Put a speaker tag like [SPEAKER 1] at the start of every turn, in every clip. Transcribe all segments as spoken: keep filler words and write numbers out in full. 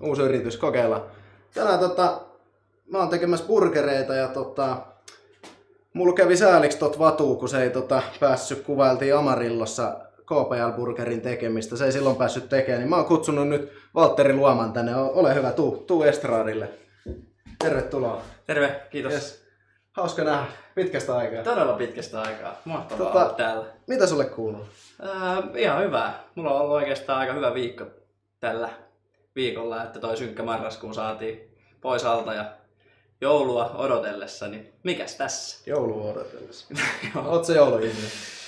[SPEAKER 1] uusi yritys, kokeilla. Tänään tota, mä oon tekemässä burgereita ja tota, mulla kävi sääliksi tot vatuu, kun se ei tota, päässyt, kuvailtiin Amarillossa K P L-burgerin tekemistä. Se ei silloin päässyt tekemään, niin mä oon kutsunut nyt Valtteri Luoman tänne. Ole hyvä, tuu, tuu estraadille. Tervetuloa.
[SPEAKER 2] Terve, kiitos. Yes.
[SPEAKER 1] Hauska nähdä. Pitkästä aikaa.
[SPEAKER 2] Todella pitkästä aikaa. Mahtavaa tota, olla täällä.
[SPEAKER 1] Mitä sulle kuuluu?
[SPEAKER 2] Äh, ihan hyvää. Mulla on ollut oikeastaan aika hyvä viikko tällä viikolla, että toi synkkä marraskuu saatiin pois alta ja joulua odotellessa, niin mikäs tässä?
[SPEAKER 1] Joulua odotellessa. Oot se jouluihminen?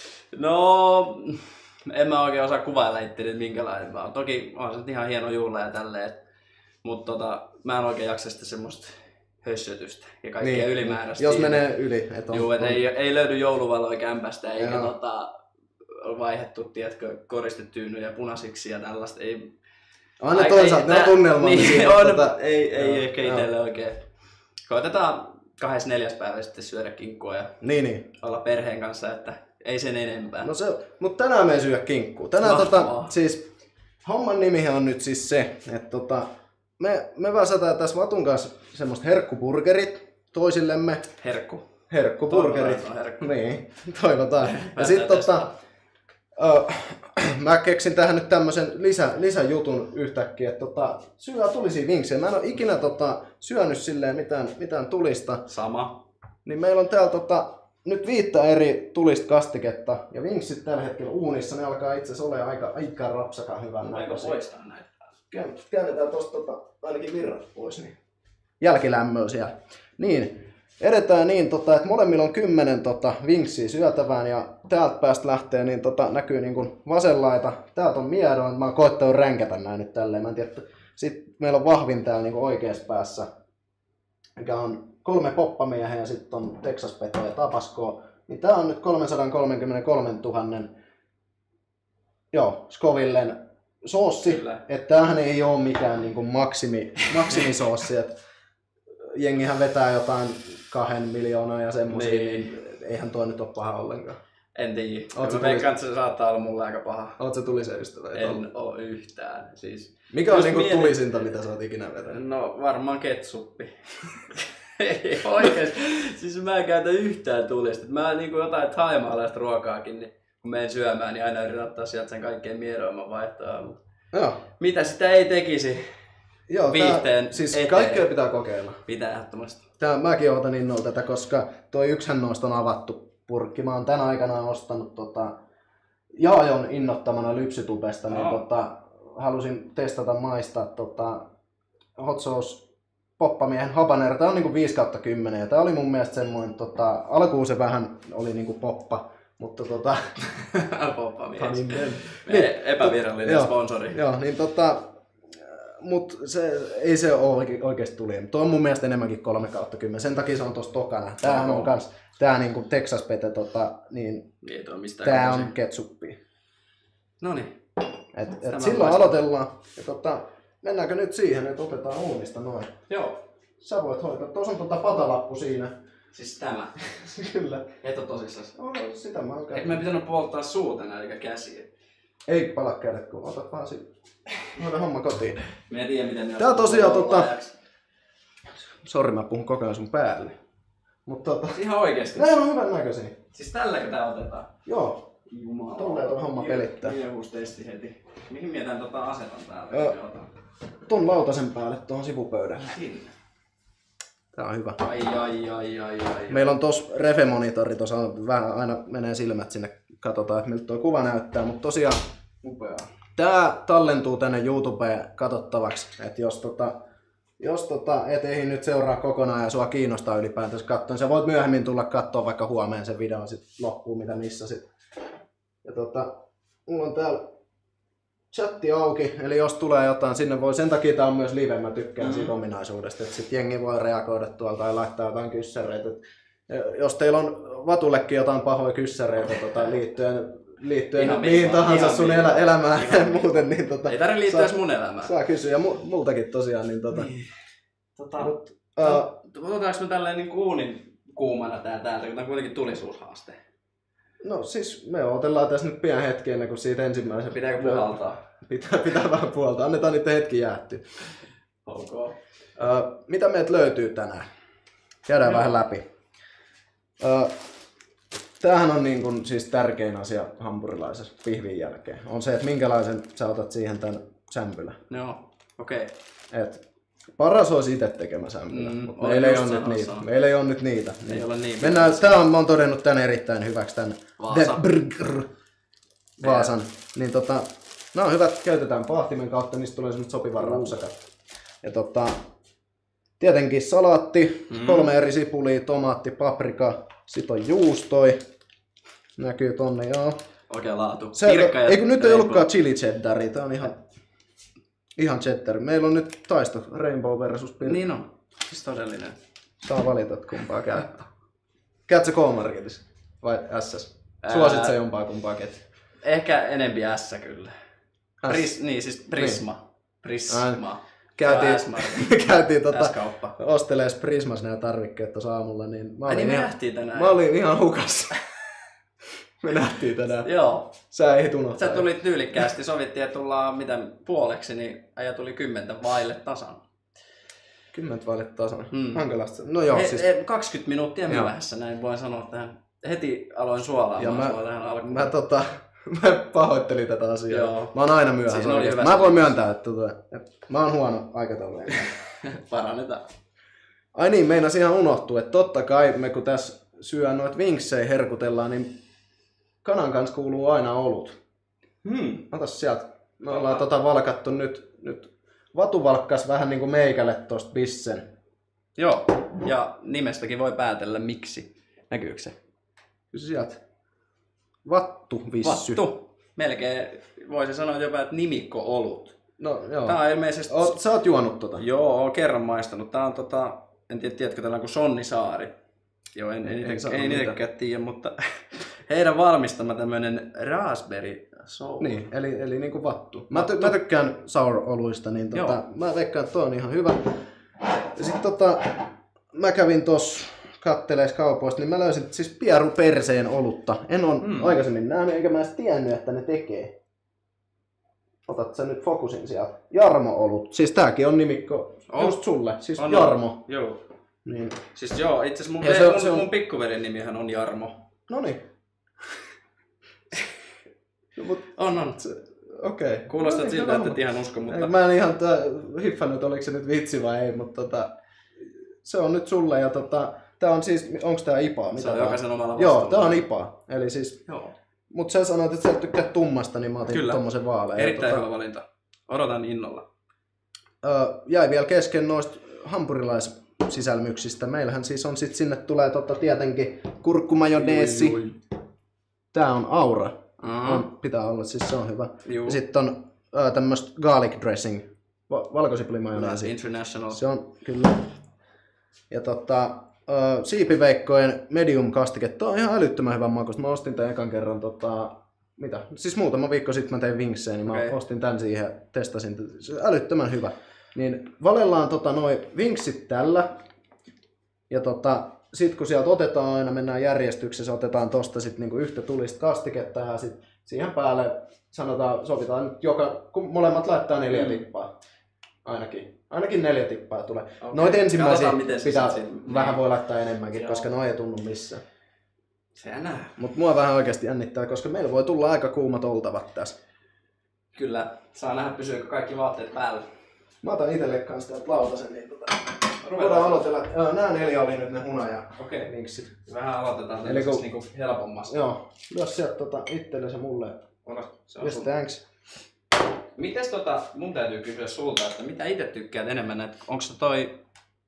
[SPEAKER 2] No, en mä oikein osaa kuvailla itseäni, että minkälainen mä oon. Toki on se ihan hieno juhla ja tälleen, mutta tota, mä en oikein jaksa sitä semmoista hössötystä ja kaikkea niin, ylimääräistä.
[SPEAKER 1] Jos menee yli. Et on,
[SPEAKER 2] Juu, et
[SPEAKER 1] on.
[SPEAKER 2] Ei, ei löydy jouluvaloja kämpästä eikä tota, vaihdettu, tiedätkö, koristetyynyjä punaisiksi ja tällaista. Ei,
[SPEAKER 1] Aina toisaalta, ne on tunnelmallisia.
[SPEAKER 2] Niin, on,
[SPEAKER 1] tota,
[SPEAKER 2] ei, ei ehkä itselle oikein. Koitetaan kahdeskymmenesneljäs päivä sitten syödä kinkkua ja
[SPEAKER 1] niin, niin.
[SPEAKER 2] olla perheen kanssa, että ei sen enempää.
[SPEAKER 1] No se, mutta tänään me ei syödä kinkkua. Tänään tota, siis, homman nimihän on nyt siis se, että tota, me, me väsätään tässä Vatun kanssa semmoista herkkuburgerit toisillemme.
[SPEAKER 2] Herkku.
[SPEAKER 1] Herkkuburgerit.
[SPEAKER 2] Toivotaan, herkku.
[SPEAKER 1] Niin, toivotaan. Ja sit tota, uh, mä keksin tähän nyt tämmösen lisä, lisäjutun yhtäkkiä, että tota, syödä tulisia vinksejä. Mä en ole ikinä tota, syönyt silleen mitään, mitään tulista.
[SPEAKER 2] Sama.
[SPEAKER 1] Niin meillä on täällä tota, nyt viittä eri tulista kastiketta ja vinksit tällä hetkellä uunissa. Ne alkaa itse asiassa olemaan aika, aika rapsakan hyvän näköisiä.
[SPEAKER 2] Poistaa näitä?
[SPEAKER 1] Käännetään tosta tota, ainakin virrat pois. Niin. Jälkilämmöllä siellä. Niin, edetään niin, tota, että molemmilla on kymmenen tota, vinksiä syötävään ja täältä päästä lähtee, niin tota, näkyy niin kuin vasenlaita. Täältä on miedoin, mä oon koettanut ränkätä näin nyt tälleen. Mä en tiedä, sitten meillä on vahvin täällä niin kuin oikeassa päässä, mikä on kolme poppamieheä ja sitten on Texas Peto ja Tabasco. Niin tää on nyt kolmesataakolmekymmentäkolmetuhatta joo, Scovillen soossi. Että tämähän ei ole mikään niin kuin maksimi, maksimisoossi. Et jengihän vetää jotain kahden miljoonaa ja semmosia, niin. niin eihän tuo nyt ole paha ollenkaan.
[SPEAKER 2] En tiedä. Mä veikkaan, että se saattaa olla mulle aika paha.
[SPEAKER 1] Oot sä tulisen ystävä?
[SPEAKER 2] En oo yhtään. Siis,
[SPEAKER 1] mikä on niinku mietin... tulisinta, mitä sä oot ikinä vetänyt?
[SPEAKER 2] No varmaan ketsuppi. Ei oikeesti. Siis mä en käytä yhtään tulista. Mä niinku jotain thaimaalaista ruokaakin, niin kun menen syömään, niin aina yritän ottaa sieltä sen kaikkein miedoimman vaihtoa.
[SPEAKER 1] Joo.
[SPEAKER 2] Mitä sitä ei tekisi?
[SPEAKER 1] Joo,
[SPEAKER 2] viihteen
[SPEAKER 1] tää, siis
[SPEAKER 2] eteen.
[SPEAKER 1] Kaikkea pitää kokeilla.
[SPEAKER 2] Pitää ehdottomasti.
[SPEAKER 1] Tää, mäkin otan innolla tätä, koska toi yksihän noista on avattu purkki. Mä oon tänä aikana ostanut tota, Jaajon innottamana Lypsytubesta, niin
[SPEAKER 2] oh.
[SPEAKER 1] tota, halusin testata maistaa tota, Hot Sauce Poppamiehen habanero. Tää on niinku viisi kautta kymmenen ja tää oli mun mielestä semmoinen, tota, alkuun se vähän oli niinku poppa, mutta tota...
[SPEAKER 2] Poppamies. Niin, epävirallinen
[SPEAKER 1] joo,
[SPEAKER 2] sponsori.
[SPEAKER 1] Joo, niin tota... Mut se, ei se ole oikeesti tuli. Tuo on mun mielestä enemmänkin kolme kautta kymmenen. Sen takia se on tossa tokana. Tämähän on kans, tää niinku Texas Pete, tota, niin tää on ketsuppi.
[SPEAKER 2] Noniin.
[SPEAKER 1] Et, et silloin aloitellaan. Ja tota, mennäänkö nyt siihen, että otetaan uunista noin?
[SPEAKER 2] Joo.
[SPEAKER 1] Sä voit hoitaa. Tuossa on tota patalappu siinä.
[SPEAKER 2] Siis tämä?
[SPEAKER 1] Kyllä.
[SPEAKER 2] Et oo tosissaan?
[SPEAKER 1] No, sitä mä oon käynyt.
[SPEAKER 2] Eikö mä pitänyt polttaa suutena eikä käsiä?
[SPEAKER 1] Ei pala kädet, kun otat vaan sit. Hoida homma kotiin.
[SPEAKER 2] Mä en tiedä miten ne
[SPEAKER 1] tää on tosiaan tota... Sori, mä puhun koko ajan sun päälle. Mut tota...
[SPEAKER 2] Ihan oikeesti?
[SPEAKER 1] Näin on hyvän näköisiä.
[SPEAKER 2] Siis tälläkö tää otetaan?
[SPEAKER 1] Joo.
[SPEAKER 2] Jumala.
[SPEAKER 1] Tolleen toi homma pelittää.
[SPEAKER 2] Miehustesti heti. Mihin mietän tota asetan täällä?
[SPEAKER 1] Joo. Ton lautasen päälle tuohon sivupöydälle.
[SPEAKER 2] Sinne.
[SPEAKER 1] Tää on hyvä.
[SPEAKER 2] Ai ai ai ai ai.
[SPEAKER 1] Meillä on tossa Refe-monitori, tossa vähän aina menee silmät sinne, katsotaan, että miltä tuo kuva näyttää, mutta tosiaan
[SPEAKER 2] upea.
[SPEAKER 1] Tää tallentuu tänne YouTubeen katsottavaksi, että jos tota, jos tota, et ehdi nyt seuraa kokonaan ja sua kiinnostaa ylipäätänsä katsoa, niin sä voit myöhemmin tulla katsoa vaikka huomenna sen videon sit loppuun, mitä missä sit. Ja tota, mulla on täällä chatti auki, eli jos tulee jotain, sinne voi, sen takia tää on myös live, mä tykkään mm-hmm. siitä ominaisuudesta, että sit jengi voi reagoida tuolta tai laittaa jotain kyssäreitä. Jos teillä on Vatullekin jotain pahoja kyssäreitä tota, liittyen, liittyen mihin tahansa sun elä, elämään ja muuten, niin tota,
[SPEAKER 2] ei tarvitse liittyä edes mun elämään.
[SPEAKER 1] Saa kysyä, ja mu, multakin tosiaan. Niin, tota,
[SPEAKER 2] niin. Tota,
[SPEAKER 1] mut,
[SPEAKER 2] uh, otetaanko me tälleen niin uunin kuumana tää täältä, kun tää on kuitenkin tulisuushaaste?
[SPEAKER 1] No siis me odotellaan tässä nyt pian hetki ennen kuin siitä ensimmäisen...
[SPEAKER 2] Pitääkö puhaltaa?
[SPEAKER 1] Pitää, pitää vähän puhaltaa. Annetaan niitä hetki jäähtyä.
[SPEAKER 2] Ok.
[SPEAKER 1] Öö, mitä meiltä löytyy tänään? Käydään
[SPEAKER 2] Joo.
[SPEAKER 1] vähän läpi. Öö, tämähän on niin kun, siis tärkein asia hampurilaisessa pihvin jälkeen. On se, että minkälaisen sä otat siihen tämän sämpylän.
[SPEAKER 2] Joo, okei. Okay.
[SPEAKER 1] Et paras olisi itse tekemä sämpylä,
[SPEAKER 2] Mm,
[SPEAKER 1] mutta
[SPEAKER 2] olen
[SPEAKER 1] meillä ei,
[SPEAKER 2] just
[SPEAKER 1] ole nyt
[SPEAKER 2] sanomassa.
[SPEAKER 1] niitä. meillä ei ole nyt niitä.
[SPEAKER 2] Ei ole niin.
[SPEAKER 1] Mennään, tää on, mä oon todennut tän erittäin hyväksi, tän
[SPEAKER 2] Vaasa.
[SPEAKER 1] The Burger Vaasan. Niin tota, nämä on hyvät, käytetään paahtimen kautta, niistä tulee semmoset sopivan rapsakat. Ja tota, tietenkin salaatti,
[SPEAKER 2] Mm.
[SPEAKER 1] kolme eri sipulia, tomaatti, paprika, sit on juustoi. Näkyy tonne, joo.
[SPEAKER 2] Oikea laatu.
[SPEAKER 1] Se,
[SPEAKER 2] Kirkka ja
[SPEAKER 1] ei kun nyt ei
[SPEAKER 2] rainbow.
[SPEAKER 1] ollutkaan chili cheddari, tää on ihan, ihan cheddar. Meillä on nyt taisto Rainbow versus Pir.
[SPEAKER 2] Niin on. Siis todellinen.
[SPEAKER 1] Saa valita, että kumpaa käyttää. Käytkö K-Marketissa vai S S? Suosit sä jompaa kumpaa ketjua?
[SPEAKER 2] Ehkä enempi S kyllä.
[SPEAKER 1] S.
[SPEAKER 2] Pris, niin siis Prisma. Prisma.
[SPEAKER 1] Käytiin,
[SPEAKER 2] S-Market.
[SPEAKER 1] käytiin tota,
[SPEAKER 2] S-kauppa.
[SPEAKER 1] ostelees Prismas nämä tarvikkeet tuossa aamulla, niin mä
[SPEAKER 2] Ai
[SPEAKER 1] olin,
[SPEAKER 2] niin me
[SPEAKER 1] ihan,
[SPEAKER 2] nähtiin tänään.
[SPEAKER 1] mä olin ihan hukassa. Me nähtiin tänään.
[SPEAKER 2] Joo.
[SPEAKER 1] Sä ei unohtaa.
[SPEAKER 2] Sä tulit tyylikkäästi, sovittiin, että tullaan mitä puoleksi, niin äijä tuli kymmentä vaille tasan.
[SPEAKER 1] Kymmentä vaille tasan.
[SPEAKER 2] Hmm.
[SPEAKER 1] Hankalasta. No joo,
[SPEAKER 2] He,
[SPEAKER 1] siis
[SPEAKER 2] he, kaksikymmentä minuuttia
[SPEAKER 1] Joo.
[SPEAKER 2] myöhässä, näin voin sanoa tähän. Heti aloin suolaamaan
[SPEAKER 1] Ja mä-
[SPEAKER 2] sua tähän alkuun.
[SPEAKER 1] mä, tota, mä pahoittelin tätä asiaa.
[SPEAKER 2] Joo.
[SPEAKER 1] Mä oon aina myöhässä.
[SPEAKER 2] Siinä oli
[SPEAKER 1] oikeesti.
[SPEAKER 2] hyvä
[SPEAKER 1] Mä voin
[SPEAKER 2] selitys.
[SPEAKER 1] myöntää, että, tota, että mä oon huono aikataulujen.
[SPEAKER 2] Parannetaan.
[SPEAKER 1] Ai niin, meinas ihan unohtua, että totta kai me kun tässä syö noit vinksejä herkutellaan, niin kanan kanssa kuuluu aina olut.
[SPEAKER 2] Hmm.
[SPEAKER 1] Otas sieltä. Me ollaan tota valkattu nyt, nyt Vatu valkkas vähän niinku meikälle tosta bissen.
[SPEAKER 2] Joo, ja nimestäkin voi päätellä miksi. Näkyykö se?
[SPEAKER 1] Kysy sieltä. Vattu vissy.
[SPEAKER 2] Vattu. Melkein voisi sanoa jopa, että nimikko-olut.
[SPEAKER 1] No joo.
[SPEAKER 2] Tää on ilmeisesti...
[SPEAKER 1] Oot, sä oot juonut tota.
[SPEAKER 2] Joo, oon kerran maistanut. Tää on tota... En tiedä, tiedätkö, täällä on kuin Sonnisaari. Joo, en, en,
[SPEAKER 1] En
[SPEAKER 2] en,
[SPEAKER 1] sano
[SPEAKER 2] en
[SPEAKER 1] mitään.
[SPEAKER 2] itsekään tiedä, mutta heidän valmistama tämmönen raspberry soul.
[SPEAKER 1] Niin, eli, eli niinku vattu. Mä, ty-
[SPEAKER 2] Vattu.
[SPEAKER 1] mä tykkään sour-oluista, niin tota,
[SPEAKER 2] Joo.
[SPEAKER 1] mä veikkaan, että toi on ihan hyvä. Ja sit tota, mä kävin tossa kattelees kaupoista, niin mä löysin siis Pieru Perseen olutta. En oo
[SPEAKER 2] Mm.
[SPEAKER 1] aikaisemmin nähnyt, eikä mä edes tiennyt, että ne tekee. Otat sä nyt fokusin sieltä. Jarmo-olut. Siis tääkin on nimikko
[SPEAKER 2] Oh.
[SPEAKER 1] just sulle. Siis
[SPEAKER 2] On,
[SPEAKER 1] Jarmo.
[SPEAKER 2] Joo.
[SPEAKER 1] Niin.
[SPEAKER 2] Siis joo, itse asiassa mun,
[SPEAKER 1] Ja
[SPEAKER 2] ve-
[SPEAKER 1] se on-
[SPEAKER 2] mun,
[SPEAKER 1] se on-
[SPEAKER 2] mun pikkuvelin nimihän on Jarmo.
[SPEAKER 1] Noniin. No, mut
[SPEAKER 2] On, on.
[SPEAKER 1] okei. Okay.
[SPEAKER 2] Kuulostat siltä, että et ihan usko, mutta...
[SPEAKER 1] Mä en ihan tää, hiffannut, oliko se nyt vitsi vai ei, mutta tota, se on nyt sulle ja tota, tää on siis, onks tää IPA? Mitä
[SPEAKER 2] Se on
[SPEAKER 1] tää
[SPEAKER 2] jokaisen omalla
[SPEAKER 1] Joo,
[SPEAKER 2] vastuulla.
[SPEAKER 1] tää on IPA. Eli siis,
[SPEAKER 2] Joo.
[SPEAKER 1] mut sä sanoit, että sä et tykkää tummasta, niin mä otin
[SPEAKER 2] Kyllä.
[SPEAKER 1] tommosen vaalean.
[SPEAKER 2] Erittäin
[SPEAKER 1] ja,
[SPEAKER 2] hyvä valinta. Odotan innolla.
[SPEAKER 1] Ö, jäi vielä kesken noista hampurilaissisälmyksistä. Meillähän siis on sit sinne tulee totta tietenkin kurkkumajoneesi.
[SPEAKER 2] Ui, ui.
[SPEAKER 1] Tää on Aura.
[SPEAKER 2] Mm.
[SPEAKER 1] On, pitää olla, siis se on hyvä.
[SPEAKER 2] Juu.
[SPEAKER 1] Ja sitten on ö, tämmöstä garlic dressing, va- valkosipulimajoneesi.
[SPEAKER 2] International.
[SPEAKER 1] Se on kyllä. Ja tota, ö, siipiveikkojen medium kastike, tää on ihan älyttömän hyvän makuista. Mä ostin tän ekan kerran tota, mitä? Siis muutama viikko sitten mä tein vinksejä, niin mä
[SPEAKER 2] Okei.
[SPEAKER 1] ostin tän siihen, testasin. Se on älyttömän hyvä. Niin valellaan tota noi vinksit tällä. Ja tota, sit kun sieltä otetaan aina, mennään järjestyksessä, otetaan tosta sit niinku yhtä tulista kastiketta ja sit siihen päälle sanotaan, sovitaan nyt joka, kun molemmat laittaa neljä
[SPEAKER 2] Mm.
[SPEAKER 1] tippaa. Ainakin. Ainakin neljä tippaa tulee.
[SPEAKER 2] Okei.
[SPEAKER 1] Noit ensimmäisiä
[SPEAKER 2] Katsotaan, miten se
[SPEAKER 1] pitää,
[SPEAKER 2] sit siinä-
[SPEAKER 1] vähän
[SPEAKER 2] niin.
[SPEAKER 1] voi laittaa enemmänkin,
[SPEAKER 2] Joo.
[SPEAKER 1] koska noi ei tunnu missään.
[SPEAKER 2] Sehän nähdään.
[SPEAKER 1] Mut mua vähän oikeasti jännittää, koska meillä voi tulla aika kuumat oltavat tässä.
[SPEAKER 2] Kyllä. Saa nähdä, pysyykö kaikki vaatteet päällä.
[SPEAKER 1] Mä otan itelle kanssa täältä lautasen, niin tota,
[SPEAKER 2] Ruvetaan.
[SPEAKER 1] voidaan aloitella. Joo, nää neljä oli nyt ne hunaja
[SPEAKER 2] Okei.
[SPEAKER 1] vinksit.
[SPEAKER 2] Vähän aloitetaan
[SPEAKER 1] Eli
[SPEAKER 2] tämmöisestä
[SPEAKER 1] kun-
[SPEAKER 2] niinku helpommasta.
[SPEAKER 1] Joo, lyö sieltä tota itsellesi ja mulle.
[SPEAKER 2] Ota, se on
[SPEAKER 1] Yes,
[SPEAKER 2] sun.
[SPEAKER 1] thanks.
[SPEAKER 2] Mites tota, mun täytyy kysyä sulta, että mitä itse tykkäät enemmän, että onko se toi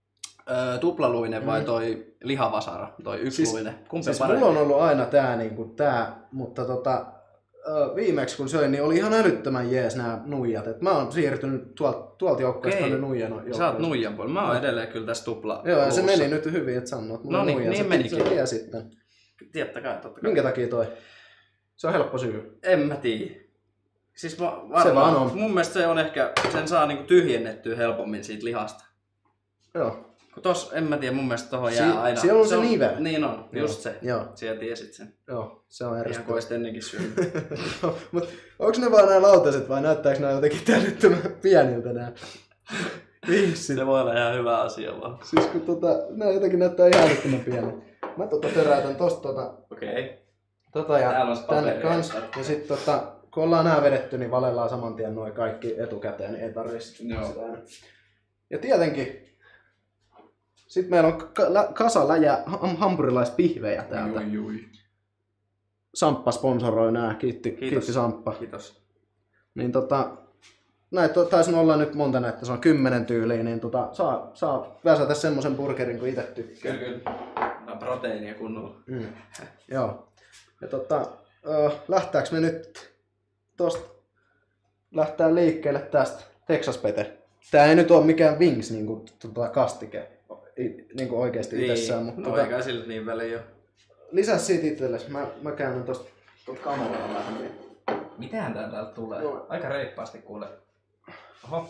[SPEAKER 2] ö, tuplaluinen vai
[SPEAKER 1] Mm.
[SPEAKER 2] toi lihavasara, toi yksiluinen? Kumpi
[SPEAKER 1] Siis
[SPEAKER 2] on parempi?
[SPEAKER 1] mulla on ollut aina tää, niinku, tää mutta tota, ö, viimeksi kun söin, niin oli ihan älyttömän jees nämä nuijat. Et mä oon siirtynyt tuolta, tuolta joukkueesta
[SPEAKER 2] Okei.
[SPEAKER 1] tänne nuijan joukkueeseen.
[SPEAKER 2] Sä oot nuijan puolella. Mä oon edelleen kyllä tässä tupla.
[SPEAKER 1] Joo, ja se
[SPEAKER 2] luussa.
[SPEAKER 1] meni nyt hyvin, että sanoit. Mulla
[SPEAKER 2] No
[SPEAKER 1] on
[SPEAKER 2] niin,
[SPEAKER 1] nuija.
[SPEAKER 2] niin
[SPEAKER 1] se,
[SPEAKER 2] menikin.
[SPEAKER 1] Se vie sitten.
[SPEAKER 2] Totta kai, totta kai.
[SPEAKER 1] Minkä takia toi? Se on helppo syy.
[SPEAKER 2] En mä tiedä. Siis va- varmaan,
[SPEAKER 1] Se vaan on.
[SPEAKER 2] Mun mielestä se on ehkä, sen saa niinku tyhjennettyä helpommin siitä lihasta.
[SPEAKER 1] Joo.
[SPEAKER 2] Kun tos, en mä tiedä, mun mielestä tohon
[SPEAKER 1] Si-
[SPEAKER 2] jää aina.
[SPEAKER 1] siellä on se nivel.
[SPEAKER 2] Niin on,
[SPEAKER 1] Joo.
[SPEAKER 2] just se.
[SPEAKER 1] Joo,
[SPEAKER 2] Siellä tiesit sen.
[SPEAKER 1] joo, se on
[SPEAKER 2] Ihan
[SPEAKER 1] ärsyttävää.
[SPEAKER 2] kuin olisit ennenkin syönyt.
[SPEAKER 1] Mut onks ne vaan nämä lautaset vai näyttääks nämä jotenkin älyttömän pieniltä nää? Vinksit.
[SPEAKER 2] Se voi olla ihan hyvä asia vaan.
[SPEAKER 1] Siis kun tota, nää jotenkin näyttää ihan älyttömän pieni. Mä tota töräytän tosta tota,
[SPEAKER 2] Okei. Okay.
[SPEAKER 1] tota ja
[SPEAKER 2] Täällä on se
[SPEAKER 1] tänne
[SPEAKER 2] paperi.
[SPEAKER 1] kans. Ja sit tota, kun ollaan nää vedetty, niin valellaan saman tien noin kaikki etukäteen, niin ei tarvii sit
[SPEAKER 2] Joo.
[SPEAKER 1] sitä aina. Ja tietenkin, sit meillä on ka- lä- kasa läjä ham- hampurilaispihvejä täältä.
[SPEAKER 2] Jui, jui.
[SPEAKER 1] Samppa sponsoroi nää, kiitti,
[SPEAKER 2] Kiitos.
[SPEAKER 1] kiitti Samppa.
[SPEAKER 2] Kiitos.
[SPEAKER 1] Niin tota, näitä taisin olla nyt monta näitä, se on kymmenen tyyliä, niin tota, saa, saa väsätä semmosen burgerin kuin itse tykkää.
[SPEAKER 2] Kyllä, kyllä. Tää on proteiinia kunnolla.
[SPEAKER 1] Mm. Joo. Ja tota, ö, lähtääks me nyt tosta, lähtää liikkeelle tästä Texas Pete. Tää ei nyt oo mikään Wings niinku tota kastike i- niinku oikeesti
[SPEAKER 2] Niin,
[SPEAKER 1] itsessään, mutta
[SPEAKER 2] no
[SPEAKER 1] tota,
[SPEAKER 2] eikä sillä niin väliä jo.
[SPEAKER 1] lisää siitä itsellesi. Mä, mä käännän tosta, tosta kameralla vähän. Niin.
[SPEAKER 2] Mitähän tää täältä tulee?
[SPEAKER 1] Joo.
[SPEAKER 2] Aika reippaasti kuule. Oho.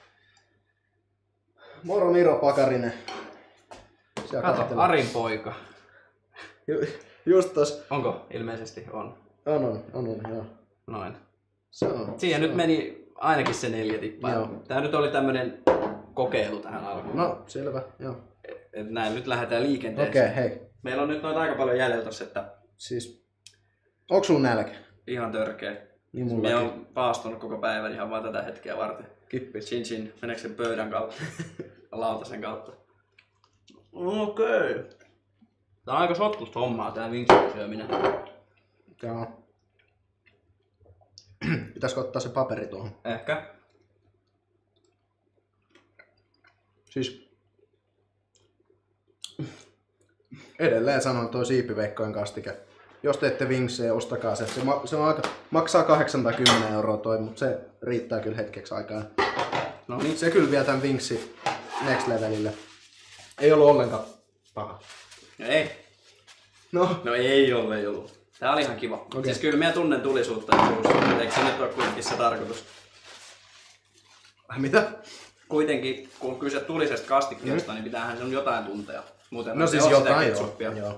[SPEAKER 1] Moro Miro Pakarinen. Siellä
[SPEAKER 2] Kato,
[SPEAKER 1] kattelee.
[SPEAKER 2] Arin poika.
[SPEAKER 1] Ju, just tos.
[SPEAKER 2] Onko? Ilmeisesti on.
[SPEAKER 1] On, on, on, on, joo.
[SPEAKER 2] Noin.
[SPEAKER 1] Se on.
[SPEAKER 2] Siihen
[SPEAKER 1] se
[SPEAKER 2] nyt
[SPEAKER 1] on.
[SPEAKER 2] meni ainakin se neljä tippaa.
[SPEAKER 1] Joo.
[SPEAKER 2] Tää nyt oli tämmönen kokeilu tähän alkuun.
[SPEAKER 1] No, selvä, joo.
[SPEAKER 2] Et näin nyt lähdetään liikenteeseen.
[SPEAKER 1] Okei, okay, hei.
[SPEAKER 2] Meillä on nyt noita aika paljon jäljellä tossa, että
[SPEAKER 1] Siis, onks sun nälkä?
[SPEAKER 2] ihan törkeä.
[SPEAKER 1] Niin
[SPEAKER 2] Me
[SPEAKER 1] mullakin.
[SPEAKER 2] on paastunut koko päivän ihan vaan tätä hetkeä varten.
[SPEAKER 1] Kippis.
[SPEAKER 2] Chin chin, meneekö sen pöydän kautta? Lautasen kautta. Okei. Okay. Tää on aika sotkusta hommaa tää vinksin syöminen.
[SPEAKER 1] Joo. Pitäisikö ottaa se paperi tuohon?
[SPEAKER 2] Ehkä.
[SPEAKER 1] Siis edelleen sanon tuo siipiveikkojen kastike. Jos teette vinksejä, ostakaa se. Se, ma- se on aika, maksaa kahdeksan tai kymmenen euroa toi, mutta se riittää kyllä hetkeksi aikaa.
[SPEAKER 2] No
[SPEAKER 1] Niin se kyllä vie tämän vinksin next levelille. Ei ollut ollenkaan paha.
[SPEAKER 2] ei.
[SPEAKER 1] No,
[SPEAKER 2] No ei ole, ei ollut. Tää oli ihan kiva.
[SPEAKER 1] Okei.
[SPEAKER 2] Siis kyllä minä tunnen tulisuutta ja suusta. Eikö se nyt ole kuitenkin se tarkoitus?
[SPEAKER 1] mitä?
[SPEAKER 2] Kuitenkin, kun on kyse tulisesta kastikkeesta, mm. niin pitäähän sen jotain tuntea. Muuten
[SPEAKER 1] No
[SPEAKER 2] se
[SPEAKER 1] siis
[SPEAKER 2] on sitä
[SPEAKER 1] jotain
[SPEAKER 2] ketsuppia.
[SPEAKER 1] joo. joo.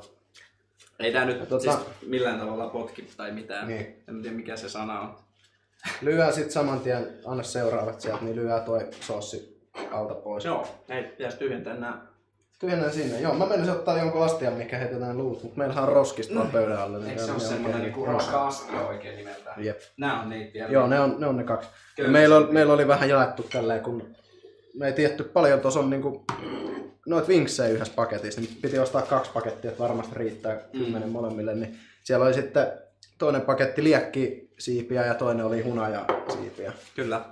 [SPEAKER 2] Ei tää nyt
[SPEAKER 1] tota-
[SPEAKER 2] siis millään tavalla potki tai mitään.
[SPEAKER 1] Niin.
[SPEAKER 2] En tiedä mikä se sana on.
[SPEAKER 1] Lyö sit saman tien, anna seuraavat sieltä, niin lyö toi sossi alta pois.
[SPEAKER 2] Joo, ei pitäisi tyhjentää nää.
[SPEAKER 1] Tyhjennän sinne. Joo, mä menisin ottaa jonkun astian, mikä heitetään luut, mutta meillähän on roskista vaan pöydän alle. niin
[SPEAKER 2] Eikö se
[SPEAKER 1] on
[SPEAKER 2] ole
[SPEAKER 1] ihan
[SPEAKER 2] semmonen
[SPEAKER 1] okei.
[SPEAKER 2] niinku roska-astia oikein nimeltään?
[SPEAKER 1] Jep.
[SPEAKER 2] Nää on niitä vielä.
[SPEAKER 1] Joo, ne on ne, on ne kaksi. Ja
[SPEAKER 2] Kyllä.
[SPEAKER 1] meillä, oli, meillä oli vähän jaettu tälleen, kun me ei tietty paljon, tuossa on niinku noit vinksejä yhdessä paketissa, niin piti ostaa kaksi pakettia, että varmasti riittää kymmenen mm. molemmille. Niin siellä oli sitten toinen paketti liekkisiipiä ja toinen oli hunajasiipiä.
[SPEAKER 2] Kyllä.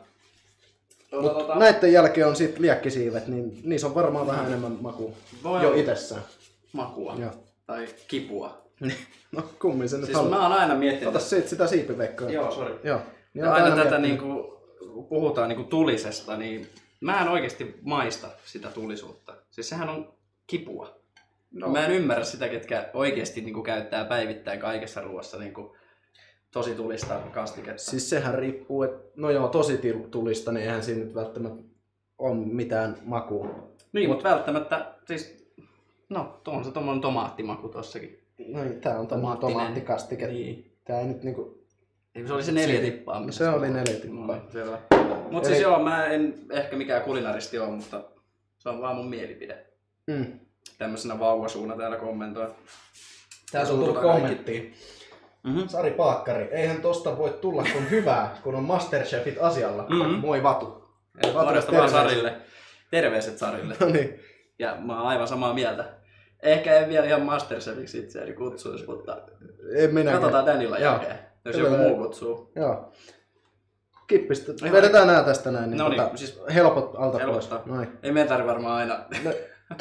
[SPEAKER 1] Mut
[SPEAKER 2] Tuota, tuota,
[SPEAKER 1] näiden jälkeen on sitten liekkisiivet, niin niissä on varmaan vähän enemmän makua
[SPEAKER 2] Voi
[SPEAKER 1] jo
[SPEAKER 2] olla.
[SPEAKER 1] itsessään.
[SPEAKER 2] makua.
[SPEAKER 1] Joo.
[SPEAKER 2] Tai kipua.
[SPEAKER 1] No kummin se nyt
[SPEAKER 2] Siis
[SPEAKER 1] haluaa.
[SPEAKER 2] mä oon aina miettinyt.
[SPEAKER 1] Ota siitä sitä siipiveikkoa.
[SPEAKER 2] Joo, sori.
[SPEAKER 1] Joo. Niin
[SPEAKER 2] Ja
[SPEAKER 1] oota
[SPEAKER 2] aina tätä
[SPEAKER 1] miettinyt.
[SPEAKER 2] niinku, kun puhutaan niinku tulisesta, niin mä en oikeasti maista sitä tulisuutta. Siis sehän on kipua.
[SPEAKER 1] No.
[SPEAKER 2] No. Mä en ymmärrä sitä, ketkä oikeasti niinku käyttää päivittäin kaikessa ruoassa niinku tosi tulista kastiketta.
[SPEAKER 1] Siis sehän riippuu, että no joo, tosi til- tulista, niin eihän siinä nyt välttämättä ole mitään makua.
[SPEAKER 2] Niin, mutta välttämättä, siis, no, tuo on se tommonen tomaattimaku tossakin.
[SPEAKER 1] No niin, tää on tommoinen
[SPEAKER 2] Tomaattinen.
[SPEAKER 1] tomaattikastike.
[SPEAKER 2] Niin.
[SPEAKER 1] Tää ei nyt niinku...
[SPEAKER 2] Ei, se oli se neljä tippaa. mitä
[SPEAKER 1] Se oli
[SPEAKER 2] on.
[SPEAKER 1] neljä tippaa.
[SPEAKER 2] No, niin, selvä. Mut
[SPEAKER 1] Eli-
[SPEAKER 2] siis joo, mä en ehkä mikään kulinaristi ole, mutta se on vaan mun mielipide.
[SPEAKER 1] Mm.
[SPEAKER 2] Tämmöisenä vauvasuuna täällä kommentoi.
[SPEAKER 1] Täällä on tullut
[SPEAKER 2] Suututaan
[SPEAKER 1] kommentti.
[SPEAKER 2] Mm-hmm.
[SPEAKER 1] Sari Paakkari, eihän tosta voi tulla kun hyvää, kun on Masterchefit asialla.
[SPEAKER 2] Mhm.
[SPEAKER 1] Moi Vatu. Vatu,
[SPEAKER 2] Morjesta vaan
[SPEAKER 1] terveiset.
[SPEAKER 2] Sarille. Terveiset Sarille.
[SPEAKER 1] No niin.
[SPEAKER 2] Ja mä oon aivan samaa mieltä. Ehkä en vielä ihan Masterchefiksi itseäni kutsuisi, mutta
[SPEAKER 1] En minäkään.
[SPEAKER 2] katsotaan Danilla
[SPEAKER 1] Joo.
[SPEAKER 2] jälkeen, jos
[SPEAKER 1] Kyllä.
[SPEAKER 2] joku muu kutsuu.
[SPEAKER 1] Joo. Kippistä.
[SPEAKER 2] Joo.
[SPEAKER 1] Vedetään nää tästä näin. Niin
[SPEAKER 2] No niin,
[SPEAKER 1] tota,
[SPEAKER 2] siis
[SPEAKER 1] helpot alta
[SPEAKER 2] helpottaa.
[SPEAKER 1] pois. Noin.
[SPEAKER 2] Ei meidän tarvi varmaan aina.
[SPEAKER 1] No.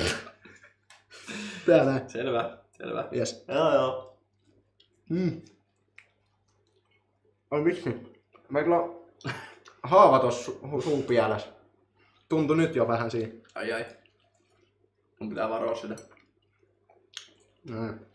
[SPEAKER 1] Tää näin.
[SPEAKER 2] Selvä, selvä.
[SPEAKER 1] Yes.
[SPEAKER 2] Joo joo.
[SPEAKER 1] Mm. Ai vitsi. Meillä on haava tossa su- suun pielessä. Tuntui nyt jo vähän siinä.
[SPEAKER 2] Ai ai. Mun pitää varoa sitä.
[SPEAKER 1] Näin.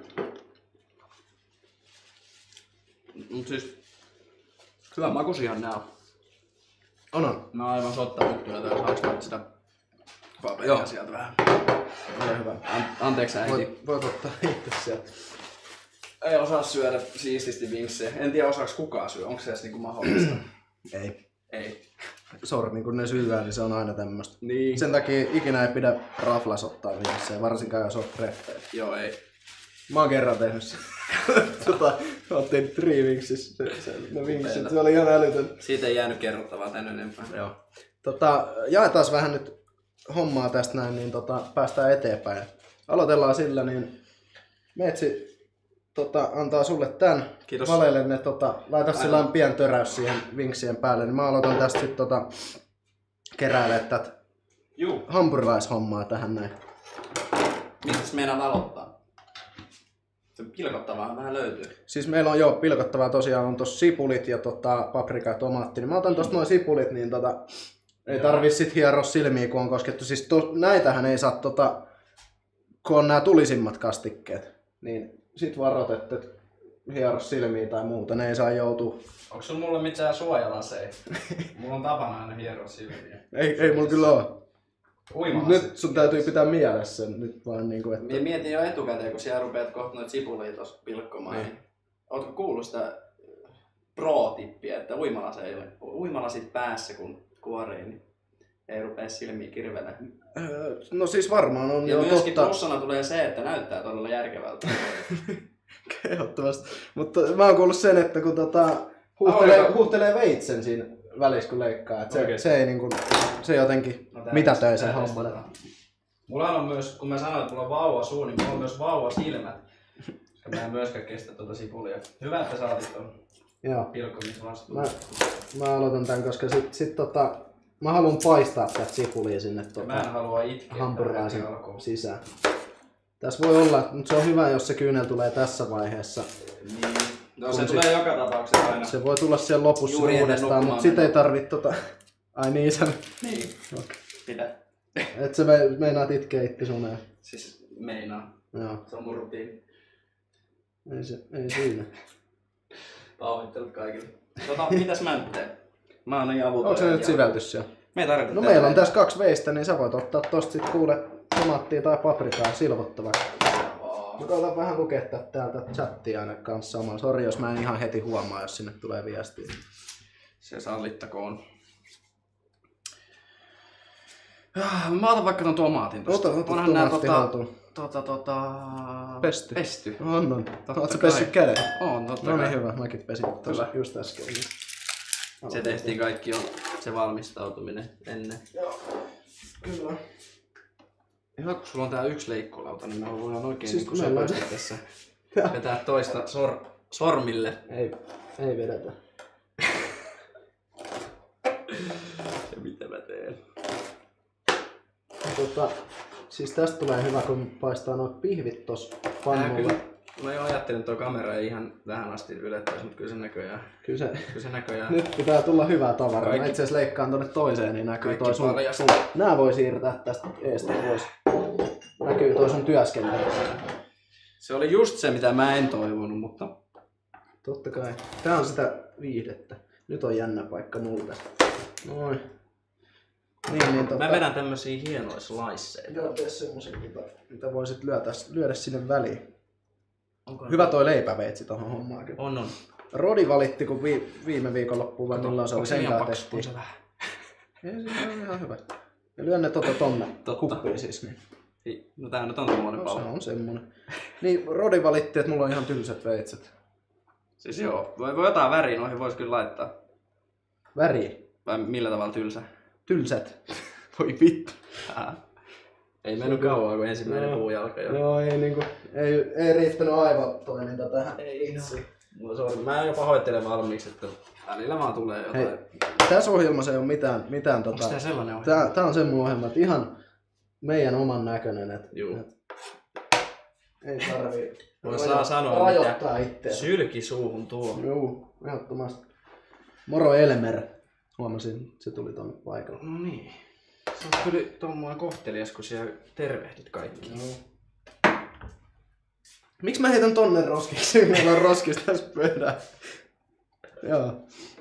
[SPEAKER 2] Mut siis, hyvän makuisihan nää on.
[SPEAKER 1] On on.
[SPEAKER 2] Mä oon aivan sotta puttuja täällä, saaks mä sitä paperia
[SPEAKER 1] Joo.
[SPEAKER 2] sieltä vähän?
[SPEAKER 1] Ole hyvä.
[SPEAKER 2] An- anteeksi äiti.
[SPEAKER 1] Voit, voit ottaa itse sieltä.
[SPEAKER 2] Ei osaa syödä siististi vinksejä. En tiedä osaaks kukaan syö. Onko se edes niinku mahdollista?
[SPEAKER 1] Ei.
[SPEAKER 2] Ei.
[SPEAKER 1] sormi, kun ne syyää, niin se on aina tämmöstä.
[SPEAKER 2] Niin.
[SPEAKER 1] Sen takia ikinä ei pidä raflas ottaa vinksejä, varsinkaan jos oot treffeillä.
[SPEAKER 2] Joo, ei.
[SPEAKER 1] Mä oon kerran tehnyt sen. tota, mä oon tehnyt three vinksissä. Se, se, ne vinksit, se oli ihan älytön.
[SPEAKER 2] Siitä ei jäänyt kerrottavaa tän enempää.
[SPEAKER 1] Joo. Tota, jaetaan vähän nyt hommaa tästä näin, niin tota, päästään eteenpäin. Aloitellaan sillä, niin Metsi tota, antaa sulle tän.
[SPEAKER 2] Kiitos.
[SPEAKER 1] Valelle ne, tota, laita sillä pien töräys siihen vinksien päälle, niin mä aloitan tästä sit tota, keräilemään tätä
[SPEAKER 2] Juu.
[SPEAKER 1] hampurilaishommaa tähän näin.
[SPEAKER 2] Mitäs meidän aloittaa? Se pilkottavaa vähän löytyy.
[SPEAKER 1] Siis meillä on jo pilkottavaa tosiaan on tossa sipulit ja tota, paprika ja tomaatti. Niin mä otan tosta noin sipulit, niin tota, ei tarvi sit hieroa silmiä kun on koskettu. Siis to, näitähän ei saa tota, kun on nää tulisimmat kastikkeet. Niin sit varoit, että hiero silmiä tai muuta. Ne ei saa joutua.
[SPEAKER 2] Onko sulla mulle mitään suojalaseja? Mulla on tapana aina hieroa silmiä.
[SPEAKER 1] Ei, ei mulla kyllä oo.
[SPEAKER 2] Uimalasit.
[SPEAKER 1] Nyt sun täytyy pitää mielessä sen nyt vaan niinku, että...
[SPEAKER 2] Mie mietin jo etukäteen, kun siellä rupeat kohta noita sipulia tossa pilkkomaan.
[SPEAKER 1] Niin.
[SPEAKER 2] Niin. Ootko kuullut sitä pro-tippiä, että uimalaseille, uimalasit päässä kun kuorii, niin ei rupea silmiä kirvelemään.
[SPEAKER 1] Öö, no siis varmaan on
[SPEAKER 2] Ja
[SPEAKER 1] jo
[SPEAKER 2] myöskin
[SPEAKER 1] totta.
[SPEAKER 2] plussana tulee se, että näyttää todella järkevältä.
[SPEAKER 1] Ehdottomasti. Mutta mä oon kuullut sen, että kun tota, huuhtelee, huuhtelee veitsen siinä välissä kun leikkaa, että se, se ei niinku, se jotenkin
[SPEAKER 2] No,
[SPEAKER 1] mitätöi sen homman.
[SPEAKER 2] Mulla on myös, kun mä sanoin, että mulla on vauva suu, niin mulla on myös vauva silmät. Koska mä en myöskään kestä tuota sipulia. Hyvä, että saatit ton
[SPEAKER 1] Joo.
[SPEAKER 2] pilkkomisvastuun.
[SPEAKER 1] Mä, mä aloitan tän, koska sit, sit tota, mä haluan paistaa tätä sipulia sinne
[SPEAKER 2] Mä en
[SPEAKER 1] tota,
[SPEAKER 2] halua itkeä.
[SPEAKER 1] hampurilaisen
[SPEAKER 2] tähän alkuun.
[SPEAKER 1] sisään. Tässä voi olla, mutta se on hyvä, jos se kyynel tulee tässä vaiheessa.
[SPEAKER 2] Niin. No
[SPEAKER 1] Kun
[SPEAKER 2] se
[SPEAKER 1] sit-
[SPEAKER 2] tulee joka tapauksessa aina.
[SPEAKER 1] Se voi tulla siellä lopussa
[SPEAKER 2] Juuri ennen
[SPEAKER 1] uudestaan,
[SPEAKER 2] nukkumaan
[SPEAKER 1] mutta sit ei
[SPEAKER 2] menoa.
[SPEAKER 1] tarvit tota... Ai niin, sä...
[SPEAKER 2] Niin.
[SPEAKER 1] Okay.
[SPEAKER 2] Mitä?
[SPEAKER 1] Et sä me, meinaat itkeä itse suneen.
[SPEAKER 2] Siis meinaa.
[SPEAKER 1] Joo,
[SPEAKER 2] Se on mun rutiini.
[SPEAKER 1] ei, se, ei siinä.
[SPEAKER 2] Pahoittelut kaikille. Tota, mitäs mä nyt teen? Mä annan avutoja.
[SPEAKER 1] Onko se nyt siveltys siellä?
[SPEAKER 2] Me ei tarvitse
[SPEAKER 1] No
[SPEAKER 2] tehdä.
[SPEAKER 1] meillä on tässä kaksi veistä, niin sä voit ottaa tosta sit kuule tomaattia tai paprikaa silvottavaksi. Mä koitan vähän lukea täältä chattia aina kanssa samalla. Sori jos mä en ihan heti huomaa, jos sinne tulee viestiä.
[SPEAKER 2] Se sallittakoon. Ah, Mä otan vaikka ton tomaatin tosta.
[SPEAKER 1] Ota, ota
[SPEAKER 2] Onhan nää
[SPEAKER 1] tomaatti
[SPEAKER 2] tota,
[SPEAKER 1] haltuun.
[SPEAKER 2] tota, tota...
[SPEAKER 1] Pesty.
[SPEAKER 2] Pesty.
[SPEAKER 1] On, on.
[SPEAKER 2] Totta
[SPEAKER 1] Oot sä
[SPEAKER 2] kai.
[SPEAKER 1] pessyt kädet?
[SPEAKER 2] On, totta
[SPEAKER 1] No niin
[SPEAKER 2] kai.
[SPEAKER 1] hyvä, mäkin pesin tuossa
[SPEAKER 2] Hyvä.
[SPEAKER 1] just äsken.
[SPEAKER 2] Se tehtiin kaikki jo, se valmistautuminen ennen.
[SPEAKER 1] Joo, kyllä.
[SPEAKER 2] Hyvä, kun sulla on tää yksi leikkulauta, niin me voidaan oikein
[SPEAKER 1] Siis
[SPEAKER 2] siis
[SPEAKER 1] meillä on-
[SPEAKER 2] söpösti tässä vetää toista sor, sormille.
[SPEAKER 1] Ei, ei vedetä.
[SPEAKER 2] Ja mitä mä teen?
[SPEAKER 1] Tota, siis tästä tulee hyvä, kun paistaa noit pihvit tossa
[SPEAKER 2] Tää
[SPEAKER 1] pannulla.
[SPEAKER 2] kyllä, mä jo ajattelin, että tuo kamera ei ihan tähän asti ylettäisi, mutta kyllä se näköjään,
[SPEAKER 1] Kyllä se,
[SPEAKER 2] kyllä se näköjään.
[SPEAKER 1] nyt pitää tulla hyvää tavaraa. Mä
[SPEAKER 2] Kaikki-
[SPEAKER 1] itse asiassa leikkaan tonne toiseen, niin näkyy
[SPEAKER 2] Kaikki
[SPEAKER 1] toi sun,
[SPEAKER 2] paljasta.
[SPEAKER 1] sun... Nää voi siirtää tästä eestä pois. Näkyy toi sun työskentely.
[SPEAKER 2] Se oli just se, mitä mä en toivonut, mutta
[SPEAKER 1] Totta kai. Tää on sitä viihdettä. Nyt on jännä paikka mulle. Noin. Niin, niin tota...
[SPEAKER 2] mä vedän tämmösiä hienoja sliceja.
[SPEAKER 1] Joo, tee semmosen, mitä, mitä voisit lyödä, lyödä sinne väliin.
[SPEAKER 2] Onko
[SPEAKER 1] Hyvä toi leipäveitsi tohon hommaan kyllä.
[SPEAKER 2] On, on.
[SPEAKER 1] Rodi valitti, kun vi, viime viikonloppuun vai milloin se oli sen kanssa tehtiin.
[SPEAKER 2] On se vähän.
[SPEAKER 1] Ei, se on ihan hyvä. Ja lyön ne tota tonne
[SPEAKER 2] Totta.
[SPEAKER 1] kuppiin siis. Niin.
[SPEAKER 2] Ei, No tää nyt on tommonen
[SPEAKER 1] No, se
[SPEAKER 2] palo.
[SPEAKER 1] on semmonen. Niin, Rodi valitti, että mulla on ihan tylsät veitset.
[SPEAKER 2] Siis joo, voi, voi jotain väriä noihin vois kyllä laittaa.
[SPEAKER 1] Väri.
[SPEAKER 2] Vai millä tavalla tylsä?
[SPEAKER 1] Tylsät. Voi vittu.
[SPEAKER 2] Ää. Ei mennyt kauan, kun ensimmäinen
[SPEAKER 1] No.
[SPEAKER 2] puujalka jo.
[SPEAKER 1] Joo, ei niinku, ei, ei riittänyt aivotoiminta tähän.
[SPEAKER 2] Ei itse. No, se on, mä jo pahoittelen valmiiksi, että välillä vaan tulee jotain.
[SPEAKER 1] Hei, tässä ohjelmassa ei ole mitään, mitään
[SPEAKER 2] Onks
[SPEAKER 1] tota...
[SPEAKER 2] tää sellainen ohjelma?
[SPEAKER 1] Tää, tää on semmoinen ohjelma, että ihan meidän oman näköinen, että
[SPEAKER 2] Juu.
[SPEAKER 1] et, ei tarvii
[SPEAKER 2] Voi
[SPEAKER 1] rajo-
[SPEAKER 2] saa sanoa,
[SPEAKER 1] rajoittaa itseä.
[SPEAKER 2] Sylki suuhun tuo.
[SPEAKER 1] Juu, ehdottomasti. Moro Elmer. Huomasin, se tuli tonne paikalle.
[SPEAKER 2] No niin. Se on kyllä tommoinen kohtelias, kun siellä tervehdit kaikki.
[SPEAKER 1] Joo. Miksi mä heitän tonne roskiksi? Meillä on roskis tässä pöydällä. Joo.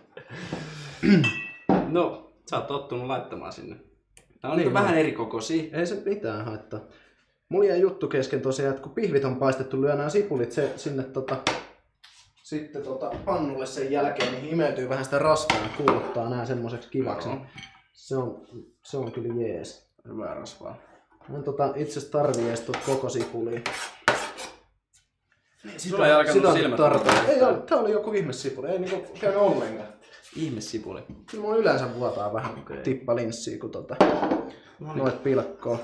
[SPEAKER 2] No, sä oot tottunut laittamaan sinne. Tää on
[SPEAKER 1] Niin
[SPEAKER 2] niin, vähän eri kokoisia.
[SPEAKER 1] Ei se mitään haittaa. Mulla jäi juttu kesken tosiaan, että kun pihvit on paistettu, lyödään sipulit se, sinne tota, sitten tota pannulle sen jälkeen niin imeytyy vähän sitä rasvaa ja kuulottaa nää semmoiseksi kivaksi.
[SPEAKER 2] Joo.
[SPEAKER 1] Se on, se on kyllä jees.
[SPEAKER 2] Hyvää rasvaa.
[SPEAKER 1] Mä tota itse asiassa tarvii edes tuota koko sipulia.
[SPEAKER 2] Sulla ei alkanut silmät vuotaa.
[SPEAKER 1] Ei ole, tää oli joku ihmessipuli, ei niinku käynyt ollenkaan.
[SPEAKER 2] Ihmessipuli.
[SPEAKER 1] Kyllä mun yleensä vuotaa vähän
[SPEAKER 2] Okei.
[SPEAKER 1] tippalinssiä, kun tota,
[SPEAKER 2] No niin.
[SPEAKER 1] noit pilkkoo.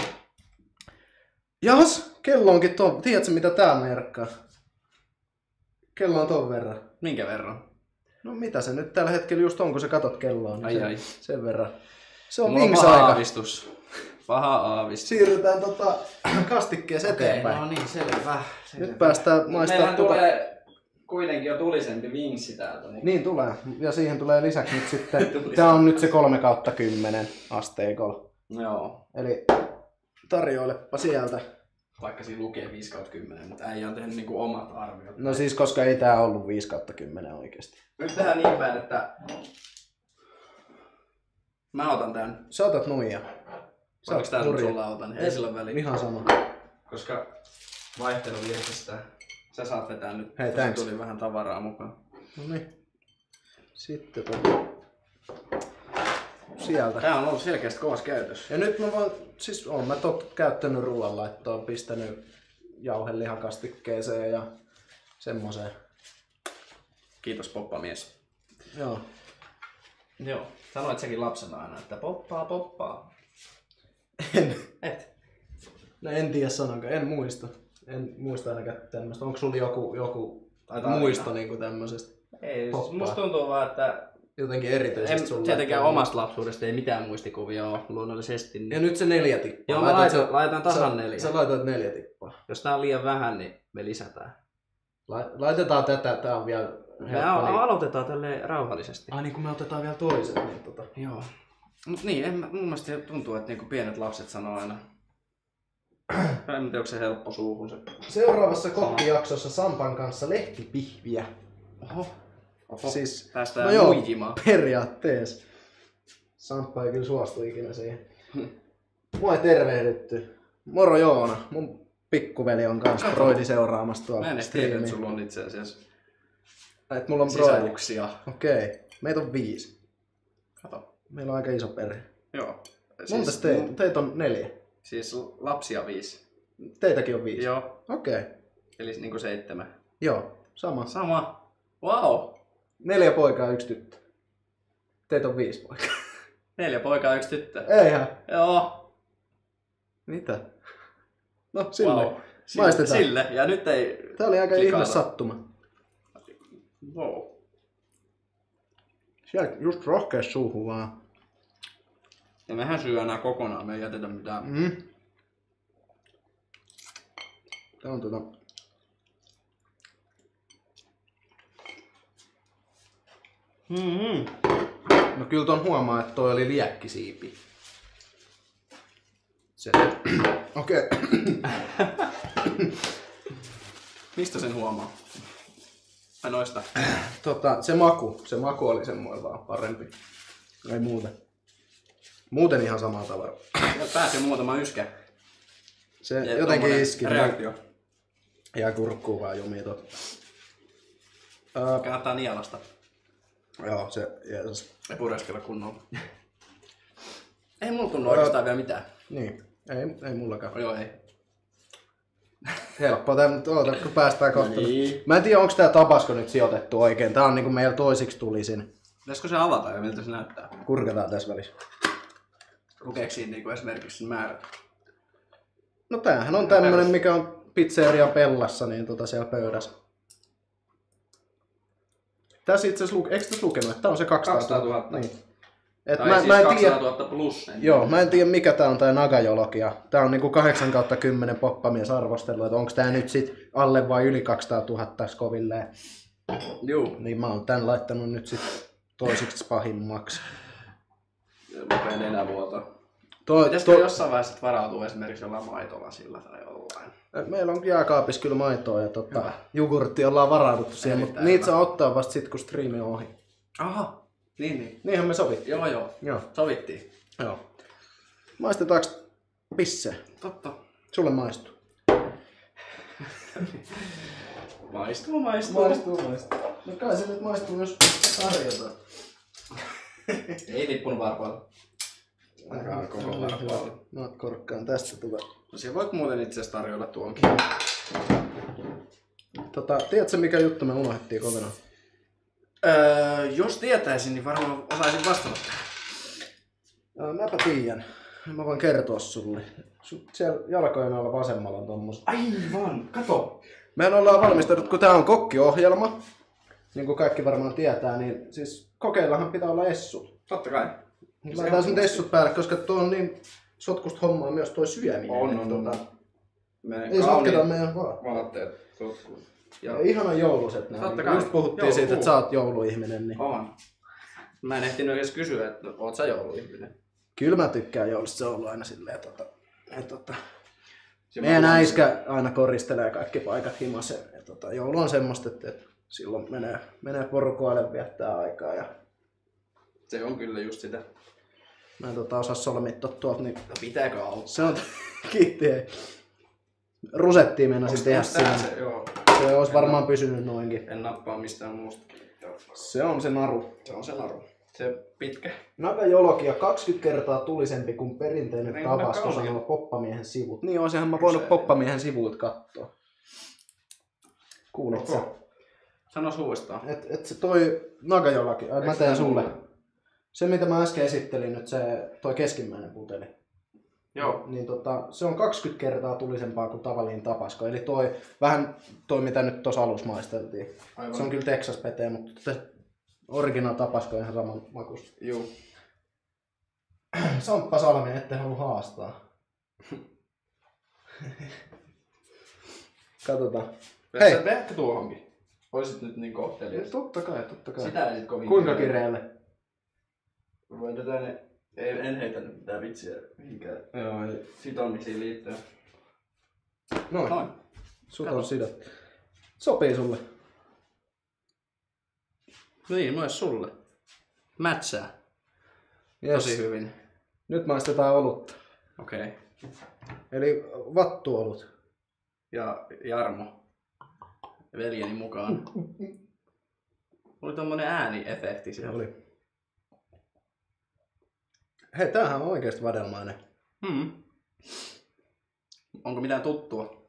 [SPEAKER 1] Jas, kello onkin ton. Tiedätkö mitä tää merkkaa? Kello on ton verran.
[SPEAKER 2] Minkä verran?
[SPEAKER 1] No mitä se nyt tällä hetkellä just on, kun sä katot kelloa, niin
[SPEAKER 2] Ai
[SPEAKER 1] se,
[SPEAKER 2] ai.
[SPEAKER 1] sen verran. Se on
[SPEAKER 2] Mulla on paha
[SPEAKER 1] vinksaika.
[SPEAKER 2] aavistus. Paha aavistus.
[SPEAKER 1] Siirrytään tota kastikkeeseen
[SPEAKER 2] Okei,
[SPEAKER 1] eteenpäin.
[SPEAKER 2] no niin, selvä. selvä.
[SPEAKER 1] Nyt päästään maistamaan
[SPEAKER 2] Meillähän
[SPEAKER 1] tuota...
[SPEAKER 2] tulee kuitenkin jo tulisempi vinksi täältä. Niin...
[SPEAKER 1] Niin tulee. Ja siihen tulee lisäksi nyt sitten...
[SPEAKER 2] Tulisi.
[SPEAKER 1] Tää on nyt se kolme kautta kymmenen asteikolla.
[SPEAKER 2] Joo.
[SPEAKER 1] Eli tarjoilepa sieltä.
[SPEAKER 2] Vaikka siinä lukee viisi kautta kymmenen, mutta äijä on tehnyt niinku omat arviot.
[SPEAKER 1] No siis koska ei tää ollut viisi kautta kymmenen oikeesti.
[SPEAKER 2] Nyt tehdään niin päin, että mä otan tän.
[SPEAKER 1] Sä otat nuija. Sä
[SPEAKER 2] Oliko
[SPEAKER 1] oot
[SPEAKER 2] tää nyt
[SPEAKER 1] nurja.
[SPEAKER 2] sulla otan? Ei sillä ole väliä.
[SPEAKER 1] Ihan sama.
[SPEAKER 2] Koska vaihteluvirhestä sä saat vetää nyt.
[SPEAKER 1] Hei,
[SPEAKER 2] Tuossa
[SPEAKER 1] thanks.
[SPEAKER 2] tuli vähän tavaraa mukaan.
[SPEAKER 1] No niin. Sitten tota... Sieltä.
[SPEAKER 2] Tää on ollut selkeästi kovassa käytössä.
[SPEAKER 1] Ja nyt mä voin, siis oon mä tot käyttänyt ruoanlaittoa, pistänyt jauhelihakastikkeeseen ja semmoseen.
[SPEAKER 2] Kiitos poppamies.
[SPEAKER 1] Joo.
[SPEAKER 2] Joo. Sanoit säkin lapsena aina, että poppaa poppaa.
[SPEAKER 1] En,
[SPEAKER 2] Et.
[SPEAKER 1] no en tiedä sanonko, en muista. En muista ainakaan tämmöstä. Onko sulla joku, joku
[SPEAKER 2] Taitaa
[SPEAKER 1] muisto
[SPEAKER 2] aina.
[SPEAKER 1] niinku tämmösestä?
[SPEAKER 2] Ei, siis
[SPEAKER 1] Poppaa.
[SPEAKER 2] musta tuntuu vaan, että
[SPEAKER 1] Jotenkin erityisesti
[SPEAKER 2] en,
[SPEAKER 1] sulla.
[SPEAKER 2] tietenkään omasta lapsuudesta ei mitään muistikuvia ole luonnollisesti. Niin...
[SPEAKER 1] Ja nyt se neljä tippaa.
[SPEAKER 2] Joo, mä
[SPEAKER 1] Laitat
[SPEAKER 2] laitan,
[SPEAKER 1] sä-
[SPEAKER 2] laitan tasan
[SPEAKER 1] sä,
[SPEAKER 2] neljä.
[SPEAKER 1] Sä laitoit neljä tippaa.
[SPEAKER 2] Jos tää on liian vähän, niin me lisätään.
[SPEAKER 1] Lai- Laitetaan tätä, tää on vielä
[SPEAKER 2] Me
[SPEAKER 1] helppo.
[SPEAKER 2] a-
[SPEAKER 1] Niin...
[SPEAKER 2] aloitetaan tälleen rauhallisesti.
[SPEAKER 1] Ai niin kun me otetaan vielä toisen. Niin tota.
[SPEAKER 2] Joo. Mut niin, en, mä- mun mielestä tuntuu, että niinku pienet lapset sanoo aina. En tiedä, onko se helppo suuhun se.
[SPEAKER 1] Seuraavassa kokkijaksossa Sampan kanssa lehtipihviä.
[SPEAKER 2] Oho. Oho.
[SPEAKER 1] Siis,
[SPEAKER 2] Päästään
[SPEAKER 1] no
[SPEAKER 2] no
[SPEAKER 1] joo,
[SPEAKER 2] muijimaan.
[SPEAKER 1] periaatteessa. Samppa ei kyllä suostu ikinä siihen. Mua ei tervehditty. Moro Joona, mun pikkuveli on kanssa broidi seuraamassa tuolla
[SPEAKER 2] Mä en edes tiedä, että
[SPEAKER 1] striimiä.
[SPEAKER 2] sulla on itse asiassa
[SPEAKER 1] Et mulla on broidi.
[SPEAKER 2] sisaruksia.
[SPEAKER 1] Okei, meitä on viisi.
[SPEAKER 2] Kato.
[SPEAKER 1] Meillä on aika iso perhe.
[SPEAKER 2] Joo.
[SPEAKER 1] Monta
[SPEAKER 2] Siis,
[SPEAKER 1] teitä? Teitä on neljä.
[SPEAKER 2] siis lapsia viisi.
[SPEAKER 1] Teitäkin on viisi.
[SPEAKER 2] Joo.
[SPEAKER 1] Okei,
[SPEAKER 2] Eli niinku seitsemän.
[SPEAKER 1] joo, sama.
[SPEAKER 2] Sama. Wow.
[SPEAKER 1] Neljä poikaa, yksi tyttö. Teitä on viisi poikaa.
[SPEAKER 2] Neljä poikaa, yksi tyttö.
[SPEAKER 1] Eihän.
[SPEAKER 2] Joo.
[SPEAKER 1] Mitä? No sille.
[SPEAKER 2] Wow. Sille,
[SPEAKER 1] Maistetaan.
[SPEAKER 2] sille. Ja nyt ei...
[SPEAKER 1] Tää oli aika
[SPEAKER 2] Klikata.
[SPEAKER 1] ihme sattuma.
[SPEAKER 2] Wow.
[SPEAKER 1] Sieltä just rohkeas suuhun vaan.
[SPEAKER 2] Ja mehän syö enää kokonaan, me ei jätetä mitään.
[SPEAKER 1] Mm. Tää on tota...
[SPEAKER 2] Mm-hmm.
[SPEAKER 1] No kyllä ton huomaa, että toi oli liekkisiipi. Se... Okei.
[SPEAKER 2] Mistä sen huomaa? Ai noista.
[SPEAKER 1] Tota, se maku. Se maku oli semmoinen vaan parempi. Ei muuten. Muuten ihan samaa tavaraa.
[SPEAKER 2] Pääsi muutama yskä.
[SPEAKER 1] Se
[SPEAKER 2] Ja
[SPEAKER 1] jotenkin
[SPEAKER 2] tommonen
[SPEAKER 1] iski.
[SPEAKER 2] Reaktio.
[SPEAKER 1] Ja kurkkuu vaan jumii tot. Öö,
[SPEAKER 2] Kannattaa nielasta.
[SPEAKER 1] joo, se Jeesus.
[SPEAKER 2] Ja pureskella kunnolla. Ei mulla tunnu oikeastaan vielä mitään.
[SPEAKER 1] Niin, ei, ei mullakaan.
[SPEAKER 2] Oh, joo, ei.
[SPEAKER 1] Helppoa tää, mutta oota, kun päästään kohta.
[SPEAKER 2] No niin.
[SPEAKER 1] Mä en tiedä, onko tää tabasko nyt sijoitettu oikein. Tää on niinku meillä toisiksi tulisin.
[SPEAKER 2] Pitäisikö se avata ja miltä se näyttää?
[SPEAKER 1] Kurkataan tässä välissä.
[SPEAKER 2] Lukeeko siinä niinku esimerkiksi sen määrät?
[SPEAKER 1] No tämähän on tämmönen, mikä on pizzeria Pellassa, niin tota siellä pöydässä. Tässä itse asiassa, eikö tässä lukenut, että tää on se kaksisataatuhatta? Niin. Et
[SPEAKER 2] Tai
[SPEAKER 1] mä,
[SPEAKER 2] siis
[SPEAKER 1] mä en tiedä,
[SPEAKER 2] kaksisataatuhatta plus. En
[SPEAKER 1] joo, mä en tiedä mikä tää on tää Nagajologia. Tää on niinku kahdeksan kautta kymmenen poppamies arvostelu, että onko tää nyt sit alle vai yli kaksisataatuhatta skovilleen.
[SPEAKER 2] Juu.
[SPEAKER 1] Niin mä oon tän laittanut nyt sit toisiksi pahimmaksi.
[SPEAKER 2] Lupeen nenävuoto.
[SPEAKER 1] Toi,
[SPEAKER 2] Pitäisikö
[SPEAKER 1] toi,
[SPEAKER 2] jossain vaiheessa varautua esimerkiksi jollain maitolasilla tai jollain?
[SPEAKER 1] meillä on jääkaapissa kyllä maitoa ja tota,
[SPEAKER 2] Hyvä.
[SPEAKER 1] jogurtti ollaan varauduttu siihen, mutta
[SPEAKER 2] Erittäin
[SPEAKER 1] niitä
[SPEAKER 2] hyvä.
[SPEAKER 1] saa ottaa vasta sit kun striimi on ohi.
[SPEAKER 2] Aha. Niin, niin.
[SPEAKER 1] Niinhän me sovittiin.
[SPEAKER 2] Joo, joo.
[SPEAKER 1] Joo.
[SPEAKER 2] Sovittiin.
[SPEAKER 1] Joo. Maistetaanko pisse?
[SPEAKER 2] Totta.
[SPEAKER 1] Sulle maistuu.
[SPEAKER 2] Maistuu, maistuu.
[SPEAKER 1] Maistuu, maistuu. No kai se nyt maistuu, jos tarjotaan.
[SPEAKER 2] Ei tippunut varpaalla. Aika koko varpaalla.
[SPEAKER 1] Mä korkkaan tästä tulla.
[SPEAKER 2] No siellä voit muuten itse asiassa tarjoilla tuonkin.
[SPEAKER 1] Tota, tiedätkö mikä juttu me unohdettiin kokonaan?
[SPEAKER 2] Öö, jos tietäisin, niin varmaan osaisin vastata.
[SPEAKER 1] Ää, mäpä tiedän. Mä voin kertoa sulle. Sut siellä jalkojen alla vasemmalla on tommoset.
[SPEAKER 2] Aivan, kato.
[SPEAKER 1] Mehän ollaan valmistettu, kun tää on kokkiohjelma. Niin kuin kaikki varmaan tietää, niin siis kokeillahan pitää olla essu.
[SPEAKER 2] Totta kai.
[SPEAKER 1] Laitetaan nyt essut päälle, koska tuo on niin sotkusta hommaa myös toi syöminen.
[SPEAKER 2] On, on,
[SPEAKER 1] tota,
[SPEAKER 2] Menee
[SPEAKER 1] ei sotketa meidän vaan.
[SPEAKER 2] vaatteet sotkuun.
[SPEAKER 1] Ja ihana jouluset nää.
[SPEAKER 2] Totta
[SPEAKER 1] Niin,
[SPEAKER 2] kai.
[SPEAKER 1] just puhuttiin
[SPEAKER 2] Joulu.
[SPEAKER 1] siitä, että sä oot jouluihminen. Niin.
[SPEAKER 2] On. Mä en ehtinyt edes kysyä, että oot sä jouluihminen.
[SPEAKER 1] Kyllä mä tykkään joulusta, se on ollut aina silleen, tota, että tota,
[SPEAKER 2] Se
[SPEAKER 1] meidän
[SPEAKER 2] mä-
[SPEAKER 1] äiskä aina koristelee kaikki paikat himasen. Ja tota, joulu on semmoista, että, että silloin menee, menee porukoille viettää aikaa. Ja
[SPEAKER 2] Se on kyllä just sitä.
[SPEAKER 1] mä en tota, osaa solmittua tuolta, niin
[SPEAKER 2] No pitääkö auttaa?
[SPEAKER 1] se on kiitti. Ei. Rusettiin meinasin tehdä siinä.
[SPEAKER 2] Se, joo.
[SPEAKER 1] Se olisi varmaan pysynyt noinkin.
[SPEAKER 2] En nappaa mistään muusta.
[SPEAKER 1] Se on se naru.
[SPEAKER 2] Se on se naru. Se pitkä.
[SPEAKER 1] Nagajologia kaksikymmentä kertaa tulisempi kuin perinteinen
[SPEAKER 2] Niin,
[SPEAKER 1] tapasto
[SPEAKER 2] kaunis.
[SPEAKER 1] sanoo poppamiehen sivut. Niin olisinhan mä voinut
[SPEAKER 2] Se-
[SPEAKER 1] poppamiehen sivuut katsoa. Kuulit sä?
[SPEAKER 2] Sanois uudestaan.
[SPEAKER 1] Et, et se toi Nagajolaki, ai, mä
[SPEAKER 2] Eiks
[SPEAKER 1] teen
[SPEAKER 2] tää
[SPEAKER 1] sulle.
[SPEAKER 2] mulle?
[SPEAKER 1] Se mitä mä äsken esittelin nyt, se toi keskimmäinen puteli.
[SPEAKER 2] Joo.
[SPEAKER 1] Niin tota, se on kaksikymmentä kertaa tulisempaa kuin tavallinen tapasko. Eli toi, vähän toi mitä nyt tuossa alussa maisteltiin.
[SPEAKER 2] Aivan.
[SPEAKER 1] Se on kyllä Texas pete, mutta se original tapasko on ihan saman makusta.
[SPEAKER 2] Juu.
[SPEAKER 1] Samppa Salmi, ette halua haastaa. Katsotaan.
[SPEAKER 2] Hei!
[SPEAKER 1] Hei!
[SPEAKER 2] Sä ehkä tuohonkin. Oisit nyt niin kohtelias.
[SPEAKER 1] Totta kai, totta kai.
[SPEAKER 2] Sitä ei sit kovin
[SPEAKER 1] Kuinka
[SPEAKER 2] kireä.
[SPEAKER 1] kireelle?
[SPEAKER 2] Voin tätä ne... Ei, en heitä nyt mitään vitsiä mihinkään
[SPEAKER 1] Joo, ei.
[SPEAKER 2] sitomisiin liittyen.
[SPEAKER 1] Noin.
[SPEAKER 2] Noin.
[SPEAKER 1] Sut
[SPEAKER 2] Kato.
[SPEAKER 1] on sidot. Sopii sulle.
[SPEAKER 2] Niin, myös sulle. Mätsää.
[SPEAKER 1] Yes.
[SPEAKER 2] Tosi hyvin.
[SPEAKER 1] Nyt maistetaan olutta.
[SPEAKER 2] Okei. Okay.
[SPEAKER 1] Eli vattuolut.
[SPEAKER 2] Ja Jarmo. Veljeni mukaan. Oli tommonen ääniefekti
[SPEAKER 1] Se
[SPEAKER 2] siellä.
[SPEAKER 1] oli. Hei, tämähän on oikeesti vadelmainen.
[SPEAKER 2] Hmm. Onko mitään tuttua?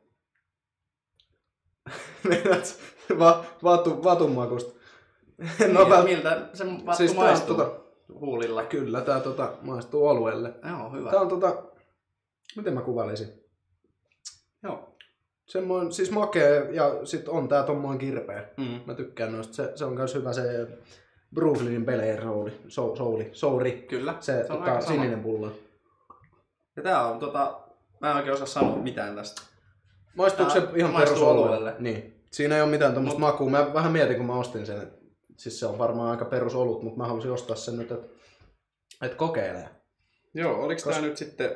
[SPEAKER 1] Meinaat va, vatu, vatun makusta.
[SPEAKER 2] No,
[SPEAKER 1] vält-
[SPEAKER 2] miltä se vattu
[SPEAKER 1] Siis tää on
[SPEAKER 2] maistuu
[SPEAKER 1] tota-
[SPEAKER 2] huulilla?
[SPEAKER 1] Kyllä, tää tota, maistuu oluelle.
[SPEAKER 2] Joo, hyvä.
[SPEAKER 1] Tää on tota, miten mä kuvailisin?
[SPEAKER 2] Joo.
[SPEAKER 1] Semmoinen, siis makea ja sit on tää tommoinen kirpeä.
[SPEAKER 2] Mm.
[SPEAKER 1] Mä tykkään noista. Se, se on myös hyvä se Brooklynin Bel-Air rouli, so, souli, souri.
[SPEAKER 2] Kyllä.
[SPEAKER 1] Se,
[SPEAKER 2] Se on
[SPEAKER 1] tota,
[SPEAKER 2] aika sama.
[SPEAKER 1] sininen pullo.
[SPEAKER 2] Ja tää on tota... Mä en oikein osaa sanoa mitään tästä.
[SPEAKER 1] Maistuuko se
[SPEAKER 2] Tää
[SPEAKER 1] ihan
[SPEAKER 2] maistuu
[SPEAKER 1] perusoluelle?
[SPEAKER 2] oluelle.
[SPEAKER 1] Niin. Siinä ei ole mitään tommoista
[SPEAKER 2] Mut-
[SPEAKER 1] makua. Mä vähän mietin, kun mä ostin sen. Siis se on varmaan aika perusolut, mutta mä halusin ostaa sen nyt, että et kokeilee.
[SPEAKER 2] Joo, oliks
[SPEAKER 1] Kos-
[SPEAKER 2] tää nyt sitten...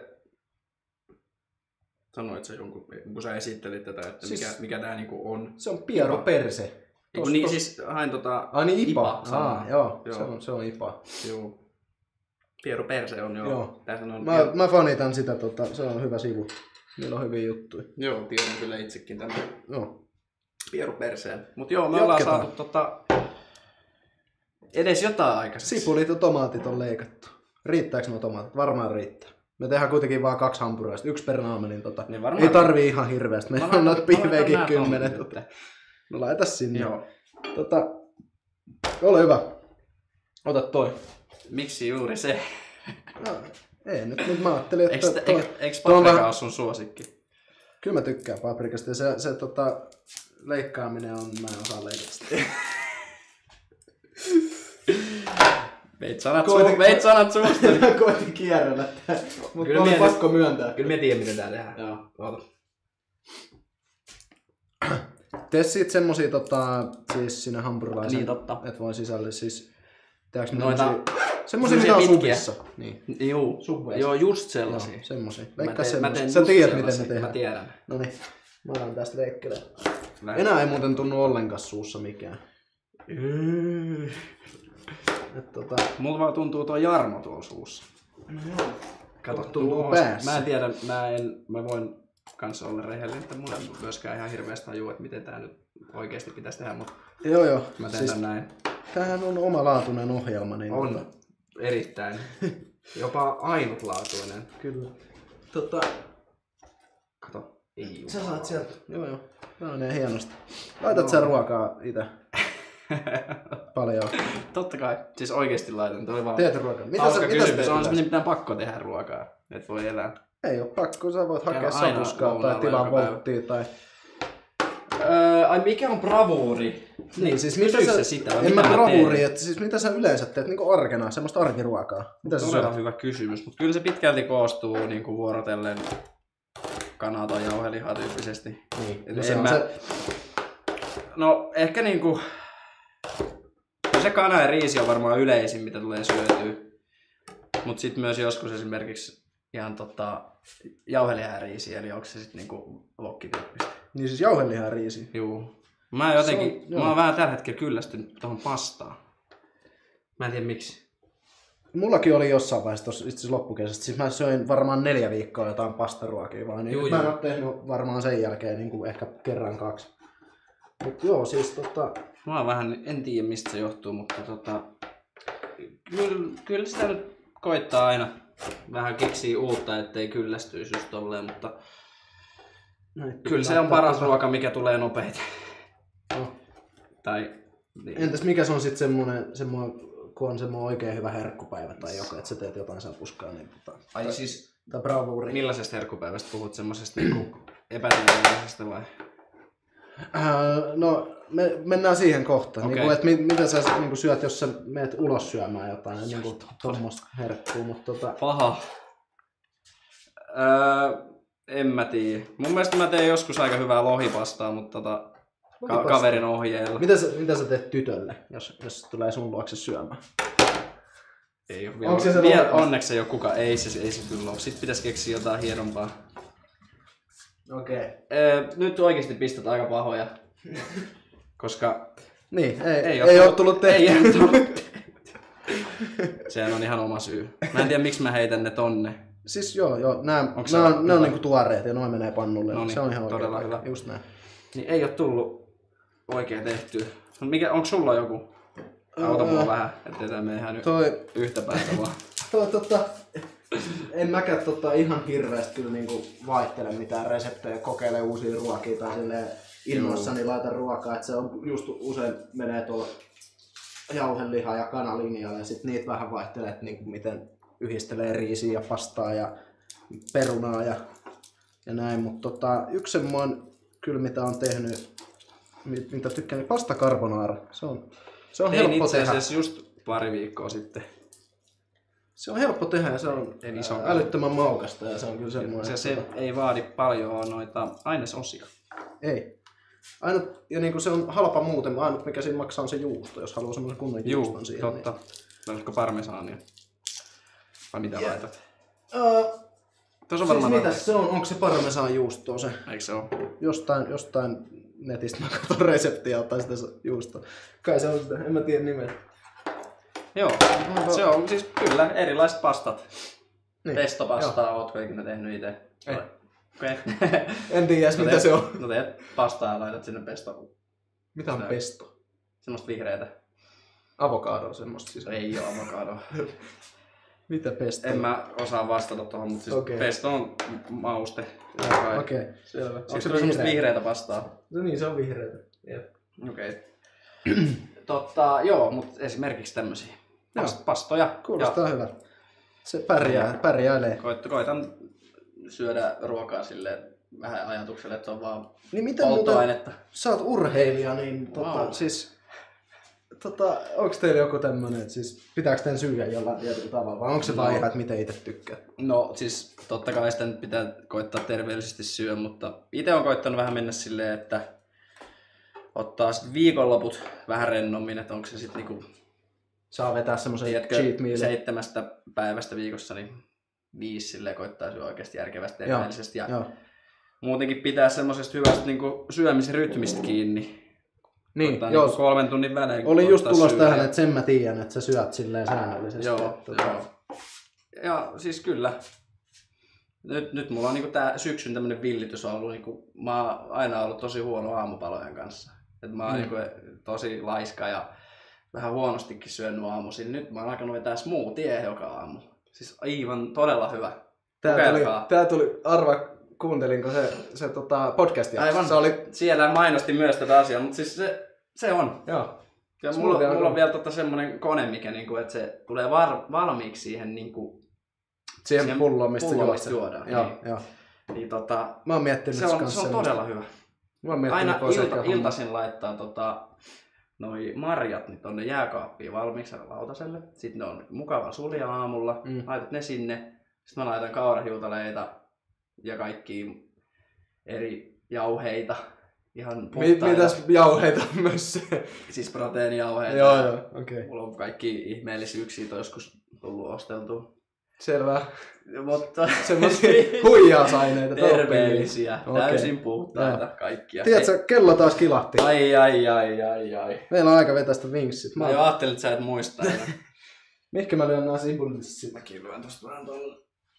[SPEAKER 2] Sanoit sä jonkun, kun sä esittelit tätä, että
[SPEAKER 1] Siis-
[SPEAKER 2] mikä, mikä tää niinku on.
[SPEAKER 1] Se on Piero
[SPEAKER 2] Ipa.
[SPEAKER 1] Perse.
[SPEAKER 2] Niin,
[SPEAKER 1] Tos-
[SPEAKER 2] niin
[SPEAKER 1] tos-
[SPEAKER 2] siis hain tota...
[SPEAKER 1] Ai niin, Ipa.
[SPEAKER 2] Ipa sanaa.
[SPEAKER 1] Aa, joo,
[SPEAKER 2] Joo.
[SPEAKER 1] Se, on, se on Ipa.
[SPEAKER 2] Joo. Piero Perse on joo.
[SPEAKER 1] Joo.
[SPEAKER 2] Tässä on...
[SPEAKER 1] Mä, mä fanitan sitä, tota, se on hyvä sivu. Niillä on hyviä juttuja.
[SPEAKER 2] Joo, tiedän kyllä itsekin tämän
[SPEAKER 1] Joo.
[SPEAKER 2] Piero Perseen. Mut joo, me
[SPEAKER 1] Jatketaan.
[SPEAKER 2] ollaan saatu tota... Edes jotain aikaiseksi.
[SPEAKER 1] Sipulit ja tomaatit on leikattu. Riittääkö nuo tomaatit? Varmaan riittää. Me tehdään kuitenkin vaan kaksi hampurilaista, yksi per naama, niin tota,
[SPEAKER 2] Niin varmaan
[SPEAKER 1] ei tarvii ihan hirveästi. Meillä
[SPEAKER 2] Mä
[SPEAKER 1] on
[SPEAKER 2] laitan-
[SPEAKER 1] noita
[SPEAKER 2] mä laitan
[SPEAKER 1] pihvejäkin
[SPEAKER 2] nää
[SPEAKER 1] kymmenen.
[SPEAKER 2] tonne
[SPEAKER 1] Tota. No laita sinne.
[SPEAKER 2] Joo.
[SPEAKER 1] Tota, ole hyvä. Ota toi.
[SPEAKER 2] Miksi juuri se?
[SPEAKER 1] No, ei nyt, nyt mä ajattelin, että
[SPEAKER 2] Eikö,
[SPEAKER 1] toi,
[SPEAKER 2] eikö, eikö
[SPEAKER 1] toi on
[SPEAKER 2] paprika
[SPEAKER 1] vähän-
[SPEAKER 2] ole sun suosikki?
[SPEAKER 1] kyllä mä tykkään paprikasta ja se, se tota, leikkaaminen on, mä en osaa leikata sitä.
[SPEAKER 2] Veit sanat,
[SPEAKER 1] Koitin-
[SPEAKER 2] suu, veit sanat suusta.
[SPEAKER 1] Mä koitin kierrellä tää, mutta
[SPEAKER 2] Kyllä
[SPEAKER 1] oli
[SPEAKER 2] mie-
[SPEAKER 1] pakko myöntää.
[SPEAKER 2] Kyllä mä tiedän, miten tää tehdään.
[SPEAKER 1] Joo.
[SPEAKER 2] Oota.
[SPEAKER 1] Tee siitä semmosia tota, siis sinne hampurilaisen,
[SPEAKER 2] Niin, totta.
[SPEAKER 1] et voi sisälle siis, tehdäänkö
[SPEAKER 2] Noita-
[SPEAKER 1] semmosia, semmosia mitä on
[SPEAKER 2] semmosia pitkiä.
[SPEAKER 1] subissa. Niin.
[SPEAKER 2] Juu.
[SPEAKER 1] Subveissa.
[SPEAKER 2] Joo, just
[SPEAKER 1] Joo,
[SPEAKER 2] sellaisia.
[SPEAKER 1] semmosia.
[SPEAKER 2] Mä
[SPEAKER 1] Leikkaa
[SPEAKER 2] teen- mä
[SPEAKER 1] semmosia.
[SPEAKER 2] teen
[SPEAKER 1] Sä
[SPEAKER 2] just
[SPEAKER 1] tiedät miten ne
[SPEAKER 2] sellaisia.
[SPEAKER 1] tehdään.
[SPEAKER 2] Mä tiedän.
[SPEAKER 1] Noniin. Mä alan tästä leikkelemään.
[SPEAKER 2] Lähet.
[SPEAKER 1] Enää ei muuten tunnu ollenkaan suussa mikään. Et tota,
[SPEAKER 2] Mulla vaan tuntuu tuo Jarmo tuolla suussa. Kato,
[SPEAKER 1] Tuntuu
[SPEAKER 2] tuohon-
[SPEAKER 1] päässä.
[SPEAKER 2] Mä en tiedä, mä, en, mä voin kanssa olla rehellinen, että mulla ei myöskään ihan hirveästi tajua, että miten tää nyt oikeesti pitäisi tehdä, mutta
[SPEAKER 1] Joo joo.
[SPEAKER 2] mä teen
[SPEAKER 1] Siis,
[SPEAKER 2] tän näin.
[SPEAKER 1] tämähän on omalaatuinen ohjelma. Niin
[SPEAKER 2] On
[SPEAKER 1] tota-
[SPEAKER 2] erittäin. Jopa ainutlaatuinen.
[SPEAKER 1] Kyllä. Tota,
[SPEAKER 2] Kato. Ei
[SPEAKER 1] sä
[SPEAKER 2] jumala.
[SPEAKER 1] saat sieltä. Joo joo. Tämä menee hienosti. Laitat
[SPEAKER 2] No.
[SPEAKER 1] sä ruokaa itse? Paljon.
[SPEAKER 2] Totta kai. Siis oikeesti laitan. Toi vaan
[SPEAKER 1] Teet ruokaa. Mitä
[SPEAKER 2] hauska
[SPEAKER 1] sä, mitä sä
[SPEAKER 2] kysymys.
[SPEAKER 1] teet
[SPEAKER 2] On
[SPEAKER 1] yleensä?
[SPEAKER 2] se nimittäin pakko tehdä ruokaa. Et voi elää.
[SPEAKER 1] Ei oo pakko. Sä voit hakea
[SPEAKER 2] Käydä aina
[SPEAKER 1] sapuskaa tai
[SPEAKER 2] lounaalla
[SPEAKER 1] tilaa
[SPEAKER 2] joka päivä.
[SPEAKER 1] volttia tai...
[SPEAKER 2] Öö, ai mikä on bravuuri?
[SPEAKER 1] Niin, siis mitä
[SPEAKER 2] Kysyks
[SPEAKER 1] sä...
[SPEAKER 2] sä sitä? vai
[SPEAKER 1] En
[SPEAKER 2] mitä
[SPEAKER 1] mä
[SPEAKER 2] teen?
[SPEAKER 1] bravuuri, että siis mitä sä yleensä teet niinku arkena, semmoista arkiruokaa? Mitä sä
[SPEAKER 2] Todella
[SPEAKER 1] syöt?
[SPEAKER 2] hyvä kysymys, mutta kyllä se pitkälti koostuu niin kuin vuorotellen kanaa tai jauhelihaa tyyppisesti.
[SPEAKER 1] Niin.
[SPEAKER 2] Et
[SPEAKER 1] No
[SPEAKER 2] en
[SPEAKER 1] se on
[SPEAKER 2] mä-
[SPEAKER 1] se...
[SPEAKER 2] No ehkä niinku... Se kana ja riisi on varmaan yleisin, mitä tulee syötyä. Mut sit myös joskus esimerkiksi ihan tota jauhelihaa ja riisiä, eli onko se sit niinku lokkityyppistä.
[SPEAKER 1] Niin siis jauhelihaa ja riisi.
[SPEAKER 2] Juu. Mä jotenkin,
[SPEAKER 1] Se on- joo.
[SPEAKER 2] mä oon vähän tällä hetkellä kyllästynyt tohon pastaan. Mä en tiedä miksi.
[SPEAKER 1] Mullakin oli jossain vaiheessa tossa itse asiassa loppukesästä. Siis mä söin varmaan neljä viikkoa jotain pastaruokia vaan. Niin
[SPEAKER 2] Juu,
[SPEAKER 1] mä en
[SPEAKER 2] juu.
[SPEAKER 1] oo tehnyt varmaan sen jälkeen niin kuin ehkä kerran kaksi. Mut joo, siis tota...
[SPEAKER 2] Mä oon vähän, en tiedä mistä se johtuu, mutta tota... Kyllä, kyllä sitä nyt koittaa aina vähän keksiä uutta, ettei kyllästyisi just tolleen, mutta
[SPEAKER 1] Näin,
[SPEAKER 2] kyllä se
[SPEAKER 1] pitää
[SPEAKER 2] on paras
[SPEAKER 1] tota-
[SPEAKER 2] ruoka, mikä tulee nopeiten.
[SPEAKER 1] No.
[SPEAKER 2] Tai... Niin.
[SPEAKER 1] Entäs mikä se on sitten semmonen, semmonen, kun on semmonen oikein hyvä herkkupäivä tai joku, että sä teet jotain sapuskaa, niin tota...
[SPEAKER 2] Ai
[SPEAKER 1] tai,
[SPEAKER 2] siis,
[SPEAKER 1] tai bravuuri.
[SPEAKER 2] millaisesta herkkupäivästä puhut? Semmosesta niinku epätyypillisestä vai?
[SPEAKER 1] Äh, no, me mennään siihen kohtaan.
[SPEAKER 2] Okei.
[SPEAKER 1] Niin kuin, että mit, mitä sä niin kuin syöt, jos sä meet ulos syömään jotain, niin kuin tommoista herkkuu, mutta tota...
[SPEAKER 2] Paha. Öö, en mä tiedä. Mun mielestä mä teen joskus aika hyvää lohipastaa, mutta tota, ka-
[SPEAKER 1] Lohipastaa.
[SPEAKER 2] kaverin ohjeella.
[SPEAKER 1] Mitä sä, mitä sä teet tytölle, jos, jos se tulee sun luokse syömään?
[SPEAKER 2] Ei ole
[SPEAKER 1] Onko
[SPEAKER 2] vielä.
[SPEAKER 1] se se
[SPEAKER 2] vielä
[SPEAKER 1] lohipasta?
[SPEAKER 2] onneksi ei ole kukaan. Ei se, ei se kyllä ole. Sitten pitäisi keksiä jotain hienompaa.
[SPEAKER 1] Okei. Okay.
[SPEAKER 2] Öö, nyt oikeasti pistät aika pahoja. Koska
[SPEAKER 1] Niin, ei,
[SPEAKER 2] ei,
[SPEAKER 1] ei, ei ole tullut
[SPEAKER 2] Ei
[SPEAKER 1] tehtyä.
[SPEAKER 2] ole tullut tehtyä. Sehän on ihan oma syy. Mä en tiedä miksi mä heitän ne tonne.
[SPEAKER 1] Siis joo, joo, nää,
[SPEAKER 2] Onko se
[SPEAKER 1] nää, on,
[SPEAKER 2] hyvä?
[SPEAKER 1] nää on niinku tuoreet ja noin menee pannulle.
[SPEAKER 2] Noniin,
[SPEAKER 1] se on ihan
[SPEAKER 2] todella
[SPEAKER 1] oikein.
[SPEAKER 2] hyvä.
[SPEAKER 1] Just näin.
[SPEAKER 2] Niin ei ole tullut oikein tehtyä. Mikä, onko sulla joku? Auta mua
[SPEAKER 1] Öö,
[SPEAKER 2] vähän, ettei tää mene ihan nyt
[SPEAKER 1] Toi,
[SPEAKER 2] yhtä päätä vaan.
[SPEAKER 1] toi tota, en mäkään tota ihan hirveästi kyllä niinku vaihtele mitään reseptejä, kokeile uusia ruokia tai silleen innoissani laita ruokaa, että se on just usein menee tuolla jauheliha ja kanalinjalle ja sit niitä vähän vaihtelee, että niinku miten yhdistelee riisiä ja pastaa ja perunaa ja, ja näin, mutta tota, yksi semmoinen kyllä mitä on tehnyt, mit- mitä tykkään, niin pasta carbonara, se on, se on
[SPEAKER 2] Tein
[SPEAKER 1] helppo
[SPEAKER 2] itse
[SPEAKER 1] tehdä.
[SPEAKER 2] asiassa just pari viikkoa sitten.
[SPEAKER 1] Se on helppo tehdä ja se on
[SPEAKER 2] En ison
[SPEAKER 1] ää, älyttömän maukasta ja se on kyllä semmoinen.
[SPEAKER 2] Se,
[SPEAKER 1] että
[SPEAKER 2] se
[SPEAKER 1] tota,
[SPEAKER 2] ei vaadi paljon noita ainesosia.
[SPEAKER 1] ei. Ainut, ja niinku se on halpa muuten, ainut mikä siinä maksaa on se juusto, jos haluaa semmoisen kunnon
[SPEAKER 2] Juu,
[SPEAKER 1] juuston siihen.
[SPEAKER 2] totta. Olisiko parmesaania? Vai mitä
[SPEAKER 1] Jep.
[SPEAKER 2] laitat?
[SPEAKER 1] Niin. Öö,
[SPEAKER 2] Tuossa on
[SPEAKER 1] siis
[SPEAKER 2] varmaan
[SPEAKER 1] mitä
[SPEAKER 2] tarpeeksi.
[SPEAKER 1] se on? Onko se parmesan juustoa se?
[SPEAKER 2] Eikö se ole?
[SPEAKER 1] Jostain, jostain netistä mä katson reseptiä ja ottaa sitä juustoa. Kai se on sitä, en mä tiedä nimeä.
[SPEAKER 2] Joo,
[SPEAKER 1] Onko-
[SPEAKER 2] se on siis kyllä erilaiset pastat.
[SPEAKER 1] Niin.
[SPEAKER 2] Pestopastaa, ootko ikinä tehnyt itse?
[SPEAKER 1] Ei.
[SPEAKER 2] Okei.
[SPEAKER 1] En tiedä edes
[SPEAKER 2] No
[SPEAKER 1] mitä
[SPEAKER 2] teet-
[SPEAKER 1] se on.
[SPEAKER 2] No teet pastaa ja laitat sinne pesto.
[SPEAKER 1] Mitä on
[SPEAKER 2] Sitä-
[SPEAKER 1] pesto?
[SPEAKER 2] Semmoista vihreätä.
[SPEAKER 1] Avokadoa semmoista siis.
[SPEAKER 2] Ei oo avokadoa.
[SPEAKER 1] Mitä pesto?
[SPEAKER 2] En mä osaa vastata tohon, mutta siis
[SPEAKER 1] Okei.
[SPEAKER 2] pesto on mauste.
[SPEAKER 1] Okei, okay, selvä. Onko
[SPEAKER 2] Siis
[SPEAKER 1] se
[SPEAKER 2] on semmoista
[SPEAKER 1] vihreä?
[SPEAKER 2] vihreätä pastaa.
[SPEAKER 1] No niin, se on vihreätä. Jep.
[SPEAKER 2] Okei. Okay. Totta, joo, mutta esimerkiksi tämmösiä.
[SPEAKER 1] Joo.
[SPEAKER 2] Past- pastoja.
[SPEAKER 1] Kuulostaa hyvä. Se pärjää, pärjäälee.
[SPEAKER 2] Koit, koitan syödä ruokaa silleen vähän ajatukselle, että se on vaan
[SPEAKER 1] Niin miten muuten,
[SPEAKER 2] polttoainetta.
[SPEAKER 1] sä oot urheilija, niin tota,
[SPEAKER 2] Wow.
[SPEAKER 1] siis, tota, onko teillä joku tämmönen, että siis pitääkö tän syödä jollain tietyllä tavalla, vai onko se vaan
[SPEAKER 2] No.
[SPEAKER 1] ihan, että miten itse tykkää?
[SPEAKER 2] No siis totta kai sitä nyt pitää koittaa terveellisesti syödä, mutta itse on koittanut vähän mennä silleen, että ottaa sit viikonloput vähän rennommin, että onko se sitten niinku,
[SPEAKER 1] Saa vetää semmosen
[SPEAKER 2] tiedätkö,
[SPEAKER 1] cheat meal.
[SPEAKER 2] seitsemästä päivästä viikossa, niin viisi silleen koittaa syödä oikeasti järkevästi terveellisesti. Ja
[SPEAKER 1] Joo.
[SPEAKER 2] muutenkin pitää semmosesta hyvästä niinku syömisrytmistä kiinni.
[SPEAKER 1] Niin,
[SPEAKER 2] Koittaa
[SPEAKER 1] joo.
[SPEAKER 2] niinku kolmen tunnin välein.
[SPEAKER 1] Oli just
[SPEAKER 2] koittaa
[SPEAKER 1] tulos
[SPEAKER 2] syödä.
[SPEAKER 1] tähän, että sen mä tiedän, että sä syöt silleen säännöllisesti.
[SPEAKER 2] Joo,
[SPEAKER 1] että, tota,
[SPEAKER 2] joo. Ja siis kyllä. Nyt, nyt mulla on niinku tää syksyn tämmönen villitys ollut. Niinku, mä oon aina ollut tosi huono aamupalojen kanssa. Et mä oon
[SPEAKER 1] Mm.
[SPEAKER 2] niinku tosi laiska ja vähän huonostikin syönyt aamuisin. Nyt mä oon alkanut vetää smoothie joka aamu. Siis aivan todella hyvä.
[SPEAKER 1] Tää tuli,
[SPEAKER 2] Kokeilkaa.
[SPEAKER 1] tää tuli, arva kuuntelinko se, se tota podcast
[SPEAKER 2] Aivan.
[SPEAKER 1] Se oli...
[SPEAKER 2] Siellä mainosti myös tätä asiaa, mutta siis se, se on.
[SPEAKER 1] Joo.
[SPEAKER 2] Ja
[SPEAKER 1] Smoothie
[SPEAKER 2] mulla,
[SPEAKER 1] on
[SPEAKER 2] mulla on
[SPEAKER 1] hyvä.
[SPEAKER 2] vielä tota semmonen kone, mikä niinku, että se tulee var, valmiiksi siihen niinku,
[SPEAKER 1] Siihen,
[SPEAKER 2] siihen
[SPEAKER 1] pulloon, mistä
[SPEAKER 2] pulloon,
[SPEAKER 1] juot
[SPEAKER 2] mistä
[SPEAKER 1] sen.
[SPEAKER 2] juodaan.
[SPEAKER 1] Joo,
[SPEAKER 2] Niin.
[SPEAKER 1] joo.
[SPEAKER 2] Niin tota,
[SPEAKER 1] Mä oon miettinyt
[SPEAKER 2] se on,
[SPEAKER 1] kans
[SPEAKER 2] se on
[SPEAKER 1] semmoista.
[SPEAKER 2] todella hyvä.
[SPEAKER 1] Mä oon miettinyt,
[SPEAKER 2] Aina
[SPEAKER 1] että vois
[SPEAKER 2] ilta,
[SPEAKER 1] ehkä homma-
[SPEAKER 2] iltaisin laittaa tota, noi marjat niin tonne jääkaappiin valmiiksi lautaselle. Sitten ne on mukava sulja aamulla.
[SPEAKER 1] Mm.
[SPEAKER 2] Laitat ne sinne. Sitten mä laitan kaurahiutaleita ja kaikki eri jauheita. Ihan
[SPEAKER 1] Mi-
[SPEAKER 2] puhtaita.
[SPEAKER 1] mitäs jauheita myös se?
[SPEAKER 2] Siis proteiinijauheita.
[SPEAKER 1] Joo, joo, okei. Okay.
[SPEAKER 2] Mulla on kaikki ihmeellisyyksiä joskus tullut osteltua.
[SPEAKER 1] Selvä.
[SPEAKER 2] Mutta
[SPEAKER 1] Semmoisia huijausaineita.
[SPEAKER 2] terveellisiä,
[SPEAKER 1] Okei.
[SPEAKER 2] täysin puhtaita
[SPEAKER 1] Joo.
[SPEAKER 2] kaikkia.
[SPEAKER 1] Tiedätkö, kello taas kilahti.
[SPEAKER 2] Ai ai ai ai ai.
[SPEAKER 1] Meillä on aika vetästä vinksit. Mä,
[SPEAKER 2] Mä jo ajattelin, että sä et muista enää.
[SPEAKER 1] Mihinkä mä lyön nää sipulit?
[SPEAKER 2] Mäkin lyön tosta vähän tuolla.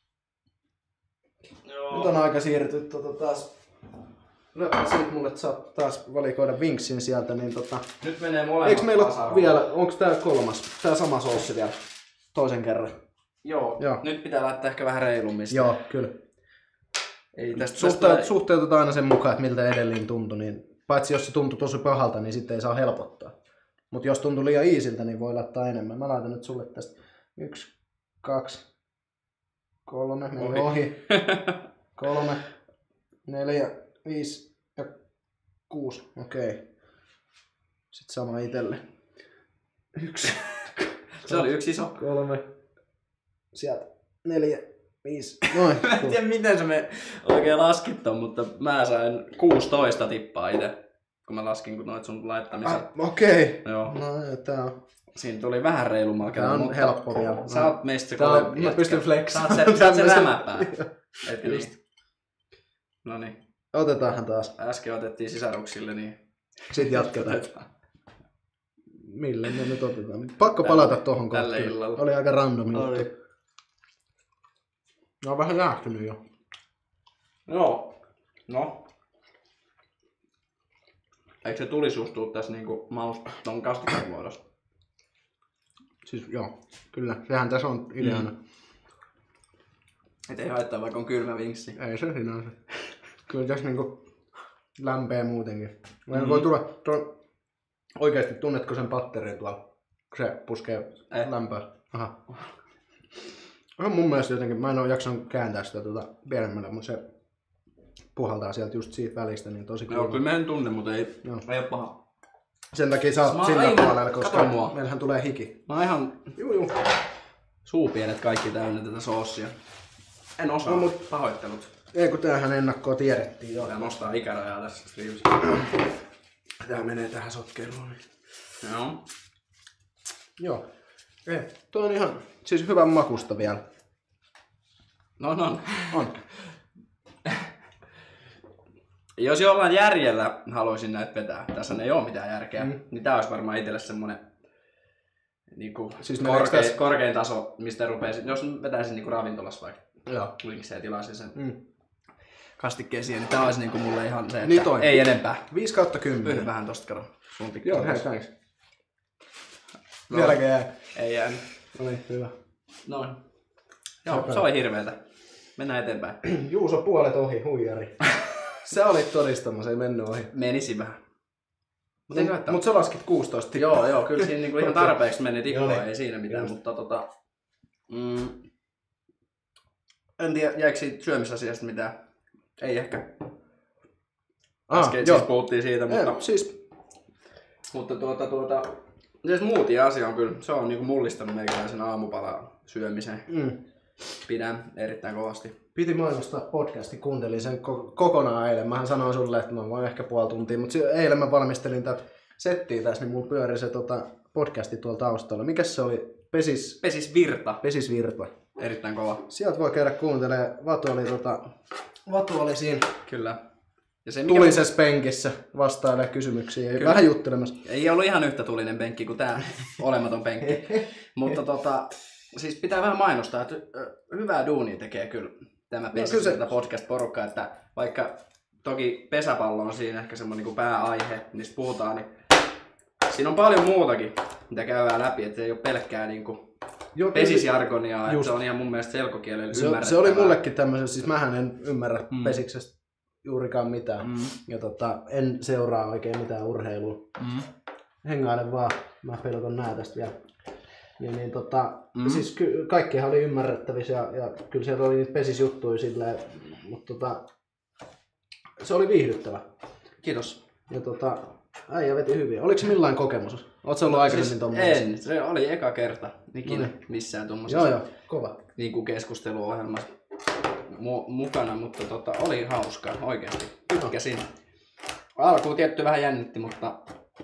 [SPEAKER 1] Nyt on aika siirtyä tota taas. Lyöpä siitä mulle, että saat taas valikoida vinksin sieltä, niin tota...
[SPEAKER 2] Nyt menee molemmat
[SPEAKER 1] Eikö meillä ole
[SPEAKER 2] tasarolla.
[SPEAKER 1] vielä, onko tää kolmas? Tää sama soussi vielä? Toisen kerran.
[SPEAKER 2] Joo.
[SPEAKER 1] Joo.
[SPEAKER 2] Nyt pitää laittaa ehkä vähän reilummin sitä.
[SPEAKER 1] Joo, kyllä.
[SPEAKER 2] Ei tästä
[SPEAKER 1] Suhteut,
[SPEAKER 2] tästä...
[SPEAKER 1] suhteutetaan aina sen mukaan, että miltä edellinen tuntui, niin paitsi jos se tuntui tosi pahalta, niin sitten ei saa helpottaa. Mutta jos tuntui liian iisiltä, niin voi laittaa enemmän. Mä laitan nyt sulle tästä yksi, kaksi, kolme, meni ohi. ohi. Kolme, neljä, viisi ja kuusi. Okei. Sitten sama itelle. Yksi,
[SPEAKER 2] Se oli yksi iso.
[SPEAKER 1] kolme, sieltä neljä, viisi. Noin.
[SPEAKER 2] Mä en tiedä miten se me oikein laskit ton, mutta mä sain kuusitoista tippaa itse. Kun mä laskin kun noit sun laittamisen.
[SPEAKER 1] Ah, okei. Okay.
[SPEAKER 2] Joo.
[SPEAKER 1] No, tää on,
[SPEAKER 2] Siinä tuli vähän reilummalla
[SPEAKER 1] tää on
[SPEAKER 2] mutta
[SPEAKER 1] helppo vielä.
[SPEAKER 2] Sä oot meistä se
[SPEAKER 1] Tää on-
[SPEAKER 2] kovempi
[SPEAKER 1] mä
[SPEAKER 2] jätkä.
[SPEAKER 1] pystyn
[SPEAKER 2] Sä
[SPEAKER 1] flexaamaan
[SPEAKER 2] oot se, sä oot se
[SPEAKER 1] tämmösen.
[SPEAKER 2] rämäpää. Etkö
[SPEAKER 1] Just.
[SPEAKER 2] niin? Noniin.
[SPEAKER 1] Otetaanhan taas.
[SPEAKER 2] Äsken otettiin sisaruksille, niin...
[SPEAKER 1] Sitten jatketaan. Millä me nyt otetaan? Pakko palata tohon
[SPEAKER 2] tällä
[SPEAKER 1] kohtaan.
[SPEAKER 2] illalla.
[SPEAKER 1] Oli aika random
[SPEAKER 2] Oli.
[SPEAKER 1] juttu. Ne on vähän jäähtynyt jo.
[SPEAKER 2] Joo. No. Eikö se tulisuus tuu tässä niinku maust ton kastikkeen muodossa?
[SPEAKER 1] Siis joo, kyllä. Sehän tässä on ideana. Mm.
[SPEAKER 2] Et ei haittaa vaikka on kylmä vinksi.
[SPEAKER 1] Ei se sinänsä. Kyllä tässä niinku lämpee muutenkin. Meillä
[SPEAKER 2] Mhm.
[SPEAKER 1] voi tulla tuon... Oikeesti tunnetko sen patterin tuolla? Kun se puskee
[SPEAKER 2] Eh.
[SPEAKER 1] lämpöä. Aha. On mun mielestä jotenkin, mä en oo jaksanut kääntää sitä tuota pienemmälle, mutta se puhaltaa sieltä just siitä välistä, niin tosi
[SPEAKER 2] Joo,
[SPEAKER 1] kuuma.
[SPEAKER 2] kyllä mä en tunne, mutta ei,
[SPEAKER 1] Joo.
[SPEAKER 2] ei oo paha.
[SPEAKER 1] Sen takia sä
[SPEAKER 2] Mä
[SPEAKER 1] oot
[SPEAKER 2] oon
[SPEAKER 1] sillä
[SPEAKER 2] aivan-
[SPEAKER 1] puolella, koska
[SPEAKER 2] kato mua.
[SPEAKER 1] meillähän tulee hiki.
[SPEAKER 2] Mä oon ihan
[SPEAKER 1] Juu, juu.
[SPEAKER 2] suupienet kaikki täynnä tätä soossia. En osaa,
[SPEAKER 1] No,
[SPEAKER 2] no,
[SPEAKER 1] mut-
[SPEAKER 2] mut pahoittelut.
[SPEAKER 1] Ei kun tämähän ennakkoon tiedettiin jo.
[SPEAKER 2] Tää nostaa ikärajaa tässä streamissa.
[SPEAKER 1] Tää menee tähän sotkeluun.
[SPEAKER 2] Joo.
[SPEAKER 1] Joo. Ei, tuo on ihan siis hyvän makusta vielä.
[SPEAKER 2] No no.
[SPEAKER 1] On.
[SPEAKER 2] Jos jollain järjellä haluaisin näitä vetää, tässä ei oo mitään järkeä,
[SPEAKER 1] Mm.
[SPEAKER 2] mm. niin tää olisi varmaan itselle semmonen niinku
[SPEAKER 1] Siis meneekö
[SPEAKER 2] korkein,
[SPEAKER 1] tässä-
[SPEAKER 2] korkein taso, mistä rupeaisin, jos vetäisin niinku ravintolassa vaikka
[SPEAKER 1] Joo.
[SPEAKER 2] linkseen ja tilaisin sen
[SPEAKER 1] Mm.
[SPEAKER 2] kastikkeen siihen, niin tää olisi niinku mulle ihan se, että
[SPEAKER 1] Niin toi.
[SPEAKER 2] ei enempää.
[SPEAKER 1] viisi kautta
[SPEAKER 2] Pyyhdy
[SPEAKER 1] kymmenen.
[SPEAKER 2] vähän tosta karo. Sun pikku
[SPEAKER 1] Joo, hei, thanks. Vieläkö jää?
[SPEAKER 2] Ei jäänyt.
[SPEAKER 1] Oli hyvä.
[SPEAKER 2] Noin. Joo,
[SPEAKER 1] Sepä.
[SPEAKER 2] se oli hirveetä. Mennään eteenpäin.
[SPEAKER 1] Juuso puolet ohi, huijari. Sä olit todistamassa, ei mennyt ohi.
[SPEAKER 2] Menisi vähän. Mut ei se haittaa.
[SPEAKER 1] Mut sä laskit kuusitoista tippaa.
[SPEAKER 2] Joo, joo, kyllä siinä niinku ihan
[SPEAKER 1] Okei.
[SPEAKER 2] tarpeeksi meni
[SPEAKER 1] Joo,
[SPEAKER 2] tippoa,
[SPEAKER 1] niin.
[SPEAKER 2] ei siinä mitään,
[SPEAKER 1] Just.
[SPEAKER 2] mutta tota... Mm, en tiedä, jäikö siitä syömisasiasta mitään? Ei ehkä.
[SPEAKER 1] Ah,
[SPEAKER 2] Äsken
[SPEAKER 1] joo.
[SPEAKER 2] siis puhuttiin siitä, mutta...
[SPEAKER 1] Ei, siis
[SPEAKER 2] Mutta tuota, tuota... Se smoothie asia on kyllä, se on niinku mullistanut meikäläisen aamupala syömisen.
[SPEAKER 1] mm,
[SPEAKER 2] Pidän erittäin kovasti.
[SPEAKER 1] piti mainostaa podcasti, kuuntelin sen ko- kokonaan eilen. Mähän sanoin sulle, että mä voin ehkä puoli tuntia, mutta eilen mä valmistelin tätä settiä tässä, niin mulla pyöri se tota, podcasti tuolla taustalla. Mikäs se oli? Pesis,
[SPEAKER 2] Pesis virta.
[SPEAKER 1] Pesisvirta.
[SPEAKER 2] Erittäin kova.
[SPEAKER 1] Sieltä voi käydä kuuntelemaan. Vatu oli, tota, Vatu oli siinä
[SPEAKER 2] Kyllä. Ja se, mikä
[SPEAKER 1] tulisessa penkissä vastailee kysymyksiin ja
[SPEAKER 2] Kyllä.
[SPEAKER 1] vähän juttelemassa.
[SPEAKER 2] ei ollut ihan yhtä tulinen penkki kuin tämä olematon penkki. Mutta tota, siis pitää vähän mainostaa, että ö, hyvää duunia tekee kyllä tämä
[SPEAKER 1] kyllä
[SPEAKER 2] Pesis
[SPEAKER 1] se-
[SPEAKER 2] Virta podcast-porukka, että vaikka toki pesäpallo on siinä ehkä semmoinen niin pääaihe, mistä puhutaan, niin siinä on paljon muutakin, mitä käydään läpi, että se ei ole pelkkää niin kuin pesisjargoniaa, että se on ihan mun mielestä selkokielellä
[SPEAKER 1] se,
[SPEAKER 2] ymmärrettävää.
[SPEAKER 1] se oli mullekin tämmöisen, siis mähän en ymmärrä
[SPEAKER 2] Mm.
[SPEAKER 1] pesiksestä juurikaan mitään.
[SPEAKER 2] Mm.
[SPEAKER 1] Ja tota, en seuraa oikein mitään urheilua.
[SPEAKER 2] Mm.
[SPEAKER 1] Hengailen vaan, mä pelkon nää tästä vielä. Niin, niin tota,
[SPEAKER 2] Mm.
[SPEAKER 1] siis ky- kaikkihan oli ymmärrettävissä ja, ja kyllä siellä oli niitä pesisjuttuja silleen, mutta tota, se oli viihdyttävä.
[SPEAKER 2] Kiitos.
[SPEAKER 1] Ja tota, äijä veti hyvin. Oliko se millainen kokemus? Oletko ollut aikaisemmin
[SPEAKER 2] Siis
[SPEAKER 1] tommoisessa?
[SPEAKER 2] en, se oli eka kerta ikinä
[SPEAKER 1] No niin.
[SPEAKER 2] missään tuommoisessa
[SPEAKER 1] Joo joo, kova.
[SPEAKER 2] niin kuin keskusteluohjelmassa mu- mukana, mutta tota, oli hauskaa oikeasti. Tykkäsin. Alkuun tietty vähän jännitti, mutta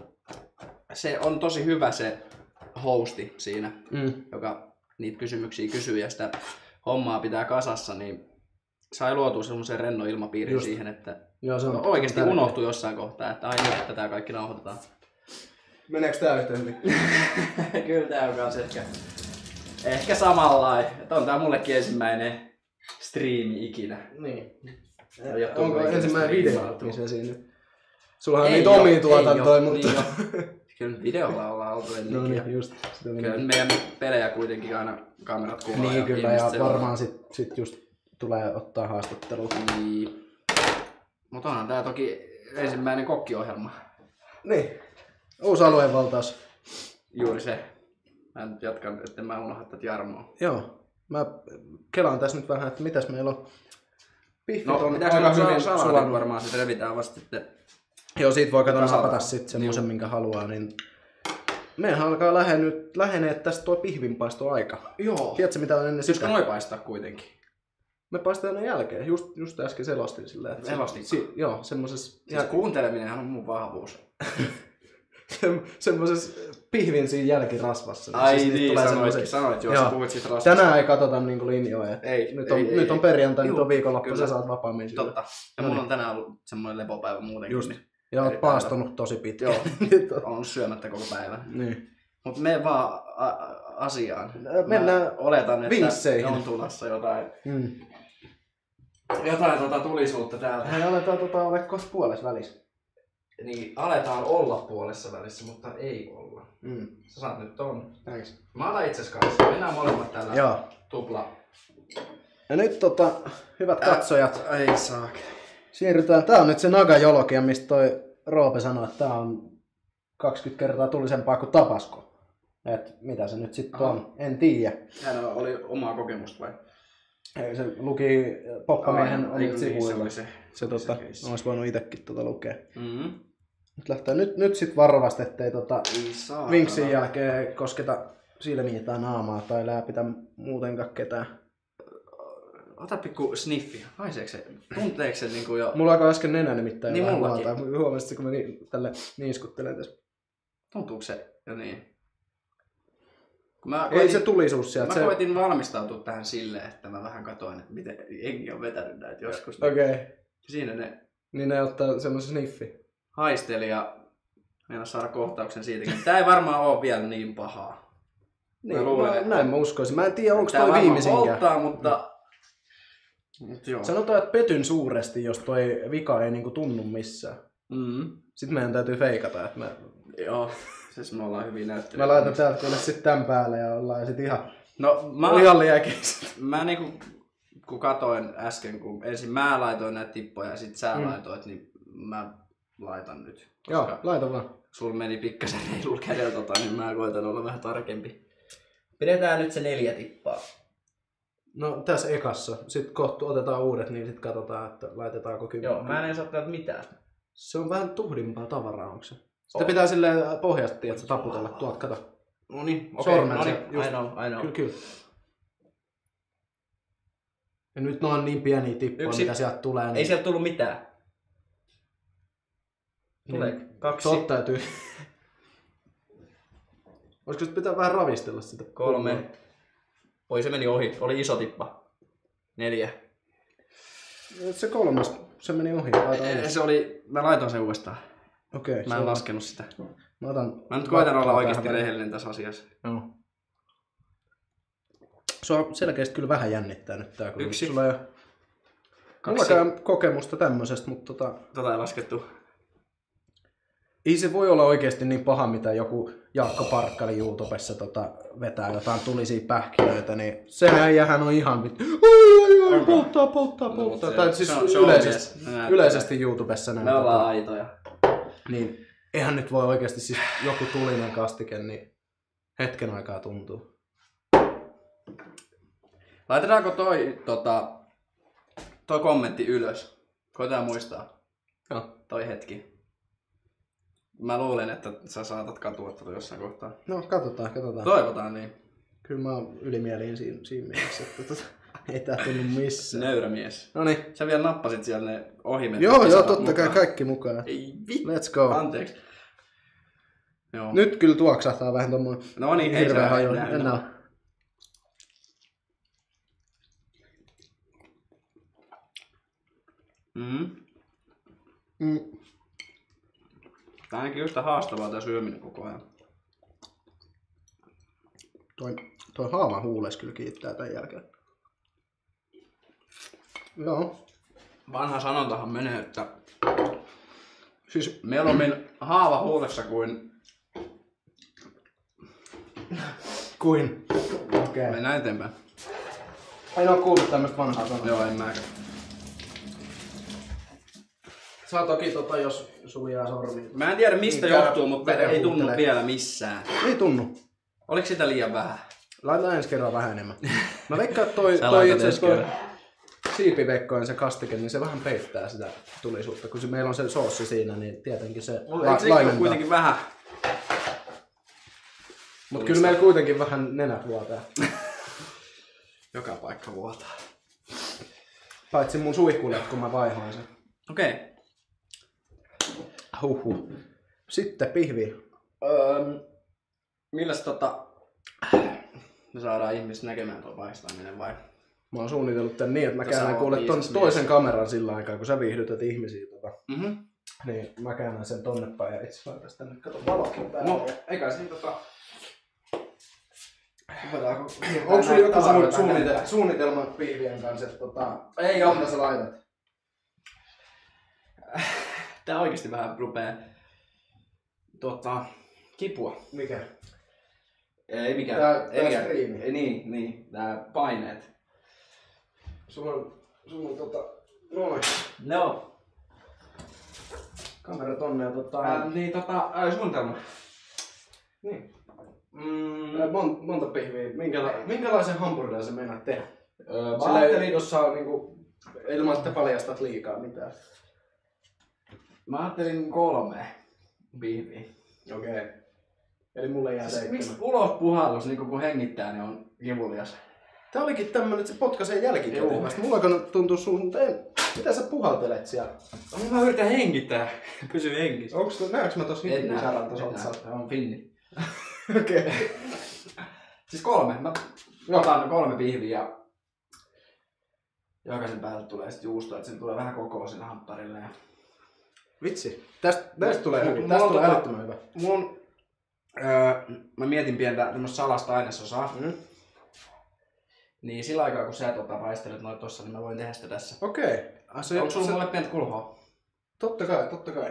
[SPEAKER 2] se on tosi hyvä se hosti siinä,
[SPEAKER 1] Mm.
[SPEAKER 2] joka niitä kysymyksiä kysyy ja sitä hommaa pitää kasassa, niin sai luotua semmoisen rennon ilmapiirin
[SPEAKER 1] Just.
[SPEAKER 2] siihen, että
[SPEAKER 1] Joo, se on
[SPEAKER 2] oikeasti
[SPEAKER 1] tärkeä.
[SPEAKER 2] unohtui jossain kohtaa, että ai nyt, että tää kaikki nauhoitetaan.
[SPEAKER 1] Meneekö tää yhtä hyvin?
[SPEAKER 2] Kyllä tää on kans ehkä, ehkä samanlainen. Että on tää mullekin ensimmäinen striimi ikinä.
[SPEAKER 1] Niin.
[SPEAKER 2] Ei oo tullut
[SPEAKER 1] Onko
[SPEAKER 2] ikinä
[SPEAKER 1] ensimmäinen
[SPEAKER 2] striimailtua.
[SPEAKER 1] video, missä siinä nyt? Sulla on
[SPEAKER 2] Ei
[SPEAKER 1] niitä
[SPEAKER 2] oo,
[SPEAKER 1] omia
[SPEAKER 2] ei
[SPEAKER 1] tuotantoja,
[SPEAKER 2] oo,
[SPEAKER 1] mutta...
[SPEAKER 2] niin oo. Kyllä nyt videolla ollaan oltu ennenkin.
[SPEAKER 1] No
[SPEAKER 2] ja
[SPEAKER 1] niin, just. Sitä
[SPEAKER 2] Kyllä
[SPEAKER 1] meni.
[SPEAKER 2] meidän pelejä kuitenkin aina kamerat kuvaa.
[SPEAKER 1] Niin kyllä,
[SPEAKER 2] ihmiset
[SPEAKER 1] ja
[SPEAKER 2] seuraa.
[SPEAKER 1] varmaan sit, sit just tulee ottaa haastattelua.
[SPEAKER 2] Niin. Mutta onhan tää toki ensimmäinen kokkiohjelma.
[SPEAKER 1] Niin. Uusi alueenvaltaus.
[SPEAKER 2] Juuri se. Mä nyt jatkan, että mä unohda tätä Jarmoa.
[SPEAKER 1] Joo. Mä kelaan tässä nyt vähän, että mitäs meillä on. Piffit
[SPEAKER 2] No,
[SPEAKER 1] on
[SPEAKER 2] pitääkö
[SPEAKER 1] aika
[SPEAKER 2] nyt
[SPEAKER 1] hyvin
[SPEAKER 2] salaatit
[SPEAKER 1] sulanut.
[SPEAKER 2] varmaan sit revitään vasta sitten.
[SPEAKER 1] Joo, siitä voi kato
[SPEAKER 2] Kasata.
[SPEAKER 1] napata sitten semmoisen, minkä haluaa. Niin... Meidän alkaa lähenee, lähenee tästä tuo pihvinpaistoaika.
[SPEAKER 2] Joo.
[SPEAKER 1] Tiedätkö mitä on ennen
[SPEAKER 2] Pitäisikö
[SPEAKER 1] sitä?
[SPEAKER 2] noi paistaa kuitenkin?
[SPEAKER 1] Me paistetaan ne jälkeen. Just, just äsken selostin silleen. Että
[SPEAKER 2] Selostitko?
[SPEAKER 1] Si, joo, semmosessa...
[SPEAKER 2] Siis kuunteleminenhan on mun vahvuus.
[SPEAKER 1] Se, semmosessa pihvin siinä jälkirasvassa.
[SPEAKER 2] Ai
[SPEAKER 1] siis niistä
[SPEAKER 2] niin,
[SPEAKER 1] tulee
[SPEAKER 2] sanoitkin,
[SPEAKER 1] semmoset-
[SPEAKER 2] sanoit joo,
[SPEAKER 1] Joo.
[SPEAKER 2] sä puhuit siitä rasvasta.
[SPEAKER 1] Tänään ei katsota niinku linjoja.
[SPEAKER 2] Ei,
[SPEAKER 1] Nyt on,
[SPEAKER 2] ei,
[SPEAKER 1] nyt
[SPEAKER 2] ei,
[SPEAKER 1] on perjantai,
[SPEAKER 2] ei.
[SPEAKER 1] nyt on viikonloppu,
[SPEAKER 2] Kyllä.
[SPEAKER 1] sä saat vapaammin syödä.
[SPEAKER 2] Totta. Ja
[SPEAKER 1] No
[SPEAKER 2] mulla
[SPEAKER 1] niin.
[SPEAKER 2] on tänään ollut semmoinen lepopäivä muutenkin.
[SPEAKER 1] Just.
[SPEAKER 2] Niin
[SPEAKER 1] Ja oot
[SPEAKER 2] eri
[SPEAKER 1] paastonut tosi pitkään.
[SPEAKER 2] Joo.
[SPEAKER 1] Niin tot-
[SPEAKER 2] on ollut syömättä koko päivän.
[SPEAKER 1] niin.
[SPEAKER 2] Mut mene vaan a- a- asiaan.
[SPEAKER 1] Mennään
[SPEAKER 2] Mä oletan, että
[SPEAKER 1] vinkseihin.
[SPEAKER 2] on tulossa jotain,
[SPEAKER 1] Mm.
[SPEAKER 2] jotain tota tulisuutta täällä.
[SPEAKER 1] Hei, aletaan tota, ole kohta puolessa välissä.
[SPEAKER 2] Niin aletaan olla puolessa välissä, mutta ei olla.
[SPEAKER 1] Mm.
[SPEAKER 2] Sä saat nyt ton.
[SPEAKER 1] Thanks.
[SPEAKER 2] Mä otan itses kanssa. Mennään molemmat tällä
[SPEAKER 1] Joo.
[SPEAKER 2] tupla.
[SPEAKER 1] Ja nyt tota, hyvät katsojat,
[SPEAKER 2] Ei saa.
[SPEAKER 1] siirrytään. Tää on nyt se Naga-jolokia, mistä toi Roope sanoi, että tää on kaksikymmentä kertaa tulisempaa kuin Tapasko. Et mitä se nyt sitten
[SPEAKER 2] Aha.
[SPEAKER 1] on, en tiedä.
[SPEAKER 2] Hänellä oli omaa kokemusta vai?
[SPEAKER 1] Ei, se luki Poppamiehen
[SPEAKER 2] Ai,
[SPEAKER 1] omilta
[SPEAKER 2] niin, se
[SPEAKER 1] sivuilta.
[SPEAKER 2] oli se.
[SPEAKER 1] Se tota,
[SPEAKER 2] Se case.
[SPEAKER 1] olisi voinut itsekin tota lukea.
[SPEAKER 2] Mm-hmm.
[SPEAKER 1] Nyt lähtee nyt, nyt sit varovasti, ettei tota
[SPEAKER 2] Ei saa.
[SPEAKER 1] vinksin jälkeen kosketa silmiä tai naamaa tai läpitä muutenkaan ketään.
[SPEAKER 2] Ota pikku sniffi. Haiseeko se? Tunteeko se niinku jo?
[SPEAKER 1] Mulla alkoi äsken nenä nimittäin
[SPEAKER 2] Niin
[SPEAKER 1] vähän
[SPEAKER 2] mullakin.
[SPEAKER 1] huoltaa. Huomasit, kun mä niin, tälle niiskuttelen tässä.
[SPEAKER 2] Tuntuuko se jo niin? Kun mä
[SPEAKER 1] Ei
[SPEAKER 2] koitin,
[SPEAKER 1] se tulisuus sieltä.
[SPEAKER 2] mä
[SPEAKER 1] Se...
[SPEAKER 2] koitin valmistautua tähän silleen, että mä vähän katoin, että miten jengi on vetänyt näitä joskus.
[SPEAKER 1] Okei. Okay.
[SPEAKER 2] Siinä ne
[SPEAKER 1] Niin ne ottaa semmoisen sniffi.
[SPEAKER 2] haisteli ja meinas saada kohtauksen siitäkin. Tää ei varmaan oo vielä niin pahaa.
[SPEAKER 1] Niin,
[SPEAKER 2] luulen,
[SPEAKER 1] mä,
[SPEAKER 2] että-
[SPEAKER 1] näin mä uskoisin. Mä en tiedä, onko
[SPEAKER 2] Tää
[SPEAKER 1] toi
[SPEAKER 2] varmaan
[SPEAKER 1] viimeisinkään.
[SPEAKER 2] polttaa, mutta... Mut joo.
[SPEAKER 1] Sanotaan, että petyn suuresti, jos toi vika ei niinku tunnu missään.
[SPEAKER 2] Mm.
[SPEAKER 1] Sitten meidän täytyy feikata, että me...
[SPEAKER 2] Joo. Siis me ollaan hyvin näyttelijöitä.
[SPEAKER 1] Mä laitan täältä kuule sit tän päälle ja ollaan sit ihan,
[SPEAKER 2] No mä...
[SPEAKER 1] ihan liekeistä.
[SPEAKER 2] Mä niinku, kun katoin äsken, kun ensin mä laitoin näitä tippoja ja sit sä
[SPEAKER 1] Mm.
[SPEAKER 2] laitoit, niin mä laitan nyt.
[SPEAKER 1] Joo,
[SPEAKER 2] Koska
[SPEAKER 1] laita vaan.
[SPEAKER 2] sul meni pikkasen reilulla kädellä tota, niin mä koitan olla vähän tarkempi. Pidetään nyt se neljä tippaa.
[SPEAKER 1] No tässä ekassa. Sitten kohta otetaan uudet, niin sitten katsotaan, että laitetaanko kymmenen.
[SPEAKER 2] Joo, mä en saa täältä mitään.
[SPEAKER 1] Se on vähän tuhdimpaa tavaraa, onko se? Sitä
[SPEAKER 2] On.
[SPEAKER 1] pitää silleen pohjasti, että taputella tuolta, kato.
[SPEAKER 2] No niin, okei,
[SPEAKER 1] Sormen
[SPEAKER 2] no
[SPEAKER 1] se
[SPEAKER 2] niin,
[SPEAKER 1] just-
[SPEAKER 2] I know, I know.
[SPEAKER 1] Kyllä, kyllä. Ja nyt ne on niin pieniä tippoja,
[SPEAKER 2] Yksi-
[SPEAKER 1] mitä sieltä tulee. Niin...
[SPEAKER 2] Ei sieltä tullut mitään. Tulee
[SPEAKER 1] Niin,
[SPEAKER 2] kaksi,
[SPEAKER 1] Totta täytyy. Olisiko se pitää vähän ravistella sitä?
[SPEAKER 2] kolme. Oi se meni ohi, oli iso tippa. Neljä.
[SPEAKER 1] Se kolmas, se meni ohi. Laita
[SPEAKER 2] Eh,
[SPEAKER 1] ulos.
[SPEAKER 2] Se oli, mä laitoin sen uudestaan.
[SPEAKER 1] Okei.
[SPEAKER 2] Mä
[SPEAKER 1] se
[SPEAKER 2] en
[SPEAKER 1] on-
[SPEAKER 2] laskenut sitä.
[SPEAKER 1] Mä, otan...
[SPEAKER 2] Mä nyt koitan olla
[SPEAKER 1] Tähän
[SPEAKER 2] oikeasti
[SPEAKER 1] väliin.
[SPEAKER 2] rehellinen tässä asiassa.
[SPEAKER 1] Joo. Sua selkeästi kyllä vähän jännittää nyt tää, kun
[SPEAKER 2] Yksi.
[SPEAKER 1] sulla ei ole
[SPEAKER 2] Kaksi.
[SPEAKER 1] Mulla ei kokemusta tämmöisestä, mutta tota...
[SPEAKER 2] Tota ei laskettu.
[SPEAKER 1] Ei se voi olla oikeasti niin paha, mitä joku Jaakko Parkkali YouTubessa tota, vetää jotain tulisia pähkinöitä, niin sehän jähän on ihan vittu. Oi, oi, oi, polttaa, polttaa, polttaa.
[SPEAKER 2] No,
[SPEAKER 1] Tai siis
[SPEAKER 2] se on, se on
[SPEAKER 1] yleisesti,
[SPEAKER 2] mies.
[SPEAKER 1] yleisesti YouTubessa näin.
[SPEAKER 2] Me ollaan
[SPEAKER 1] tota,
[SPEAKER 2] aitoja.
[SPEAKER 1] niin eihän nyt voi oikeasti siis joku tulinen kastike, niin hetken aikaa tuntuu.
[SPEAKER 2] Laitetaanko toi, tota, toi kommentti ylös? Koitetaan muistaa.
[SPEAKER 1] Joo.
[SPEAKER 2] Toi hetki. Mä luulen, että sä saatat katua tätä jossain kohtaa.
[SPEAKER 1] No, katsotaan, katsotaan.
[SPEAKER 2] Toivotaan niin.
[SPEAKER 1] Kyllä mä oon ylimieliin siinä, siinä mielessä, että tota, ei tää tunnu missään.
[SPEAKER 2] Nöyrä mies.
[SPEAKER 1] Noniin.
[SPEAKER 2] Sä vielä nappasit siellä ne ohimet.
[SPEAKER 1] Joo, joo, totta kai kaikki mukaan.
[SPEAKER 2] Ei vittu.
[SPEAKER 1] Let's go.
[SPEAKER 2] Anteeksi. Joo.
[SPEAKER 1] Nyt kyllä tuoksahtaa vähän tommoinen
[SPEAKER 2] No niin, ei
[SPEAKER 1] hirveä
[SPEAKER 2] se
[SPEAKER 1] haju.
[SPEAKER 2] enää.
[SPEAKER 1] enää.
[SPEAKER 2] Mm.
[SPEAKER 1] Mm.
[SPEAKER 2] Tää on ainakin yhtä haastavaa tää syöminen koko ajan.
[SPEAKER 1] Toi, toi haava huules kyllä kiittää tän jälkeen. Joo.
[SPEAKER 2] Vanha sanontahan menee, että
[SPEAKER 1] Siis
[SPEAKER 2] mieluummin haava huulessa kuin...
[SPEAKER 1] kuin? Okei. Okay.
[SPEAKER 2] Mennään eteenpäin.
[SPEAKER 1] En oo kuullut tämmöstä vanhaa sanaa.
[SPEAKER 2] Joo, en mäkään.
[SPEAKER 1] Saa toki tota, jos suljaa sormi.
[SPEAKER 2] Mä en tiedä mistä
[SPEAKER 1] Niin,
[SPEAKER 2] johtuu, mutta
[SPEAKER 1] veden
[SPEAKER 2] ei tunnu
[SPEAKER 1] huutelee.
[SPEAKER 2] vielä missään.
[SPEAKER 1] Ei tunnu.
[SPEAKER 2] Oliko sitä liian vähän?
[SPEAKER 1] Laitetaan ensi kerran vähän enemmän. Mä veikkaan, että toi,
[SPEAKER 2] Sä
[SPEAKER 1] toi
[SPEAKER 2] laitat
[SPEAKER 1] itse asiassa
[SPEAKER 2] ensi
[SPEAKER 1] toi siipivekkojen se kastike, niin se vähän peittää sitä tulisuutta. Kun se, meillä on se soossi siinä, niin tietenkin se
[SPEAKER 2] Mulla
[SPEAKER 1] la-
[SPEAKER 2] eikö sekin ole
[SPEAKER 1] laimentaa.
[SPEAKER 2] kuitenkin vähän?
[SPEAKER 1] Mut kyllä meillä kuitenkin vähän nenät vuotaa.
[SPEAKER 2] Joka paikka vuotaa.
[SPEAKER 1] Paitsi mun suihkunet, kun mä vaihoin sen.
[SPEAKER 2] Okei. Okay.
[SPEAKER 1] Huhhuh. Sitten pihvi.
[SPEAKER 2] Öö, milläs tota... me saadaan ihmiset näkemään tuon paistaminen vai?
[SPEAKER 1] Mä oon suunnitellut tän niin, että mä
[SPEAKER 2] Mutta sä
[SPEAKER 1] käännän
[SPEAKER 2] oot
[SPEAKER 1] kuule ton
[SPEAKER 2] viisas
[SPEAKER 1] toisen
[SPEAKER 2] mies.
[SPEAKER 1] kameran sillä aikaa, kun sä viihdytät ihmisiä. Tota.
[SPEAKER 2] Mhm.
[SPEAKER 1] Niin mä käännän sen tonne päin ja itse laitan tänne. Kato valokin päälle.
[SPEAKER 2] No, eikä siinä tota...
[SPEAKER 1] Onko sulla joku suunnitelma, suunnitelma, suunnitelma pihvien kanssa, että tota,
[SPEAKER 2] Ei oo.
[SPEAKER 1] monta sä laitat?
[SPEAKER 2] Tää oikeesti vähän rupee... Tota... Kipua.
[SPEAKER 1] Mikä?
[SPEAKER 2] Ei mikään.
[SPEAKER 1] Tää-
[SPEAKER 2] ei
[SPEAKER 1] tää
[SPEAKER 2] mikään.
[SPEAKER 1] striimi.
[SPEAKER 2] Ei, niin, niin. Tää paineet.
[SPEAKER 1] Sulla on, sulla on tota, noin.
[SPEAKER 2] No.
[SPEAKER 1] Kamera tonne ja tota...
[SPEAKER 2] Ää, niin tota... Ää, suunnitelma.
[SPEAKER 1] niin.
[SPEAKER 2] Mm,
[SPEAKER 1] Ää, Mon, monta pihviä. Minkäla, minkälaisen hamburgerin sä meinaat tehdä?
[SPEAKER 2] öö, mä
[SPEAKER 1] Sillä
[SPEAKER 2] ajattelin...
[SPEAKER 1] ei tossa niinku, ilman että paljastat liikaa mitään.
[SPEAKER 2] Mä ajattelin kolme pihviä.
[SPEAKER 1] Okei. Okay. Eli mulle jää
[SPEAKER 2] Siis, miksi
[SPEAKER 1] seitsemän.
[SPEAKER 2] ulospuhallus, niin kun hengittää, niin on kivulias?
[SPEAKER 1] Tää olikin tämmönen, että se potkaisee jälkikäteen.
[SPEAKER 2] Joo.
[SPEAKER 1] Vasta mulla kun tuntuu sun, mutta ei, mitä sä puhaltelet siellä?
[SPEAKER 2] No, mä yritän hengittää. Pysy hengissä.
[SPEAKER 1] Onks, näetkö mä tossa
[SPEAKER 2] Et
[SPEAKER 1] hippisaran
[SPEAKER 2] näe,
[SPEAKER 1] tossa
[SPEAKER 2] et näe.
[SPEAKER 1] otsalla?
[SPEAKER 2] Se on finni.
[SPEAKER 1] Okei. Okay.
[SPEAKER 2] Siis kolme. Mä otan kolme pihviä ja jokaisen päälle tulee sit juustoa, että sen tulee vähän kokoa sinne hampparille. Ja...
[SPEAKER 1] Vitsi. Tästä, tästä tulee
[SPEAKER 2] Mulla
[SPEAKER 1] hyvin.
[SPEAKER 2] on
[SPEAKER 1] Tästä tulee
[SPEAKER 2] tota-
[SPEAKER 1] älyttömän hyvä.
[SPEAKER 2] Mun... Öö, mä mietin pientä tämmöstä salasta ainesosaa.
[SPEAKER 1] Mm.
[SPEAKER 2] Niin sillä aikaa kun sä tota paistelet noit tossa, niin mä voin tehdä sitä tässä.
[SPEAKER 1] Okei. Okay. Se,
[SPEAKER 2] Onko sulla
[SPEAKER 1] se,
[SPEAKER 2] mulle pientä kulhoa?
[SPEAKER 1] totta kai, totta kai.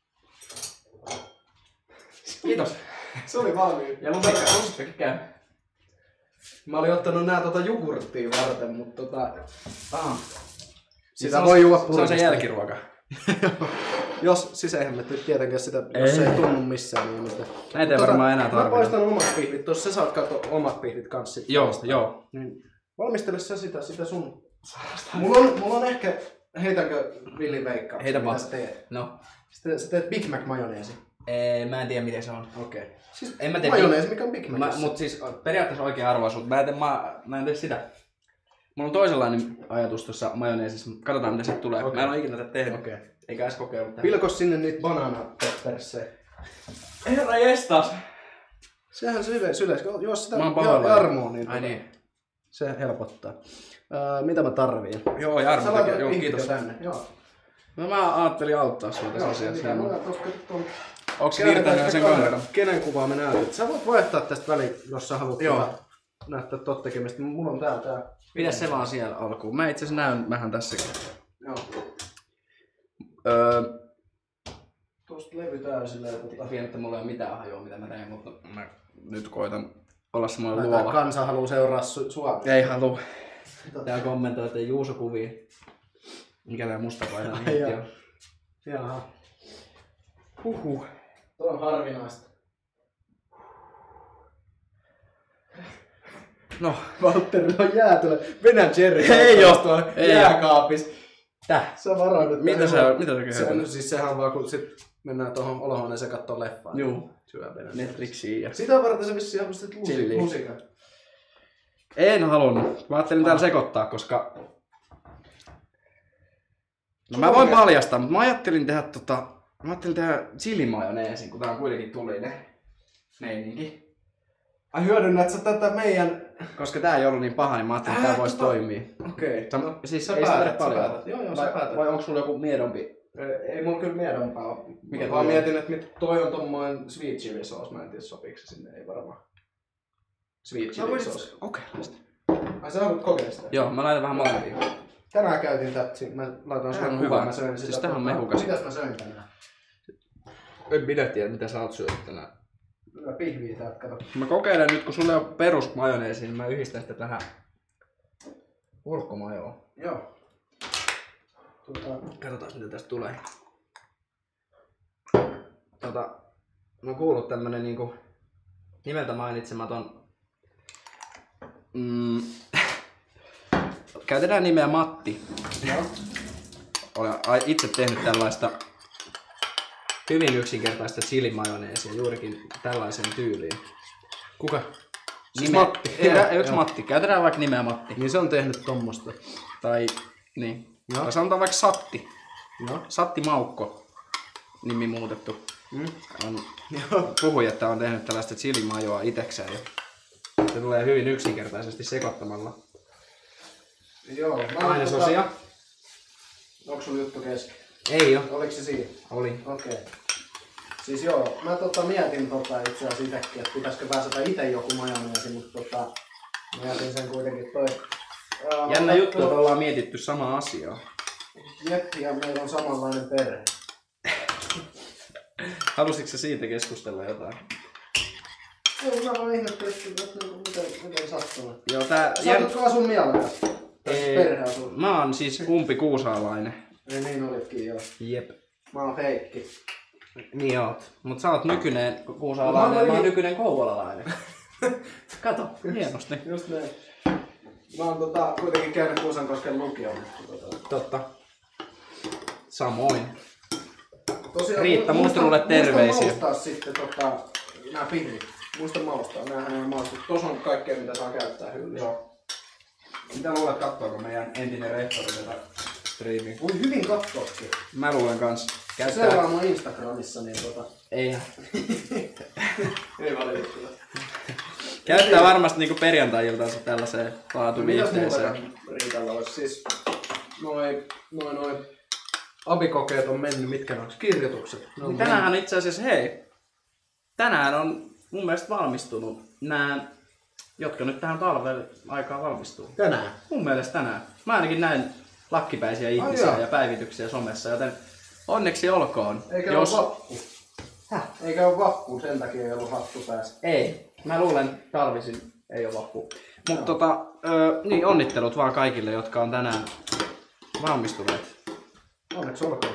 [SPEAKER 2] Kiitos.
[SPEAKER 1] Se oli valmiin.
[SPEAKER 2] Ja lusikka, lusikkakin käy.
[SPEAKER 1] Mä olin ottanut nää tota jogurttia varten, mutta tota...
[SPEAKER 2] Aha.
[SPEAKER 1] Sitä
[SPEAKER 2] Se on-
[SPEAKER 1] voi juoda
[SPEAKER 2] Se on
[SPEAKER 1] purkista.
[SPEAKER 2] se jälkiruoka. Jos
[SPEAKER 1] Jos sisäihmet nyt tietenkin sitä, jos se ei tunnu missään, niin mistä.
[SPEAKER 2] Näitä ei varmaan enää
[SPEAKER 1] Mä
[SPEAKER 2] tarvita.
[SPEAKER 1] paistan omat pihvit tossa, sä saat katsoa omat pihvit kans sit.
[SPEAKER 2] Joo,
[SPEAKER 1] paistaa.
[SPEAKER 2] joo.
[SPEAKER 1] Niin. Valmistele sä sitä, sitä sun. Mulla on, mulla on ehkä, heitänkö Villi veikkaa?
[SPEAKER 2] Heitä
[SPEAKER 1] mitä
[SPEAKER 2] vaan.
[SPEAKER 1] sä teet?
[SPEAKER 2] No.
[SPEAKER 1] Sä, sä teet Big Mac majoneesi.
[SPEAKER 2] Ee, mä en tiedä miten se on.
[SPEAKER 1] Okei. Okay. Siis
[SPEAKER 2] En mä tee
[SPEAKER 1] majoneesi, mikä on Big
[SPEAKER 2] Mä,
[SPEAKER 1] Macissa.
[SPEAKER 2] mut siis periaatteessa oikea arvaus, mutta mä en tee, ma- mä en tee sitä. Mulla on toisenlainen ajatus tuossa majoneesissa, mutta katsotaan mitä sieltä tulee.
[SPEAKER 1] Okei.
[SPEAKER 2] Mä en ole ikinä tätä tehnyt.
[SPEAKER 1] Okei. Okay.
[SPEAKER 2] Eikä edes kokeillut tätä.
[SPEAKER 1] Pilkos sinne niitä bananapersejä.
[SPEAKER 2] Herra jestas!
[SPEAKER 1] Sehän se syleis, syleis. Jos sitä
[SPEAKER 2] Mä oon
[SPEAKER 1] ja-
[SPEAKER 2] pahoillani.
[SPEAKER 1] jarmoo, niin,
[SPEAKER 2] Ai niin.
[SPEAKER 1] se helpottaa. Öö, mitä mä tarviin?
[SPEAKER 2] Joo, Jarmo
[SPEAKER 1] Sä
[SPEAKER 2] tekee.
[SPEAKER 1] laitat
[SPEAKER 2] Joo,
[SPEAKER 1] pihvit
[SPEAKER 2] kiitos.
[SPEAKER 1] jo tänne. Joo.
[SPEAKER 2] No mä ajattelin auttaa sua tässä
[SPEAKER 1] Joo,
[SPEAKER 2] asiassa.
[SPEAKER 1] mitä mä tuossa tuon...
[SPEAKER 2] Onks virtainen sen kameran?
[SPEAKER 1] Kenen kuvaa me näytät? Sä voit vaihtaa tästä väliin, jos sä haluat
[SPEAKER 2] Joo.
[SPEAKER 1] tota näyttää tot tekemistä. Mulla on tää tää.
[SPEAKER 2] Pidä se vaan siellä alkuun. Mä itse asiassa näyn vähän tässäkin. Öö,
[SPEAKER 1] Tuosta levy täysillä.
[SPEAKER 2] Vielä, että mulla ei ole mitään hajua, mitä mä teen, mutta mä nyt koitan olla semmoinen
[SPEAKER 1] Luova.
[SPEAKER 2] luova.
[SPEAKER 1] Kansa haluu seuraa su- sua.
[SPEAKER 2] Ei haluu. Tää kommentoi, että Juuso kuvia. Mikä tää mustapaita
[SPEAKER 1] Ai
[SPEAKER 2] on?
[SPEAKER 1] Jaha.
[SPEAKER 2] Huhhuh.
[SPEAKER 1] Tuo on harvinaista.
[SPEAKER 2] No.
[SPEAKER 1] Valtterilla on jäätölä. Ben Jerry.
[SPEAKER 2] Ei oo.
[SPEAKER 1] tuolla
[SPEAKER 2] Ei
[SPEAKER 1] jääkaapissa.
[SPEAKER 2] Tää?
[SPEAKER 1] Sä varaudut.
[SPEAKER 2] Mitä se on? Mitä se
[SPEAKER 1] se
[SPEAKER 2] on?
[SPEAKER 1] on? Siis sehän vaan kun sit mennään tuohon olohuoneeseen kattoo leffaa.
[SPEAKER 2] Juu.
[SPEAKER 1] Syö Ben.
[SPEAKER 2] Netflixiin ja...
[SPEAKER 1] Sitä varten se vissiin halusit
[SPEAKER 2] Chilliä.
[SPEAKER 1] lusikan.
[SPEAKER 2] En halunnut. Mä ajattelin täällä sekoittaa, koska... No mä voin paljastaa, mutta mä ajattelin tehdä tota... Mä ajattelin tehdä chilimajoneesin, kun tää on kuitenkin tulinen meininki.
[SPEAKER 1] Ai hyödynnät sä tätä meidän...
[SPEAKER 2] Koska tää ei ollut niin paha, niin mä ajattelin, että tää
[SPEAKER 1] Ää,
[SPEAKER 2] voisi
[SPEAKER 1] tota-
[SPEAKER 2] toimia.
[SPEAKER 1] Okei.
[SPEAKER 2] Sä,
[SPEAKER 1] No,
[SPEAKER 2] siis
[SPEAKER 1] sä
[SPEAKER 2] ei sitä
[SPEAKER 1] päätät,
[SPEAKER 2] tehdä paljon.
[SPEAKER 1] sä päätät. Joo, joo,
[SPEAKER 2] vai,
[SPEAKER 1] sä päätät.
[SPEAKER 2] vai onko sulla joku miedompi?
[SPEAKER 1] Ei mulla kyllä miedompaa ole.
[SPEAKER 2] Mikä
[SPEAKER 1] Mikä
[SPEAKER 2] toi
[SPEAKER 1] vaan
[SPEAKER 2] on?
[SPEAKER 1] mietin, että mit, toi on tommoinen sweet chili sauce. Mä en tiedä sopiiko se sinne, ei varmaan. Sweet chili sauce.
[SPEAKER 2] kokeilla sitä.
[SPEAKER 1] Ai sä haluat kokeilla sitä?
[SPEAKER 2] Joo, mä laitan vähän molempia.
[SPEAKER 1] Tänään käytin tätä, mä laitoin
[SPEAKER 2] Tää on
[SPEAKER 1] sulle
[SPEAKER 2] hyvä.
[SPEAKER 1] kuvaa, mä söin sitä.
[SPEAKER 2] Siis tää on
[SPEAKER 1] tota-
[SPEAKER 2] mehukas.
[SPEAKER 1] Mitäs mä söin tänään?
[SPEAKER 2] En minä tiedä, mitä sä oot syönyt tänään.
[SPEAKER 1] Mä pihviä täältä, kato.
[SPEAKER 2] Mä kokeilen nyt, kun sulla on perus majoneesi, niin mä yhdistän sitä tähän urkkomajoon.
[SPEAKER 1] Joo. Tota,
[SPEAKER 2] Katsotaan, mitä tästä tulee. Tota, mä oon kuullut tämmönen niinku nimeltä mainitsematon... Mm, käytetään nimeä Matti.
[SPEAKER 1] joo.
[SPEAKER 2] Olen ai- itse tehnyt tällaista hyvin yksinkertaista chilimajoneesia juurikin tällaiseen tyyliin.
[SPEAKER 1] Kuka? Siis
[SPEAKER 2] Nime...
[SPEAKER 1] Matti.
[SPEAKER 2] Ei,
[SPEAKER 1] Joo,
[SPEAKER 2] ei,
[SPEAKER 1] joo.
[SPEAKER 2] Matti. Käytetään vaikka nimeä Matti.
[SPEAKER 1] Niin se on tehnyt tommosta.
[SPEAKER 2] Tai, niin.
[SPEAKER 1] Joo.
[SPEAKER 2] Tai sanotaan vaikka Satti.
[SPEAKER 1] Joo.
[SPEAKER 2] Satti Maukko. Nimi muutettu.
[SPEAKER 1] Mm.
[SPEAKER 2] On
[SPEAKER 1] Joo.
[SPEAKER 2] puhui, että on tehnyt tällaista chilimajoa itekseen. Ja se tulee hyvin yksinkertaisesti sekoittamalla
[SPEAKER 1] Joo. Mä oon
[SPEAKER 2] ainesosia.
[SPEAKER 1] tota- Onko sulla juttu kesken?
[SPEAKER 2] Ei oo.
[SPEAKER 1] Oliko se siinä?
[SPEAKER 2] Oli.
[SPEAKER 1] Okei. Okay. Siis joo, mä tota mietin tota itse asiassa itekin, että pitäisikö päästä itse joku majoneesi, mutta tota mä jätin sen kuitenkin toi. Ää,
[SPEAKER 2] Jännä
[SPEAKER 1] mä
[SPEAKER 2] juttu, että
[SPEAKER 1] katsoin-
[SPEAKER 2] ollaan mietitty samaa asiaa.
[SPEAKER 1] Jeppi ja meillä on samanlainen perhe.
[SPEAKER 2] Halusitko sä siitä keskustella jotain?
[SPEAKER 1] Joo, mä vaan ihmettelin, että miten, miten sattunut.
[SPEAKER 2] Joo, tää...
[SPEAKER 1] Sä oletko asun mielekäs? Tässä
[SPEAKER 2] Ei,
[SPEAKER 1] perhe asuu.
[SPEAKER 2] mä oon siis umpi kuusaalainen.
[SPEAKER 1] Ei niin olitkin joo.
[SPEAKER 2] Jep.
[SPEAKER 1] Mä oon feikki.
[SPEAKER 2] Niin oot. Mut sä oot nykyinen
[SPEAKER 1] Mä
[SPEAKER 2] kuusaalainen
[SPEAKER 1] oon
[SPEAKER 2] ja mä oon
[SPEAKER 1] niin-
[SPEAKER 2] nykyinen kouvolalainen. Kato, hienosti.
[SPEAKER 1] Just näin. Mä oon tota, kuitenkin käynyt Kuusankosken lukion. Tota.
[SPEAKER 2] Totta. Samoin.
[SPEAKER 1] Tosiaan,
[SPEAKER 2] Riitta,
[SPEAKER 1] muista-
[SPEAKER 2] muista mulle terveisiä.
[SPEAKER 1] Muista maustaa sitten tota, nää pihvit. Muista maustaa, näähän ei maustu. Tuossa on kaikkea mitä saa käyttää hyllyssä.
[SPEAKER 2] Joo. Mitä luulet, kattoako meidän entinen rehtori tätä striimiä?
[SPEAKER 1] Voi hyvin katsoakin.
[SPEAKER 2] Mä luulen kans.
[SPEAKER 1] Seuraa mun Instagramissa, niin tota...
[SPEAKER 2] Eihän.
[SPEAKER 1] Ei valitettavasti.
[SPEAKER 2] Käyttää varmasti niinku perjantai-iltansa tällaiseen
[SPEAKER 1] Mitäs
[SPEAKER 2] laatuviihteeseen.
[SPEAKER 1] muuta Riitalla olisi? Siis noin, noin, noin abikokeet on mennyt, mitkä ne onks? Kirjoitukset. Ne on
[SPEAKER 2] Tänään itse asiassa, hei, tänään on mun mielestä valmistunut nämä, jotka nyt tähän talven aikaan valmistuu.
[SPEAKER 1] mennyt. Tänään.
[SPEAKER 2] Mun mielestä tänään. Mä ainakin näin lakkipäisiä ihmisiä
[SPEAKER 1] joo.
[SPEAKER 2] ja päivityksiä somessa, joten onneksi olkoon.
[SPEAKER 1] Eikä
[SPEAKER 2] Jos...
[SPEAKER 1] ole vappu. Häh? Eikä ole vappu, sen takia ei ollut hattu päässä.
[SPEAKER 2] Ei. Mä luulen, talvisin ei ole vappu. Mutta tota, ö, niin onnittelut vaan kaikille, jotka on tänään valmistuneet.
[SPEAKER 1] Onneksi olkoon.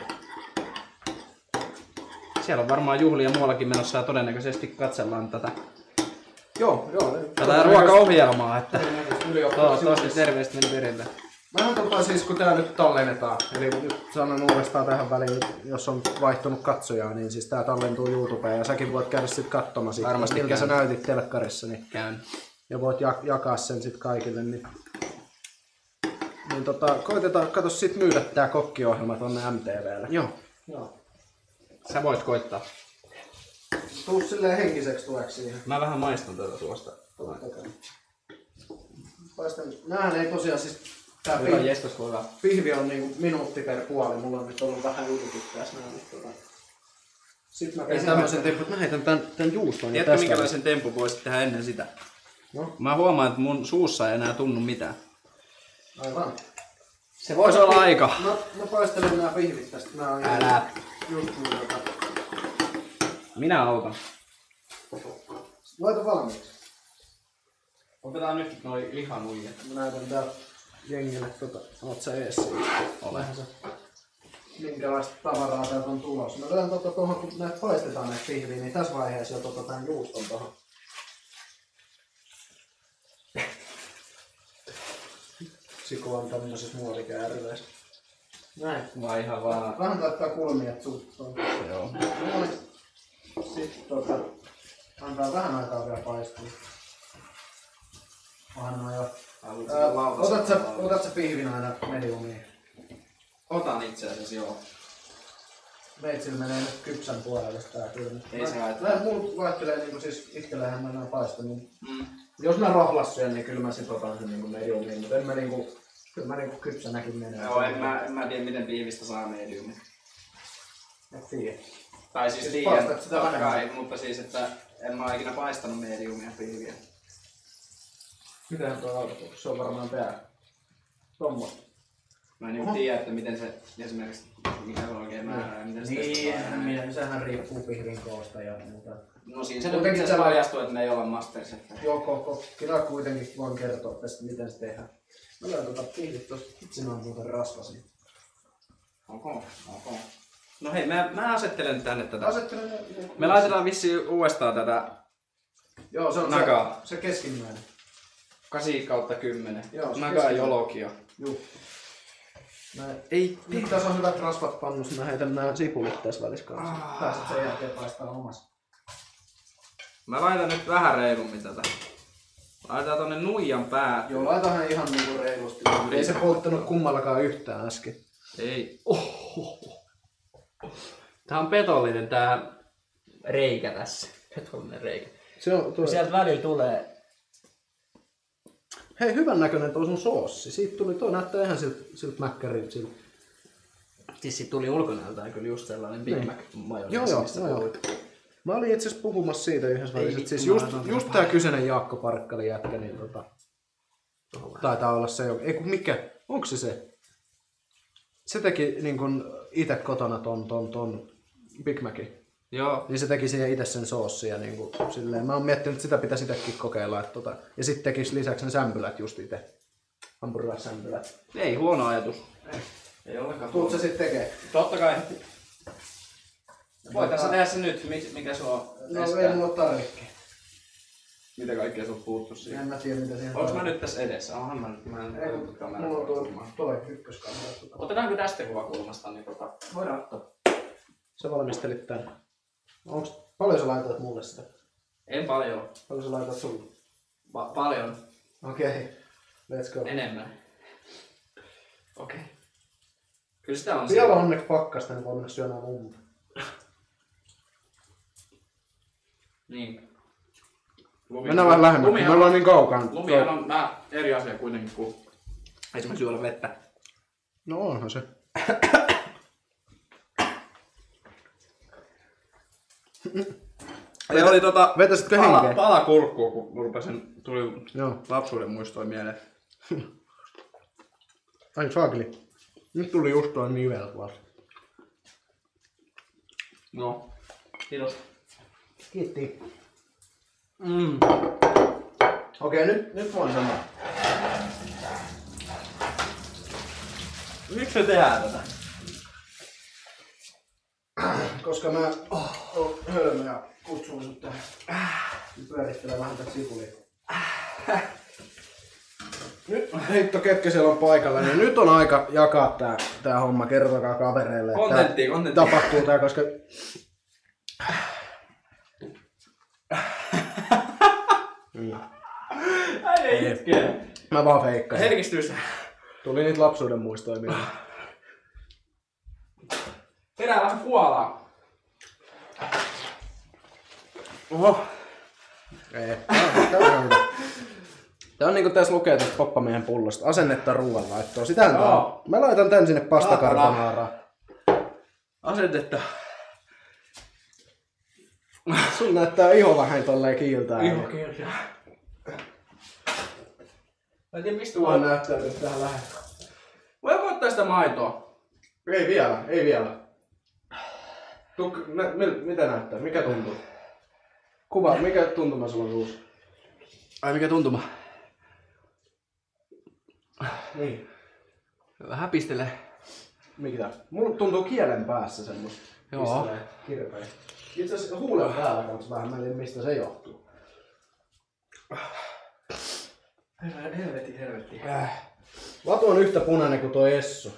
[SPEAKER 2] Siellä on varmaan juhlia muuallakin menossa ja todennäköisesti katsellaan tätä,
[SPEAKER 1] Joo, joo.
[SPEAKER 2] tätä ruokaohjelmaa, että
[SPEAKER 1] Ylioppilaiset
[SPEAKER 2] toivottavasti
[SPEAKER 1] juhlissa.
[SPEAKER 2] terveistä meni perille.
[SPEAKER 1] Mähän tota siis kun tää nyt tallennetaan, eli nyt sanon uudestaan tähän väliin, jos on vaihtunut katsojaa, niin siis tää tallentuu YouTubeen ja säkin voit käydä sit katsomaan sit,
[SPEAKER 2] Varmasti
[SPEAKER 1] miltä sä
[SPEAKER 2] käyn.
[SPEAKER 1] näytit telkkarissa, niin,
[SPEAKER 2] Käyn.
[SPEAKER 1] ja voit ja- jakaa sen sit kaikille, niin, niin tota, koitetaan, kato sit myydä tää kokkiohjelma tonne M T V:lle.
[SPEAKER 2] Joo.
[SPEAKER 1] Joo.
[SPEAKER 2] Sä voit koittaa.
[SPEAKER 1] Tuu silleen henkiseksi tueksi siihen.
[SPEAKER 2] Mä vähän maistan tätä suosta.
[SPEAKER 1] Paistan, näähän ei tosiaan siis, tää
[SPEAKER 2] Hyvä
[SPEAKER 1] pihvi,
[SPEAKER 2] jestas kun hyvä.
[SPEAKER 1] pihvi on niinku minuutti per puoli, mulla on nyt ollut vähän ylikin tässä näin, mutta tota. Sitten mä
[SPEAKER 2] Ei
[SPEAKER 1] teen
[SPEAKER 2] se
[SPEAKER 1] tämmösen tempun, että mä heitän tän, tän juuston. ja
[SPEAKER 2] Tiedätkö
[SPEAKER 1] tästä-
[SPEAKER 2] minkälaisen tempun voisit tehdä ennen sitä?
[SPEAKER 1] No,
[SPEAKER 2] Mä huomaan, että mun suussa ei enää tunnu mitään.
[SPEAKER 1] aivan.
[SPEAKER 2] Se voisi olla aika.
[SPEAKER 1] Mä, mä paistelen nää pihvit tästä. Nää on
[SPEAKER 2] Älä.
[SPEAKER 1] just muuta.
[SPEAKER 2] Minä autan.
[SPEAKER 1] Laita valmiiksi.
[SPEAKER 2] Otetaan nyt noi lihanuijat.
[SPEAKER 1] Mä näytän täällä jengille tota. Oot sä ees siitä?
[SPEAKER 2] Olehan
[SPEAKER 1] se. Minkälaista tavaraa täältä on tulossa. Mä vedän tota tohon, kun näitä paistetaan näitä pihviä, niin tässä vaiheessa jo tota tän juuston tohon. Siku on tämmöisessä muovikääröissä. Näin.
[SPEAKER 2] Vai ihan vaan...
[SPEAKER 1] Vähän taittaa kulmia, että suut on.
[SPEAKER 2] Joo.
[SPEAKER 1] Noin. Sitten tota, antaa vähän aikaa vielä paistua. Anna jo. Ää, otat, sä, otat sä pihvin aina mediumiin?
[SPEAKER 2] Otan itse asiassa, joo.
[SPEAKER 1] Meitsillä menee nyt kypsän puolelle tää kyllä.
[SPEAKER 2] Ei se haittaa.
[SPEAKER 1] Näin muut vaihtelee niinku siis itsellähän mä näin paista, niin
[SPEAKER 2] Mm.
[SPEAKER 1] jos mä rohlas syön, niin kyllä mä sit otan sen niinku mediumiin, mutta en mä niinku, kyllä mä niinku kypsänäkin menee.
[SPEAKER 2] Joo, en mä, en mä tiedä miten pihvistä saa mediumin.
[SPEAKER 1] Et tiedä.
[SPEAKER 2] Tai siis
[SPEAKER 1] Siis
[SPEAKER 2] tiedän,
[SPEAKER 1] paistat sitä
[SPEAKER 2] totta
[SPEAKER 1] vähemmän.
[SPEAKER 2] kai, mutta siis että en mä oo ikinä paistanut mediumia pihviä.
[SPEAKER 1] Mitähän tuo autotus? Se on varmaan tää. Tommosta.
[SPEAKER 2] Mä en niinku tiedä, että miten se esimerkiksi, mikä se on oikein määrä ja miten se
[SPEAKER 1] Niin,
[SPEAKER 2] testataan.
[SPEAKER 1] niin, sehän riippuu pihvin koosta ja muuta.
[SPEAKER 2] No siinä se nyt
[SPEAKER 1] Kuitenkin
[SPEAKER 2] itse asiassa
[SPEAKER 1] tämä-
[SPEAKER 2] paljastuu, että me ei olla masterchefejä.
[SPEAKER 1] Joko, ko, kyllä kuitenkin voin kertoa tästä, miten se tehdään. Mä löin tota pihvit tosta, itse mä oon muuten rasvasin.
[SPEAKER 2] Okei, okei. No hei, mä, mä asettelen tänne tätä.
[SPEAKER 1] Asettelen ne... ne-
[SPEAKER 2] Me laitetaan vissiin uudestaan tätä
[SPEAKER 1] Joo, se on
[SPEAKER 2] Nagaa.
[SPEAKER 1] se, se keskimmäinen.
[SPEAKER 2] kahdeksan kautta kymmenen.
[SPEAKER 1] Joo, se
[SPEAKER 2] Nagaa
[SPEAKER 1] keskimmäinen.
[SPEAKER 2] Jolokio.
[SPEAKER 1] Juu. Näin.
[SPEAKER 2] Ei,
[SPEAKER 1] Nyt tässä on hyvät rasvat pannussa, mä heitän nää sipulit tässä välissä kanssa.
[SPEAKER 2] Ah.
[SPEAKER 1] Pääset sen jälkeen paistaa omassa.
[SPEAKER 2] Mä laitan nyt vähän reilummin tätä. Laitetaan tonne nuijan pää.
[SPEAKER 1] Joo, laitahan ihan niinku reilusti. Ei se polttanut kummallakaan yhtään äsken.
[SPEAKER 2] Ei. Oho. Tää on petollinen tää reikä tässä. Petollinen reikä.
[SPEAKER 1] Se on tuo...
[SPEAKER 2] Sieltä välillä tulee...
[SPEAKER 1] Hei, hyvän näköinen tuo sun soossi. Siitä tuli, tuo näyttää ihan siltä silt mäkkäriltä. Silt.
[SPEAKER 2] Siis siitä tuli ulkonäöltään kyllä just sellainen Big
[SPEAKER 1] Niin.
[SPEAKER 2] Mac majoneesi,
[SPEAKER 1] Joo, joo,
[SPEAKER 2] mistä
[SPEAKER 1] joo, joo.
[SPEAKER 2] puhuit.
[SPEAKER 1] Mä olin itse asiassa puhumassa siitä yhdessä
[SPEAKER 2] Ei
[SPEAKER 1] välissä, että
[SPEAKER 2] vittu,
[SPEAKER 1] siis
[SPEAKER 2] mä
[SPEAKER 1] just,
[SPEAKER 2] laitan
[SPEAKER 1] just
[SPEAKER 2] tätä
[SPEAKER 1] tää kyseinen Jaakko Parkkali jätkä, niin tota, taitaa olla se, ei kun mikä, onko se se? Se teki niin kun ite kotona ton, ton, ton Big Macin.
[SPEAKER 2] Joo.
[SPEAKER 1] Niin se teki siihen itse sen soossin ja niin kuin, silleen, mä oon miettinyt, että sitä pitäisi itsekin kokeilla. Että, tota, ja sitten tekisi lisäksi ne sämpylät just itse. Hampurilaissämpylät.
[SPEAKER 2] Ei huono ajatus. Ei, ei ollenkaan
[SPEAKER 1] Tuut
[SPEAKER 2] huono.
[SPEAKER 1] sä sit tekee?
[SPEAKER 2] Totta kai. Voitaisiin tehdä se nyt. Mik- Mikä sulla
[SPEAKER 1] No
[SPEAKER 2] estää?
[SPEAKER 1] ei mulla ole tarvikkeja.
[SPEAKER 2] Mitä kaikkea sulla puuttu siihen?
[SPEAKER 1] En mä tiedä mitä siihen
[SPEAKER 2] Onks mä
[SPEAKER 1] tarvitsee.
[SPEAKER 2] nyt tässä edessä? Onhan mä nyt. Mä en
[SPEAKER 1] Ei,
[SPEAKER 2] otettu kameraa
[SPEAKER 1] mulla on tuo,
[SPEAKER 2] kuvaamaan.
[SPEAKER 1] toi ykköskamera.
[SPEAKER 2] Otetaanko tästä kuvakulmasta? Niin tota...
[SPEAKER 1] Voidaan ottaa. Sä valmistelit tän. Onks, paljon sä laitat mulle sitä?
[SPEAKER 2] En paljon.
[SPEAKER 1] Paljon sä laitat sulle?
[SPEAKER 2] Va- paljon.
[SPEAKER 1] Okei. Okay. Let's go.
[SPEAKER 2] Enemmän. Okei. Okay. Kyllä sitä on
[SPEAKER 1] Vielä on onneksi pakkasta, niin voi mennä syömään lunta.
[SPEAKER 2] Niin. Lumi,
[SPEAKER 1] Mennään vähän lähemmäksi, me
[SPEAKER 2] lumihan
[SPEAKER 1] ollaan niin kaukaan.
[SPEAKER 2] Lumihan on vähän eri asia kuitenkin kuin esimerkiksi juoda vettä.
[SPEAKER 1] No onhan se.
[SPEAKER 2] Se oli tota
[SPEAKER 1] Vetäisitkö
[SPEAKER 2] pala,
[SPEAKER 1] henkeä?
[SPEAKER 2] pala kurkkuu, kun rupesin, tuli
[SPEAKER 1] Joo.
[SPEAKER 2] lapsuuden muistoja mieleen.
[SPEAKER 1] Ai saakeli. Nyt tuli just tuo nivel vasta.
[SPEAKER 2] No, kiitos.
[SPEAKER 1] Kiitti.
[SPEAKER 2] Mm.
[SPEAKER 1] Okei, nyt, nyt voin sanoa.
[SPEAKER 2] Miksi me tehdään tätä?
[SPEAKER 1] Koska mä oon hölmö ja kutsun sut tähän. Pyörittelee vähän tätä sipulia. Nyt heitto ketkä siellä on paikalla, niin nyt on aika jakaa tää, tää homma. Kertokaa kavereille. että
[SPEAKER 2] Kontenttia,
[SPEAKER 1] tää
[SPEAKER 2] kontenttia.
[SPEAKER 1] Tapahtuu tää, koska... Mm.
[SPEAKER 2] Ei itkee.
[SPEAKER 1] Mä vaan feikkasin.
[SPEAKER 2] Herkistyy se.
[SPEAKER 1] Tuli niitä lapsuuden muistoja mieleen.
[SPEAKER 2] Perää vähän puolaa.
[SPEAKER 1] Oho. Ei. Tää on hyvä. Tää on niinku tässä lukee tästä poppamiehen pullosta. Asennetta ruoanlaittoa. Sitähän tää on. Mä laitan tän sinne pasta carbonaraan.
[SPEAKER 2] Asentetta.
[SPEAKER 1] Sun näyttää iho vähän tolleen kiiltää.
[SPEAKER 2] Iho kieltää. Mä en tiedä mistä
[SPEAKER 1] Tuo
[SPEAKER 2] voi.
[SPEAKER 1] näyttäytyy tähän lähellä.
[SPEAKER 2] Voiko ottaa sitä maitoa?
[SPEAKER 1] Ei vielä, ei vielä. Tuk, nä, mil, mitä näyttää? Mikä tuntuu? Kuva, mikä tuntuma sulla on suussa?
[SPEAKER 2] Ai mikä tuntuma?
[SPEAKER 1] Niin.
[SPEAKER 2] Vähän pistelee.
[SPEAKER 1] Mikä? Mulla tuntuu kielen päässä semmoista.
[SPEAKER 2] Joo.
[SPEAKER 1] Kirpeä. Itse asiassa huulen päällä kanssa vähän, mä en tiedä mistä se johtuu.
[SPEAKER 2] Helvetti, helvetti.
[SPEAKER 1] Äh. Vatu on yhtä punainen kuin tuo Essu.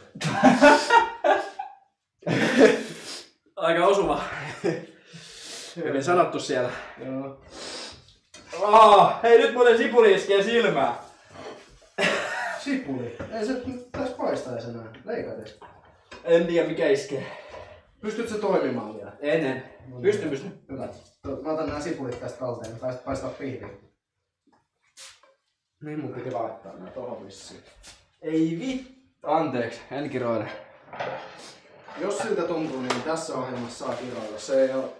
[SPEAKER 2] Aika osuva. Hyvin sanottu siellä.
[SPEAKER 1] Joo.
[SPEAKER 2] Oh, hei nyt muuten sipuli iskee silmään.
[SPEAKER 1] Sipuli. Ei se nyt tässä paistaisi enää. Leikates.
[SPEAKER 2] En tiedä mikä iskee.
[SPEAKER 1] Pystytkö se toimimaan vielä?
[SPEAKER 2] Ennen. Pystyn, pystyn.
[SPEAKER 1] Hyvä. Mä otan nämä sipulit tästä talteen, niin pääset paistaa pihviin. Niin mun piti laittaa nää tohon vissiin.
[SPEAKER 2] Ei vi... Anteeksi, en kiroile.
[SPEAKER 1] Jos siltä tuntuu, niin tässä ohjelmassa saa kiroilla. Se ei oo...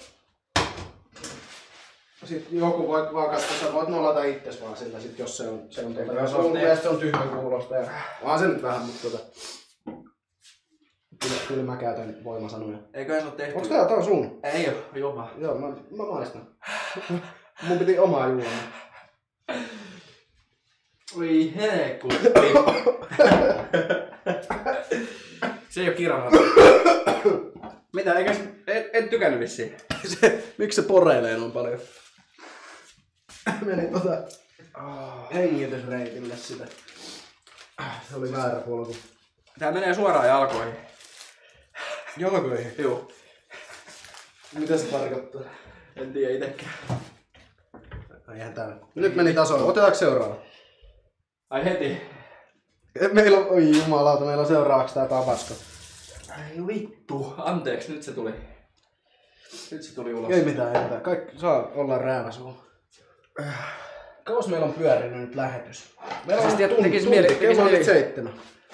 [SPEAKER 1] Sitten joku voi vaan katsoa, sä voit nollata itses vaan sillä, sit jos se on, se on, tuota, jos on, mielestä se on tyhmän kuulosta. Ja... Onhan se nyt vähän, mutta tota... Kyllä, kyllä mä käytän voimasanoja.
[SPEAKER 2] Eiköhän se oo tehty?
[SPEAKER 1] Onks tää, tää on sun?
[SPEAKER 2] Ei oo, jopa.
[SPEAKER 1] Joo, mä, mä maistan. Mun piti omaa juomaa.
[SPEAKER 2] Oi helekutti. Se ei oo kirahana. Mitä, eikäs... Et, et tykännyt vissiin.
[SPEAKER 1] Se, miksi se poreilee noin paljon? Meni tota... Oh. Hengitysreitille sitä. Se oli väärä polku.
[SPEAKER 2] Tää menee suoraan jalkoihin.
[SPEAKER 1] Jalkoihin?
[SPEAKER 2] Joo.
[SPEAKER 1] Mitä se tarkoittaa?
[SPEAKER 2] En tiedä itekään.
[SPEAKER 1] Eihän tää. Nyt meni tasoon. Otetaanko seuraava?
[SPEAKER 2] Ai heti?
[SPEAKER 1] Meillä on... Oi jumalauta, meillä on seuraavaksi tää tapasko.
[SPEAKER 2] Ai vittu. Anteeksi, nyt se tuli. Nyt se tuli ulos.
[SPEAKER 1] Ei mitään, ei mitään. Kaikki saa olla räävä suu. Kauas meillä on pyörinyt nyt lähetys? Meillä on
[SPEAKER 2] Siis
[SPEAKER 1] tunti,
[SPEAKER 2] tekis
[SPEAKER 1] tunti,
[SPEAKER 2] mieli-
[SPEAKER 1] kello on
[SPEAKER 2] tekis
[SPEAKER 1] nyt seitsemän.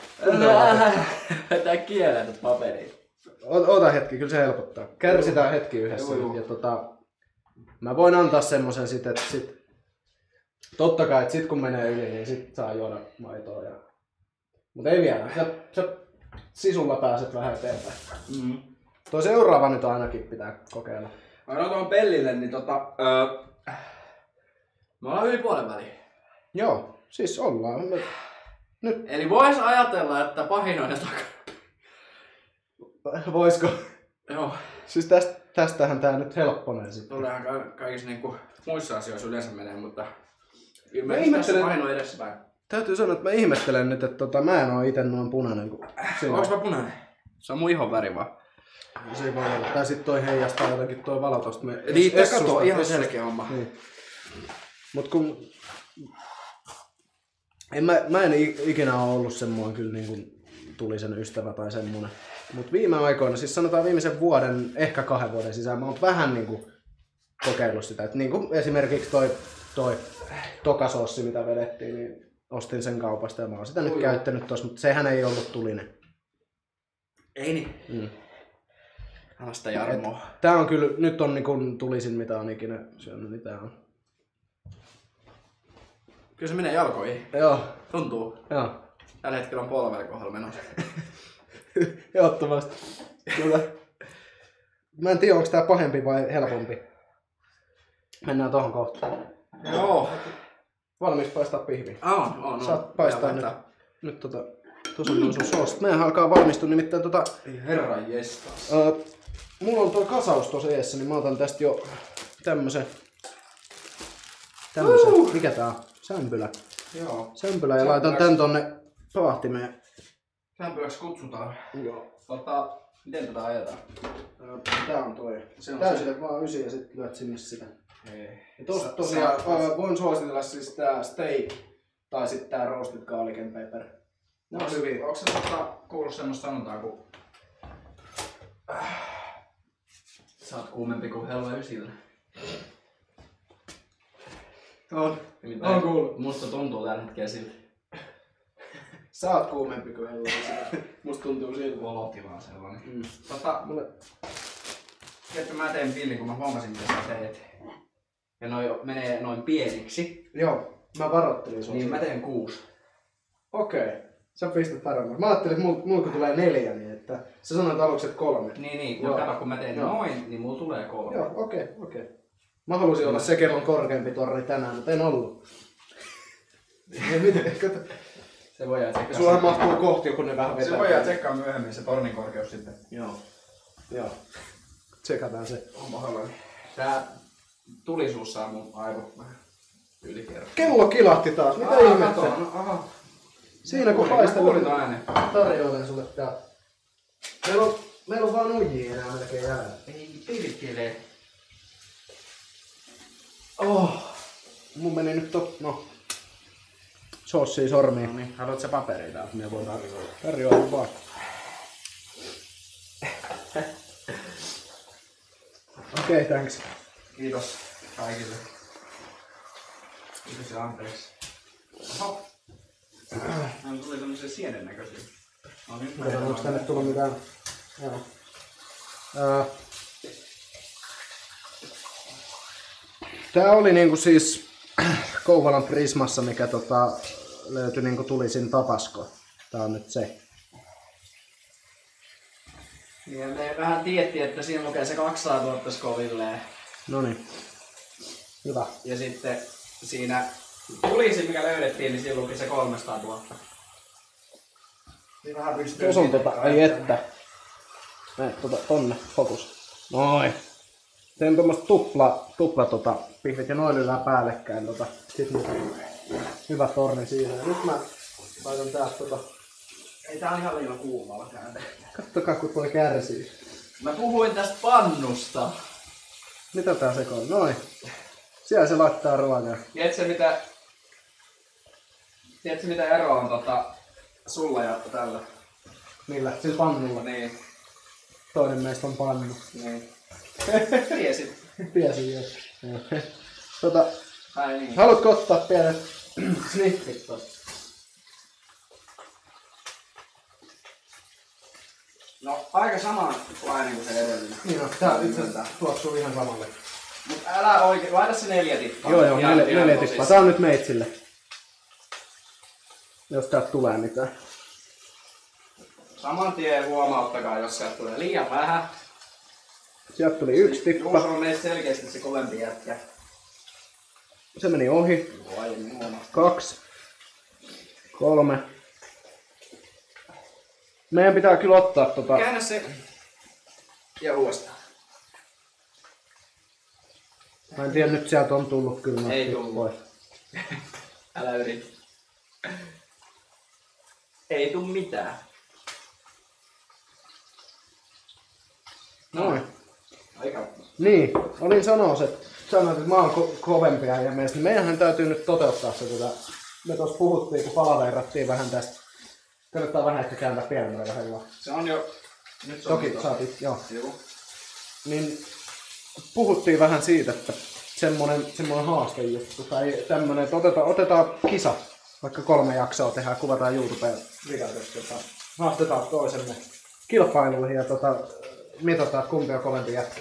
[SPEAKER 2] Tää kielellä paperit.
[SPEAKER 1] Ota hetki, kyllä se helpottaa. Kärsitään hetki yhdessä.
[SPEAKER 2] Joo, joo.
[SPEAKER 1] Ja tota, mä voin antaa semmosen sit, että sit, totta kai, että sit kun menee yli, niin sit saa juoda maitoa. Ja... Mut ei vielä. Sä, sä sisulla pääset vähän eteenpäin.
[SPEAKER 2] Mm.
[SPEAKER 1] Tuo seuraava nyt ainakin pitää kokeilla.
[SPEAKER 2] Mä tuohon pellille, niin tota... Öö, me ollaan yli puolen väliin.
[SPEAKER 1] Joo, siis ollaan. Me... Nyt.
[SPEAKER 2] Eli vois ajatella, että pahin on jo takana.
[SPEAKER 1] Voisko?
[SPEAKER 2] Joo.
[SPEAKER 1] Siis tästä, tästähän tää nyt helpponee sitten.
[SPEAKER 2] Tuleehan ka- kaikissa niinku muissa asioissa yleensä menee, mutta...
[SPEAKER 1] Mä
[SPEAKER 2] Ilmeisesti tässä
[SPEAKER 1] ihmettelen-
[SPEAKER 2] pahin on edessäpäin.
[SPEAKER 1] Täytyy sanoa, että mä ihmettelen nyt, että tota, mä en oo ite noin punainen kuin sinä.
[SPEAKER 2] Onks mä punainen? Se on mun ihon väri vaan.
[SPEAKER 1] Se ei voi olla. Tai sit toi heijastaa jotenkin toi valo tosta. Me...
[SPEAKER 2] Niin,
[SPEAKER 1] Essusta-
[SPEAKER 2] kato, ihan
[SPEAKER 1] Essusta.
[SPEAKER 2] selkeä homma.
[SPEAKER 1] Niin. Mut kun... En mä, mä en i- ikinä oo ollut semmoinen kyllä niin kuin tulisen ystävä tai semmonen. Mut viime aikoina, siis sanotaan viimeisen vuoden, ehkä kahden vuoden sisään, mä oon vähän niinku kokeillut sitä. Et niinku esimerkiksi toi, toi tokasoossi, mitä vedettiin, niin ostin sen kaupasta ja mä oon sitä nyt
[SPEAKER 2] Oi.
[SPEAKER 1] käyttänyt tossa, mutta sehän ei ollut tulinen.
[SPEAKER 2] Ei niin.
[SPEAKER 1] Mm.
[SPEAKER 2] Anna sitä Jarmoa.
[SPEAKER 1] Tää on kyllä, nyt on niinku tulisin mitä on ikinä syönyt, niin tää on.
[SPEAKER 2] Kyllä se menee jalkoihin.
[SPEAKER 1] Joo,
[SPEAKER 2] Tuntuu.
[SPEAKER 1] joo.
[SPEAKER 2] Tällä hetkellä on polvella kohdalla menossa.
[SPEAKER 1] Ehdottomasti. Kyllä. Mä en tiedä, onko tää pahempi vai helpompi. Mennään tohon kohtaan.
[SPEAKER 2] Joo.
[SPEAKER 1] Valmis paistaa pihviä.
[SPEAKER 2] On, on, on.
[SPEAKER 1] Saat paistaa nyt.
[SPEAKER 2] Pitää
[SPEAKER 1] Nyt tota, tuossa on sun soosta. Meidän alkaa valmistua nimittäin tota...
[SPEAKER 2] laittaa. Herran jestas.
[SPEAKER 1] Ö, mulla on tuo kasaus tuossa eessä, niin mä otan tästä jo tämmösen... Tämmösen.
[SPEAKER 2] Uh!
[SPEAKER 1] Mikä tää on? Sämpylä.
[SPEAKER 2] Joo.
[SPEAKER 1] Sämpylä ja laitan tän tonne pahtimeen.
[SPEAKER 2] Sämpyläksi kutsutaan.
[SPEAKER 1] Joo.
[SPEAKER 2] Tota, miten tätä ajetaan?
[SPEAKER 1] Ö, Tää on toi.
[SPEAKER 2] Se on
[SPEAKER 1] Täysille vaan ysi ja sit lyöt sinne sitä.
[SPEAKER 2] Ei.
[SPEAKER 1] Ja tosta tosiaan ö, voin suositella siis tää steak tai sit tää roasted garlic and pepper. Ne on hyviä.
[SPEAKER 2] Onko se tota, kuullut semmoista sanontaa, kun... Sä oot kuumempi kuin helva ysillä.
[SPEAKER 1] On.
[SPEAKER 2] Mitä
[SPEAKER 1] On kuullut.
[SPEAKER 2] Musta tuntuu tällä hetkellä siltä.
[SPEAKER 1] Sä oot kuumempi kuin hello. Musta tuntuu siltä.
[SPEAKER 2] Olotila on sellainen.
[SPEAKER 1] Mm.
[SPEAKER 2] Tota,
[SPEAKER 1] Mulle...
[SPEAKER 2] tiedätkö, mä tein pillin, kun mä huomasin, mitä sä teet. Ja noi menee noin pieniksi.
[SPEAKER 1] Joo, mä varoittelin sua.
[SPEAKER 2] Niin mä teen kuusi.
[SPEAKER 1] Okei. Sä pistät paremmin. Mä ajattelin, että mulla, mulla kun tulee neljä, niin että sä sanoit aluksi, että kolme.
[SPEAKER 2] Niin, niin. Kun
[SPEAKER 1] Joo.
[SPEAKER 2] kato, kun mä teen
[SPEAKER 1] Joo.
[SPEAKER 2] noin, niin mulla tulee kolme.
[SPEAKER 1] Joo, okei, okay, okei. Okay. Mä halusin olla se, kello on korkeampi torni tänään, mutta en ollut. Ei mitään, kato.
[SPEAKER 2] Se voidaan tsekkaa.
[SPEAKER 1] Sullahan mahtuu kohti, kun ne vähän vetää.
[SPEAKER 2] Se voidaan tsekkaa myöhemmin, se tornin korkeus sitten.
[SPEAKER 1] Joo. Joo. Tsekataan se.
[SPEAKER 2] On mahdollinen. Tää tulisuus saa mun aivot vähän ylikierrot.
[SPEAKER 1] Kello kilahti taas, mitä
[SPEAKER 2] Aa,
[SPEAKER 1] ihmettä?
[SPEAKER 2] kato, no, aha.
[SPEAKER 1] Siinä kun
[SPEAKER 2] Kuulin-
[SPEAKER 1] paistelut
[SPEAKER 2] kuulin äänen.
[SPEAKER 1] tarjoilen sulle tää. Meillä on, meillä on vaan ujia enää melkein jäljellä.
[SPEAKER 2] Ei pilkkilee.
[SPEAKER 1] Oh. Mun meni nyt to... no. Soossia sormiin.
[SPEAKER 2] No niin, haluat sä paperia täältä?
[SPEAKER 1] Me voidaan tarjoilla vaan. Okei, okay, thanks.
[SPEAKER 2] Kiitos kaikille. Kiitos ja anteeksi. Oho. No, tuli tämmösiä sienen näköisiä. No nyt mä
[SPEAKER 1] Onko tänne tullut mitään? Joo. Ää, Tää oli niinku siis Kouvolan Prismassa, mikä tota, löytyi niinku tulisin Tapasko. Tää on nyt se.
[SPEAKER 2] Ja me vähän tiedettiin, että siinä lukee se kaksisataatuhatta skovilleen.
[SPEAKER 1] Noniin. Hyvä.
[SPEAKER 2] Ja sitten siinä tulisi, mikä löydettiin, niin siinä luki se kolmesataatuhatta. Niin vähän pystyy...
[SPEAKER 1] Tuossa on tota, ai että. Näin, tota, tonne, fokus. Noin. Tein tommoset tupla, tupla tota, pihvit ja noin lyödään päällekkäin tota. Sit nyt hyvä torni siinä. Ja nyt mä laitan täältä tota.
[SPEAKER 2] Ei tää on ihan liian kuumalla käydä.
[SPEAKER 1] Kattokaa kun toi kärsii.
[SPEAKER 2] Mä puhuin tästä pannusta.
[SPEAKER 1] Mitä tää sekoon? Noin. Siellä se laittaa ruokaa.
[SPEAKER 2] Tiedätkö mitä... Tiedätkö mitä ero on tota... Sulla ja tällä?
[SPEAKER 1] Millä? Sillä pannulla.
[SPEAKER 2] Niin.
[SPEAKER 1] Toinen meistä on pannu.
[SPEAKER 2] Niin. Tiesit.
[SPEAKER 1] Tiesin jo. Joo. Tota,
[SPEAKER 2] Ai niin.
[SPEAKER 1] haluatko ottaa pienet sniffit tosta?
[SPEAKER 2] No aika samanlainen kuin se edellinen.
[SPEAKER 1] Niin on, tää itse asiassa tuoksuu ihan samalle.
[SPEAKER 2] Mut älä oikein, laita se neljä tippaa.
[SPEAKER 1] Joo joo,
[SPEAKER 2] Ihan-
[SPEAKER 1] neljä,
[SPEAKER 2] ihan
[SPEAKER 1] neljä
[SPEAKER 2] tosissaan.
[SPEAKER 1] tippaa. Tää on nyt meitsille. Jos täältä tulee mitään.
[SPEAKER 2] Saman tien huomauttakaa, jos sieltä tulee liian vähän.
[SPEAKER 1] Sieltä tuli yksi
[SPEAKER 2] Juus
[SPEAKER 1] tippa.
[SPEAKER 2] on meistä selkeästi se kovempi jätkä.
[SPEAKER 1] Se meni ohi.
[SPEAKER 2] Joo, aiemmin huomaa.
[SPEAKER 1] Kaksi. Kolme. Meidän pitää kyllä ottaa tota...
[SPEAKER 2] Käännä se. Ja uudestaan.
[SPEAKER 1] Mä en tiedä, nyt sieltä on tullut kyllä noita
[SPEAKER 2] Ei
[SPEAKER 1] tippoja.
[SPEAKER 2] tullut. Älä yritä. Ei tuu mitään.
[SPEAKER 1] Noin.
[SPEAKER 2] Aika.
[SPEAKER 1] Niin, olin sanoa, että sanoit, että mä oon ko- kovempia ja meistä. Niin meidänhän täytyy nyt toteuttaa se, tota, me tuossa puhuttiin, kun palaveerattiin vähän tästä. Kannattaa vähän ehkä kääntää pienemmällä vähän vaan.
[SPEAKER 2] Se on jo... Nyt se on
[SPEAKER 1] Toki
[SPEAKER 2] tossa.
[SPEAKER 1] saatit, joo.
[SPEAKER 2] Joo.
[SPEAKER 1] Niin puhuttiin vähän siitä, että semmonen, semmonen haastejuttu tai tämmönen, että otetaan, otetaan kisa. Vaikka kolme jaksoa tehdään, kuvataan YouTubeen videoita, jota haastetaan toisemme kilpailuihin ja tota, mitataan kumpi on kovempi jätkä.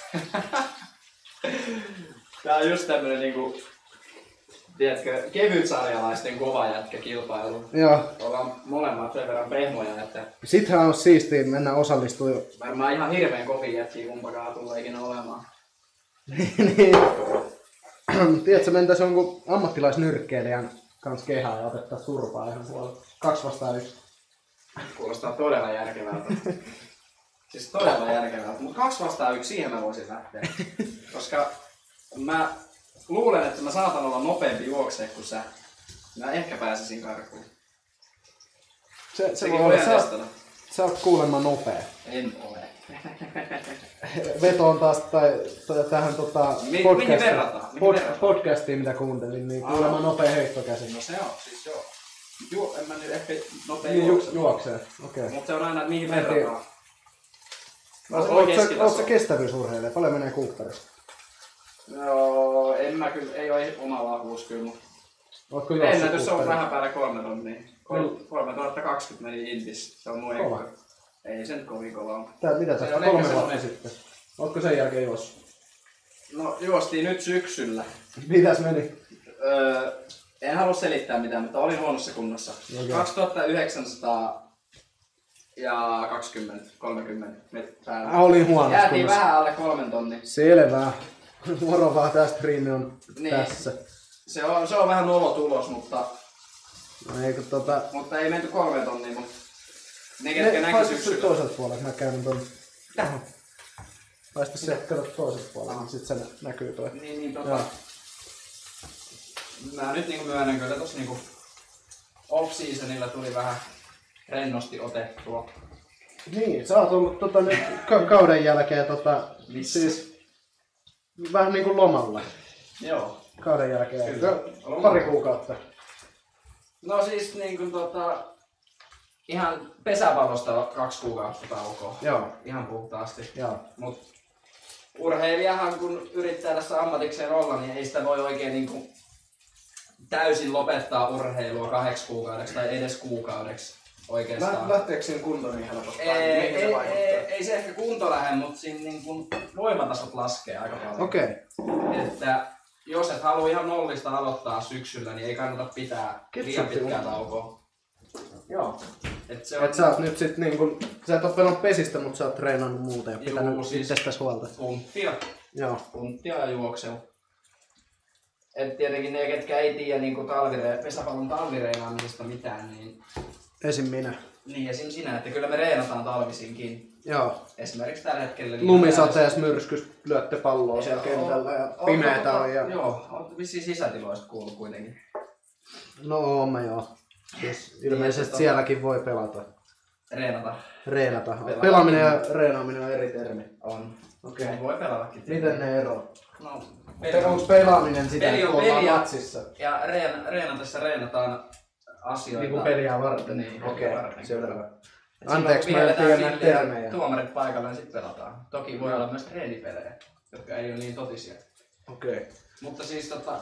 [SPEAKER 2] Tää on just tämmönen niinku... Tiedätkö, kevytsarjalaisten kova jätkä kilpailu.
[SPEAKER 1] Joo.
[SPEAKER 2] Ollaan molemmat sen verran pehmoja, että
[SPEAKER 1] Sittenhän on siistiä mennä osallistumaan.
[SPEAKER 2] varmaan ihan hirveen kovin jätkiä kumpakaan tulee ikinä olemaan.
[SPEAKER 1] niin. Tiedätkö, mentäis jonkun ammattilaisnyrkkeilijän kanssa kehää ja otettaisiin turpaa ihan puolella. Kaksi vastaan yksi.
[SPEAKER 2] Kuulostaa todella järkevältä. Siis todella järkevältä. Mut kaksi vastaan yksi, siihen mä voisin lähteä. Koska mä luulen, että mä saatan olla nopeampi juoksee kuin sä. Mä ehkä pääsisin karkuun.
[SPEAKER 1] Se, se
[SPEAKER 2] Sekin
[SPEAKER 1] voi olla,
[SPEAKER 2] voidaan
[SPEAKER 1] sä,
[SPEAKER 2] testata.
[SPEAKER 1] sä oot kuulemma nopea.
[SPEAKER 2] En ole.
[SPEAKER 1] Vetoon taas tai, tai tähän tota,
[SPEAKER 2] Mi- mihin
[SPEAKER 1] podcastiin,
[SPEAKER 2] verrataan? Mihin
[SPEAKER 1] pod,
[SPEAKER 2] verrataan?
[SPEAKER 1] podcastiin, mitä kuuntelin, niin
[SPEAKER 2] Aa.
[SPEAKER 1] kuulemma nopea heittokäsi.
[SPEAKER 2] No se on, siis joo. Ju, en mä nyt ehkä nopea
[SPEAKER 1] Niin,
[SPEAKER 2] juokse.
[SPEAKER 1] ju, juoksee, okei. Okay.
[SPEAKER 2] Mutta se on aina, että mihin
[SPEAKER 1] Mä en tiedä.
[SPEAKER 2] verrataan. Mä oon
[SPEAKER 1] Oot sä,
[SPEAKER 2] keskitaso.
[SPEAKER 1] oot sä kestävyysurheilija? Paljon menee Cooperissa?
[SPEAKER 2] Joo, en mä kyllä, ei ole oma vahvuus kyllä, mutta
[SPEAKER 1] Ootko juossut
[SPEAKER 2] ennätys on
[SPEAKER 1] Cooperissa?
[SPEAKER 2] vähän päällä kolme tonnia.
[SPEAKER 1] Niin.
[SPEAKER 2] kolme tuhatta kaksikymmentä meni intis, se on mun
[SPEAKER 1] Kova.
[SPEAKER 2] ekka. Ei sen kovin kova ole.
[SPEAKER 1] Tää, mitä
[SPEAKER 2] Se
[SPEAKER 1] tästä?
[SPEAKER 2] on ehkä
[SPEAKER 1] Kolme vuotta
[SPEAKER 2] semmonen-
[SPEAKER 1] sitten. Ootko sen jälkeen juossut?
[SPEAKER 2] No juostiin nyt syksyllä.
[SPEAKER 1] Mitäs meni?
[SPEAKER 2] Öö, En halua selittää mitään, mutta olin huonossa kunnossa.
[SPEAKER 1] Okay.
[SPEAKER 2] kaksituhattayhdeksänsataa ja kaksikymmentä kolmekymmentä metriä.
[SPEAKER 1] Mä olin huonossa
[SPEAKER 2] Jäätiin
[SPEAKER 1] kunnossa.
[SPEAKER 2] vähän alle kolmen tonnin.
[SPEAKER 1] Selvä. Moro vaan tästä, Rinne on
[SPEAKER 2] Niin.
[SPEAKER 1] tässä.
[SPEAKER 2] Se on, se on vähän nolo tulos, mutta,
[SPEAKER 1] No eikö tota...
[SPEAKER 2] mutta ei menty kolme tonnia, mutta ne ketkä
[SPEAKER 1] Ne,
[SPEAKER 2] näki
[SPEAKER 1] paista sit
[SPEAKER 2] syksyllä.
[SPEAKER 1] toiselta puolelta, mä käyn ton...
[SPEAKER 2] Mitä?
[SPEAKER 1] Paista se, kato toiselta puolelta, niin sit se nä- näkyy toi.
[SPEAKER 2] Niin, niin tota...
[SPEAKER 1] Joo.
[SPEAKER 2] Mä nyt niinku myönnän kyllä tossa niinku off-seasonilla tuli vähän rennosti otettua.
[SPEAKER 1] Niin, sä oot ollut tota nyt ka- kauden jälkeen tota...
[SPEAKER 2] Missä?
[SPEAKER 1] Siis... Vähän niinku lomalla.
[SPEAKER 2] Joo.
[SPEAKER 1] Kauden jälkeen.
[SPEAKER 2] Kyllä.
[SPEAKER 1] Jo, pari kuukautta.
[SPEAKER 2] No siis niinku tota... Ihan pesäpallosta kaksi kuukautta taukoa.
[SPEAKER 1] Joo.
[SPEAKER 2] Ihan puhtaasti.
[SPEAKER 1] Joo.
[SPEAKER 2] Mut urheilijahan kun yrittää tässä ammatikseen olla, niin ei sitä voi oikein niinku täysin lopettaa urheilua kahdeksi kuukaudeksi tai edes kuukaudeksi oikeastaan.
[SPEAKER 1] Lähteekö siinä kunto niin helposti?
[SPEAKER 2] Ei, ei, ei, ei, ei se ehkä kunto lähde, mutta siinä niin kun voimatasot laskee aika paljon.
[SPEAKER 1] Okei. Okay.
[SPEAKER 2] Että jos et halua ihan nollista aloittaa syksyllä, niin ei kannata pitää liian pitkää taukoa.
[SPEAKER 1] Joo.
[SPEAKER 2] Et se on
[SPEAKER 1] Et sä oot nyt sit niinku, sä et oo pelannut pesistä, mut sä oot treenannut muuten ja pitänyt
[SPEAKER 2] Juu, siis
[SPEAKER 1] itsestäs huolta.
[SPEAKER 2] punttia,
[SPEAKER 1] Joo.
[SPEAKER 2] punttia ja juokselu. Et tietenkin ne, ketkä ei tiedä niin talvire- pesäpallon talvireenaamisesta mitään, niin...
[SPEAKER 1] Esim. Minä.
[SPEAKER 2] Niin, esim. Sinä, että kyllä me reenataan talvisinkin.
[SPEAKER 1] Joo.
[SPEAKER 2] Esimerkiksi tällä hetkellä... Niin
[SPEAKER 1] Lumisateessa myrskys lyötte palloa siellä
[SPEAKER 2] Joo.
[SPEAKER 1] kentällä ja
[SPEAKER 2] Oot-
[SPEAKER 1] pimeetä
[SPEAKER 2] oot-
[SPEAKER 1] on ja...
[SPEAKER 2] Joo, oot vissiin sisätiloista kuullut kuitenkin.
[SPEAKER 1] No oon mä joo. Siis ilmeisesti
[SPEAKER 2] Niin,
[SPEAKER 1] sielläkin voi pelata.
[SPEAKER 2] Reenata
[SPEAKER 1] Reenata.
[SPEAKER 2] Pelata.
[SPEAKER 1] Pelaaminen ja reenaaminen on eri termi.
[SPEAKER 2] on.
[SPEAKER 1] Okei.
[SPEAKER 2] Okay. Voi pelatakin.
[SPEAKER 1] Miten ne eroavat?
[SPEAKER 2] No,
[SPEAKER 1] Onko pelaaminen sitä,
[SPEAKER 2] Peli on
[SPEAKER 1] kun ollaan
[SPEAKER 2] peliä.
[SPEAKER 1] matsissa?
[SPEAKER 2] Ja reen, reenatessa reenataan asioita.
[SPEAKER 1] Niinku peliä varten?
[SPEAKER 2] Niin,
[SPEAKER 1] Okei,
[SPEAKER 2] peliä varten.
[SPEAKER 1] selvä.
[SPEAKER 2] Et
[SPEAKER 1] Anteeksi,
[SPEAKER 2] silloin,
[SPEAKER 1] mä
[SPEAKER 2] kun
[SPEAKER 1] en tiedä
[SPEAKER 2] vihelletään
[SPEAKER 1] näitä
[SPEAKER 2] villiä
[SPEAKER 1] termejä.
[SPEAKER 2] Tuomarit paikalle, niin sitten pelataan. Toki voi olla myös treenipelejä, jotka ei ole niin totisia.
[SPEAKER 1] Okei. Okay.
[SPEAKER 2] Mutta siis tota,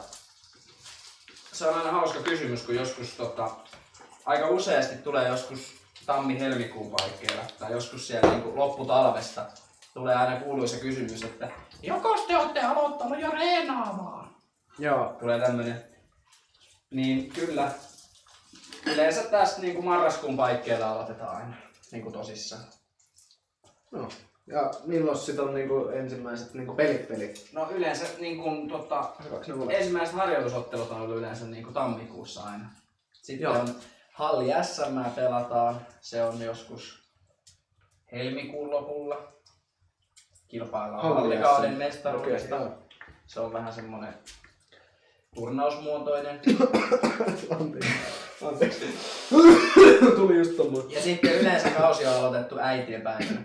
[SPEAKER 2] se on aina hauska kysymys, kun joskus tota, aika useasti tulee joskus tammi-helmikuun paikkeilla tai joskus siellä niin kuin lopputalvesta tulee aina kuuluisa kysymys, että joko te olette aloittanut jo reenaamaan?
[SPEAKER 1] Joo.
[SPEAKER 2] Tulee tämmönen. Niin kyllä, yleensä tästä niin kuin marraskuun paikkeilla aloitetaan aina niin kuin tosissaan.
[SPEAKER 1] No. Ja milloin sit on niinku ensimmäiset niinku pelit pelit?
[SPEAKER 2] No yleensä niin kuin, tota,
[SPEAKER 1] Hyväks ne olla?
[SPEAKER 2] ensimmäiset harjoitusottelut on ollut yleensä niin kuin tammikuussa aina. Sitten
[SPEAKER 1] Joo.
[SPEAKER 2] on Halli S M pelataan, se on joskus helmikuun lopulla. Kilpaillaan
[SPEAKER 1] Halli
[SPEAKER 2] Hallikauden
[SPEAKER 1] S M.
[SPEAKER 2] mestaruudesta.
[SPEAKER 1] Okei, joo.
[SPEAKER 2] Se on vähän semmonen turnausmuotoinen.
[SPEAKER 1] Anteeksi. Anteeksi. Tuli just tommoinen.
[SPEAKER 2] Ja sitten yleensä kausi on aloitettu äitienpäivänä.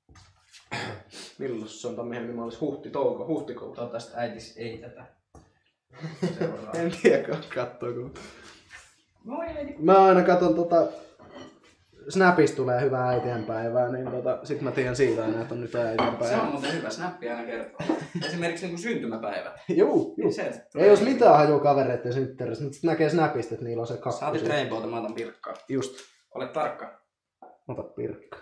[SPEAKER 1] Milloin se on tammi maalis huhti, touko, huhtikuuta?
[SPEAKER 2] Toivottavasti äitis ei tätä seuraa.
[SPEAKER 1] En tiedä, katsoako.
[SPEAKER 2] Moi äiti.
[SPEAKER 1] Mä aina katon tota... Snapista tulee hyvää äitienpäivää, niin tota, sit mä tiedän siitä aina, että on nyt
[SPEAKER 2] Se on
[SPEAKER 1] äitienpäivä.
[SPEAKER 2] muuten hyvä, snappi aina kertoo. Esimerkiksi niin syntymäpäivä.
[SPEAKER 1] Juu, juu.
[SPEAKER 2] Se,
[SPEAKER 1] Ei jos mitään hajua kavereiden synttärissä, mutta sit näkee Snapista, että niillä on se kakku.
[SPEAKER 2] Saatit Rainbowta, mä otan pirkkaa.
[SPEAKER 1] Just.
[SPEAKER 2] Ole tarkka.
[SPEAKER 1] Ota pirkka.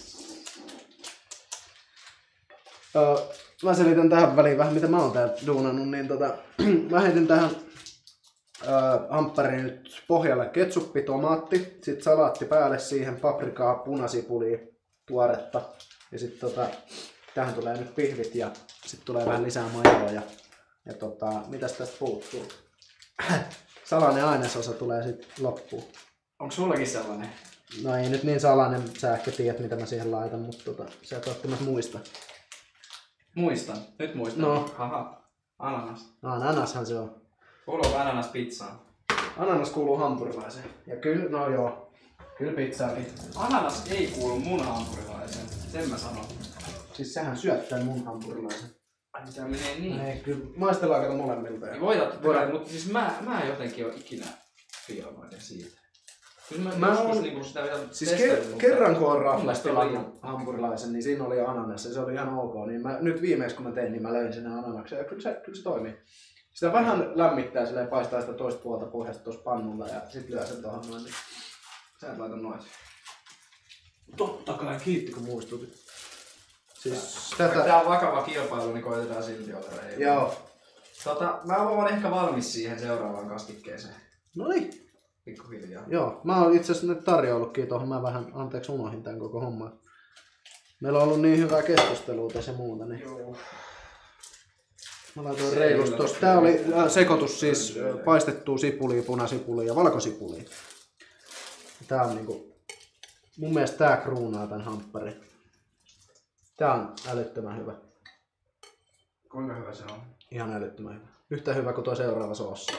[SPEAKER 1] Öö, mä selitän tähän väliin vähän mitä mä oon täällä duunannut, niin tota, mä heitin tähän öö, hamppariin nyt pohjalle ketsuppi, tomaatti, sit salaatti päälle siihen, paprikaa, punasipulia, tuoretta ja sit tota, tähän tulee nyt pihvit ja sit tulee vähän lisää majoa ja, ja tota, mitäs tästä puuttuu? Salainen ainesosa tulee sit loppuun.
[SPEAKER 2] Onko sullakin sellainen?
[SPEAKER 1] No ei nyt niin salainen, sä ehkä tiedät mitä mä siihen laitan, mutta tota, sä et välttämättä muista.
[SPEAKER 2] Muistan. Nyt muistan.
[SPEAKER 1] No.
[SPEAKER 2] Haha. Ananas.
[SPEAKER 1] No ananashan se on.
[SPEAKER 2] Kuuluuko ananas pizzaan?
[SPEAKER 1] Ananas kuuluu hampurilaiseen. Ja kyllä, no joo. Kyllä pizzaakin.
[SPEAKER 2] Ananas ei kuulu mun hampurilaiseen. Sen mä sanon.
[SPEAKER 1] Siis sähän syöt tän mun hampurilaisen.
[SPEAKER 2] Ai tää menee niin.
[SPEAKER 1] Ei, kyllä. Maistellaan kato molemmilta.
[SPEAKER 2] Niin
[SPEAKER 1] Ja...
[SPEAKER 2] voitat totta
[SPEAKER 1] Voidaan.
[SPEAKER 2] kai, mutta siis mä, mä en jotenkin ole ikinä filmoiden siitä. Kyllä mä,
[SPEAKER 1] Mä
[SPEAKER 2] mä joskus
[SPEAKER 1] oon-
[SPEAKER 2] niinku sitä vielä
[SPEAKER 1] Siis
[SPEAKER 2] testailin,
[SPEAKER 1] ke-
[SPEAKER 2] mutta-
[SPEAKER 1] kerran kun on
[SPEAKER 2] Mun
[SPEAKER 1] Raffles
[SPEAKER 2] mielestä
[SPEAKER 1] tilannut hampurilaisen, niin siinä oli ananas ja se oli ihan ok. Niin mä, nyt viimeksi kun mä tein, niin mä löin sinne ananaksen ja kyllä se, kyllä se toimii. Sitä vähän lämmittää silleen, paistaa sitä toista puolta pohjasta tuossa pannulla ja sit lyö sen tohon noin. Niin...
[SPEAKER 2] Sä et laita noita.
[SPEAKER 1] Totta kai, kiitti kun muistutit. Siis
[SPEAKER 2] Vaikka
[SPEAKER 1] tätä...
[SPEAKER 2] tää on vakava kilpailu, niin koitetaan silti olla reilu.
[SPEAKER 1] Joo.
[SPEAKER 2] Tota, mä oon ehkä valmis siihen seuraavaan kastikkeeseen.
[SPEAKER 1] No niin.
[SPEAKER 2] Pikkuhiljaa.
[SPEAKER 1] Joo, mä oon itse asiassa nyt tarjollutkin tuohon, mä vähän, anteeksi unohin tän koko homman. Meillä on ollut niin hyvää keskustelua tässä ja muuta, niin...
[SPEAKER 2] Joo.
[SPEAKER 1] Mä laitoin reilusti tossa. Tää oli äh, sekoitus siis äh, paistettua sipulia, punasipulia ja valkosipulia. Tää on niinku... Mun mielestä tää kruunaa tän hampparin. Tää on älyttömän hyvä.
[SPEAKER 2] Kuinka hyvä se on?
[SPEAKER 1] Ihan älyttömän hyvä. Yhtä hyvä kuin tuo seuraava soossi.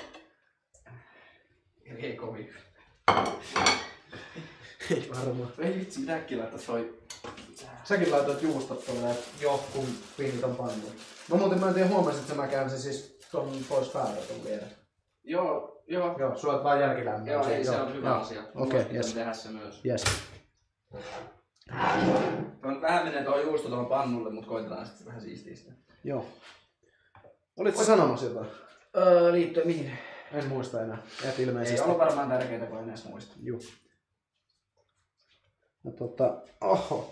[SPEAKER 2] Ei kovin.
[SPEAKER 1] Ei varmaan.
[SPEAKER 2] Ei vitsi, mitä äkkiä laittaa toi.
[SPEAKER 1] Säkin laitoit juustot tuonne, joo, kun pinit on pannuun. No muuten mä en tiedä, huomasit, että mä käänsin siis ton pois päältä ton vielä.
[SPEAKER 2] Joo, joo.
[SPEAKER 1] Joo, suot vaan jälkilämmöä.
[SPEAKER 2] Joo, ei, se on hyvä
[SPEAKER 1] joo.
[SPEAKER 2] asia.
[SPEAKER 1] Okei, okay, yes.
[SPEAKER 2] Tehdä se myös.
[SPEAKER 1] Yes.
[SPEAKER 2] Tuo vähän menee tuo juusto tuohon pannulle, mutta koitetaan sitten vähän siistiä sitä.
[SPEAKER 1] Joo. Olitko sanomassa jotain?
[SPEAKER 2] Öö, liittyen mihin?
[SPEAKER 1] En muista enää. Et ilmeisesti.
[SPEAKER 2] Ei ollut varmaan tärkeitä, kun en edes muista.
[SPEAKER 1] Juu. No tota, oho.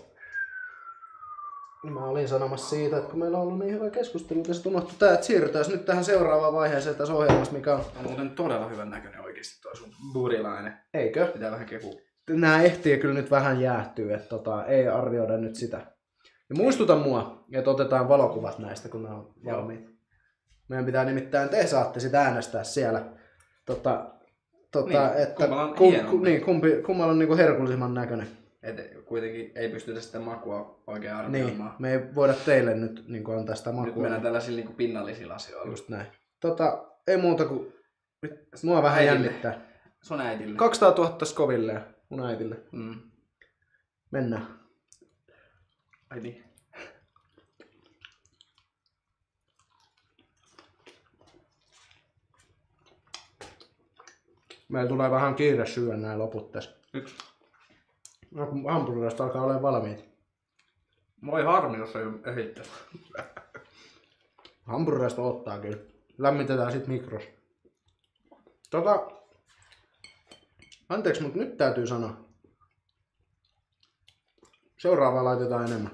[SPEAKER 1] Mä olin sanomassa siitä, että kun meillä on ollut niin hyvä keskustelu, että se unohtui tää, että siirrytään nyt tähän seuraavaan vaiheeseen tässä ohjelmassa, mikä on...
[SPEAKER 2] On muuten todella hyvän näköinen oikeesti toi sun burilainen.
[SPEAKER 1] Eikö?
[SPEAKER 2] Pitää vähän kehua.
[SPEAKER 1] Nää ehtii kyllä nyt vähän jäähtyä, että tota, ei arvioida nyt sitä. Ja muistuta mua, että otetaan valokuvat näistä, kun ne on valmiit. Meidän pitää nimittäin, te saatte sitä äänestää siellä, tota, tota,
[SPEAKER 2] Niin,
[SPEAKER 1] että
[SPEAKER 2] kummalla on
[SPEAKER 1] kum,
[SPEAKER 2] hienompi.
[SPEAKER 1] kum, niin, kumpi, kummalla on niinku herkullisimman näköinen.
[SPEAKER 2] Et kuitenkin ei pystytä sitä makua oikein
[SPEAKER 1] Niin,
[SPEAKER 2] arvioimaan.
[SPEAKER 1] me ei voida teille nyt niin antaa sitä makua.
[SPEAKER 2] Nyt mennään tällaisilla niin pinnallisilla asioilla.
[SPEAKER 1] Just näin. Tota, ei muuta kuin, mua vähän
[SPEAKER 2] Äidille.
[SPEAKER 1] jännittää.
[SPEAKER 2] Sun äitille.
[SPEAKER 1] kaksisataatuhatta Scovillea mun äitille.
[SPEAKER 2] Mm.
[SPEAKER 1] Mennään.
[SPEAKER 2] Ai niin.
[SPEAKER 1] Meillä tulee vähän kiire syödä nämä loput tässä.
[SPEAKER 2] Yksi.
[SPEAKER 1] No, kun hampurilaiset alkaa olla valmiit.
[SPEAKER 2] Moi harmi, jos ei ehittä.
[SPEAKER 1] Hampurilaiset ottaa kyllä. Lämmitetään sit mikros. Tota... Anteeksi, mutta nyt täytyy sanoa. Seuraavaa laitetaan enemmän.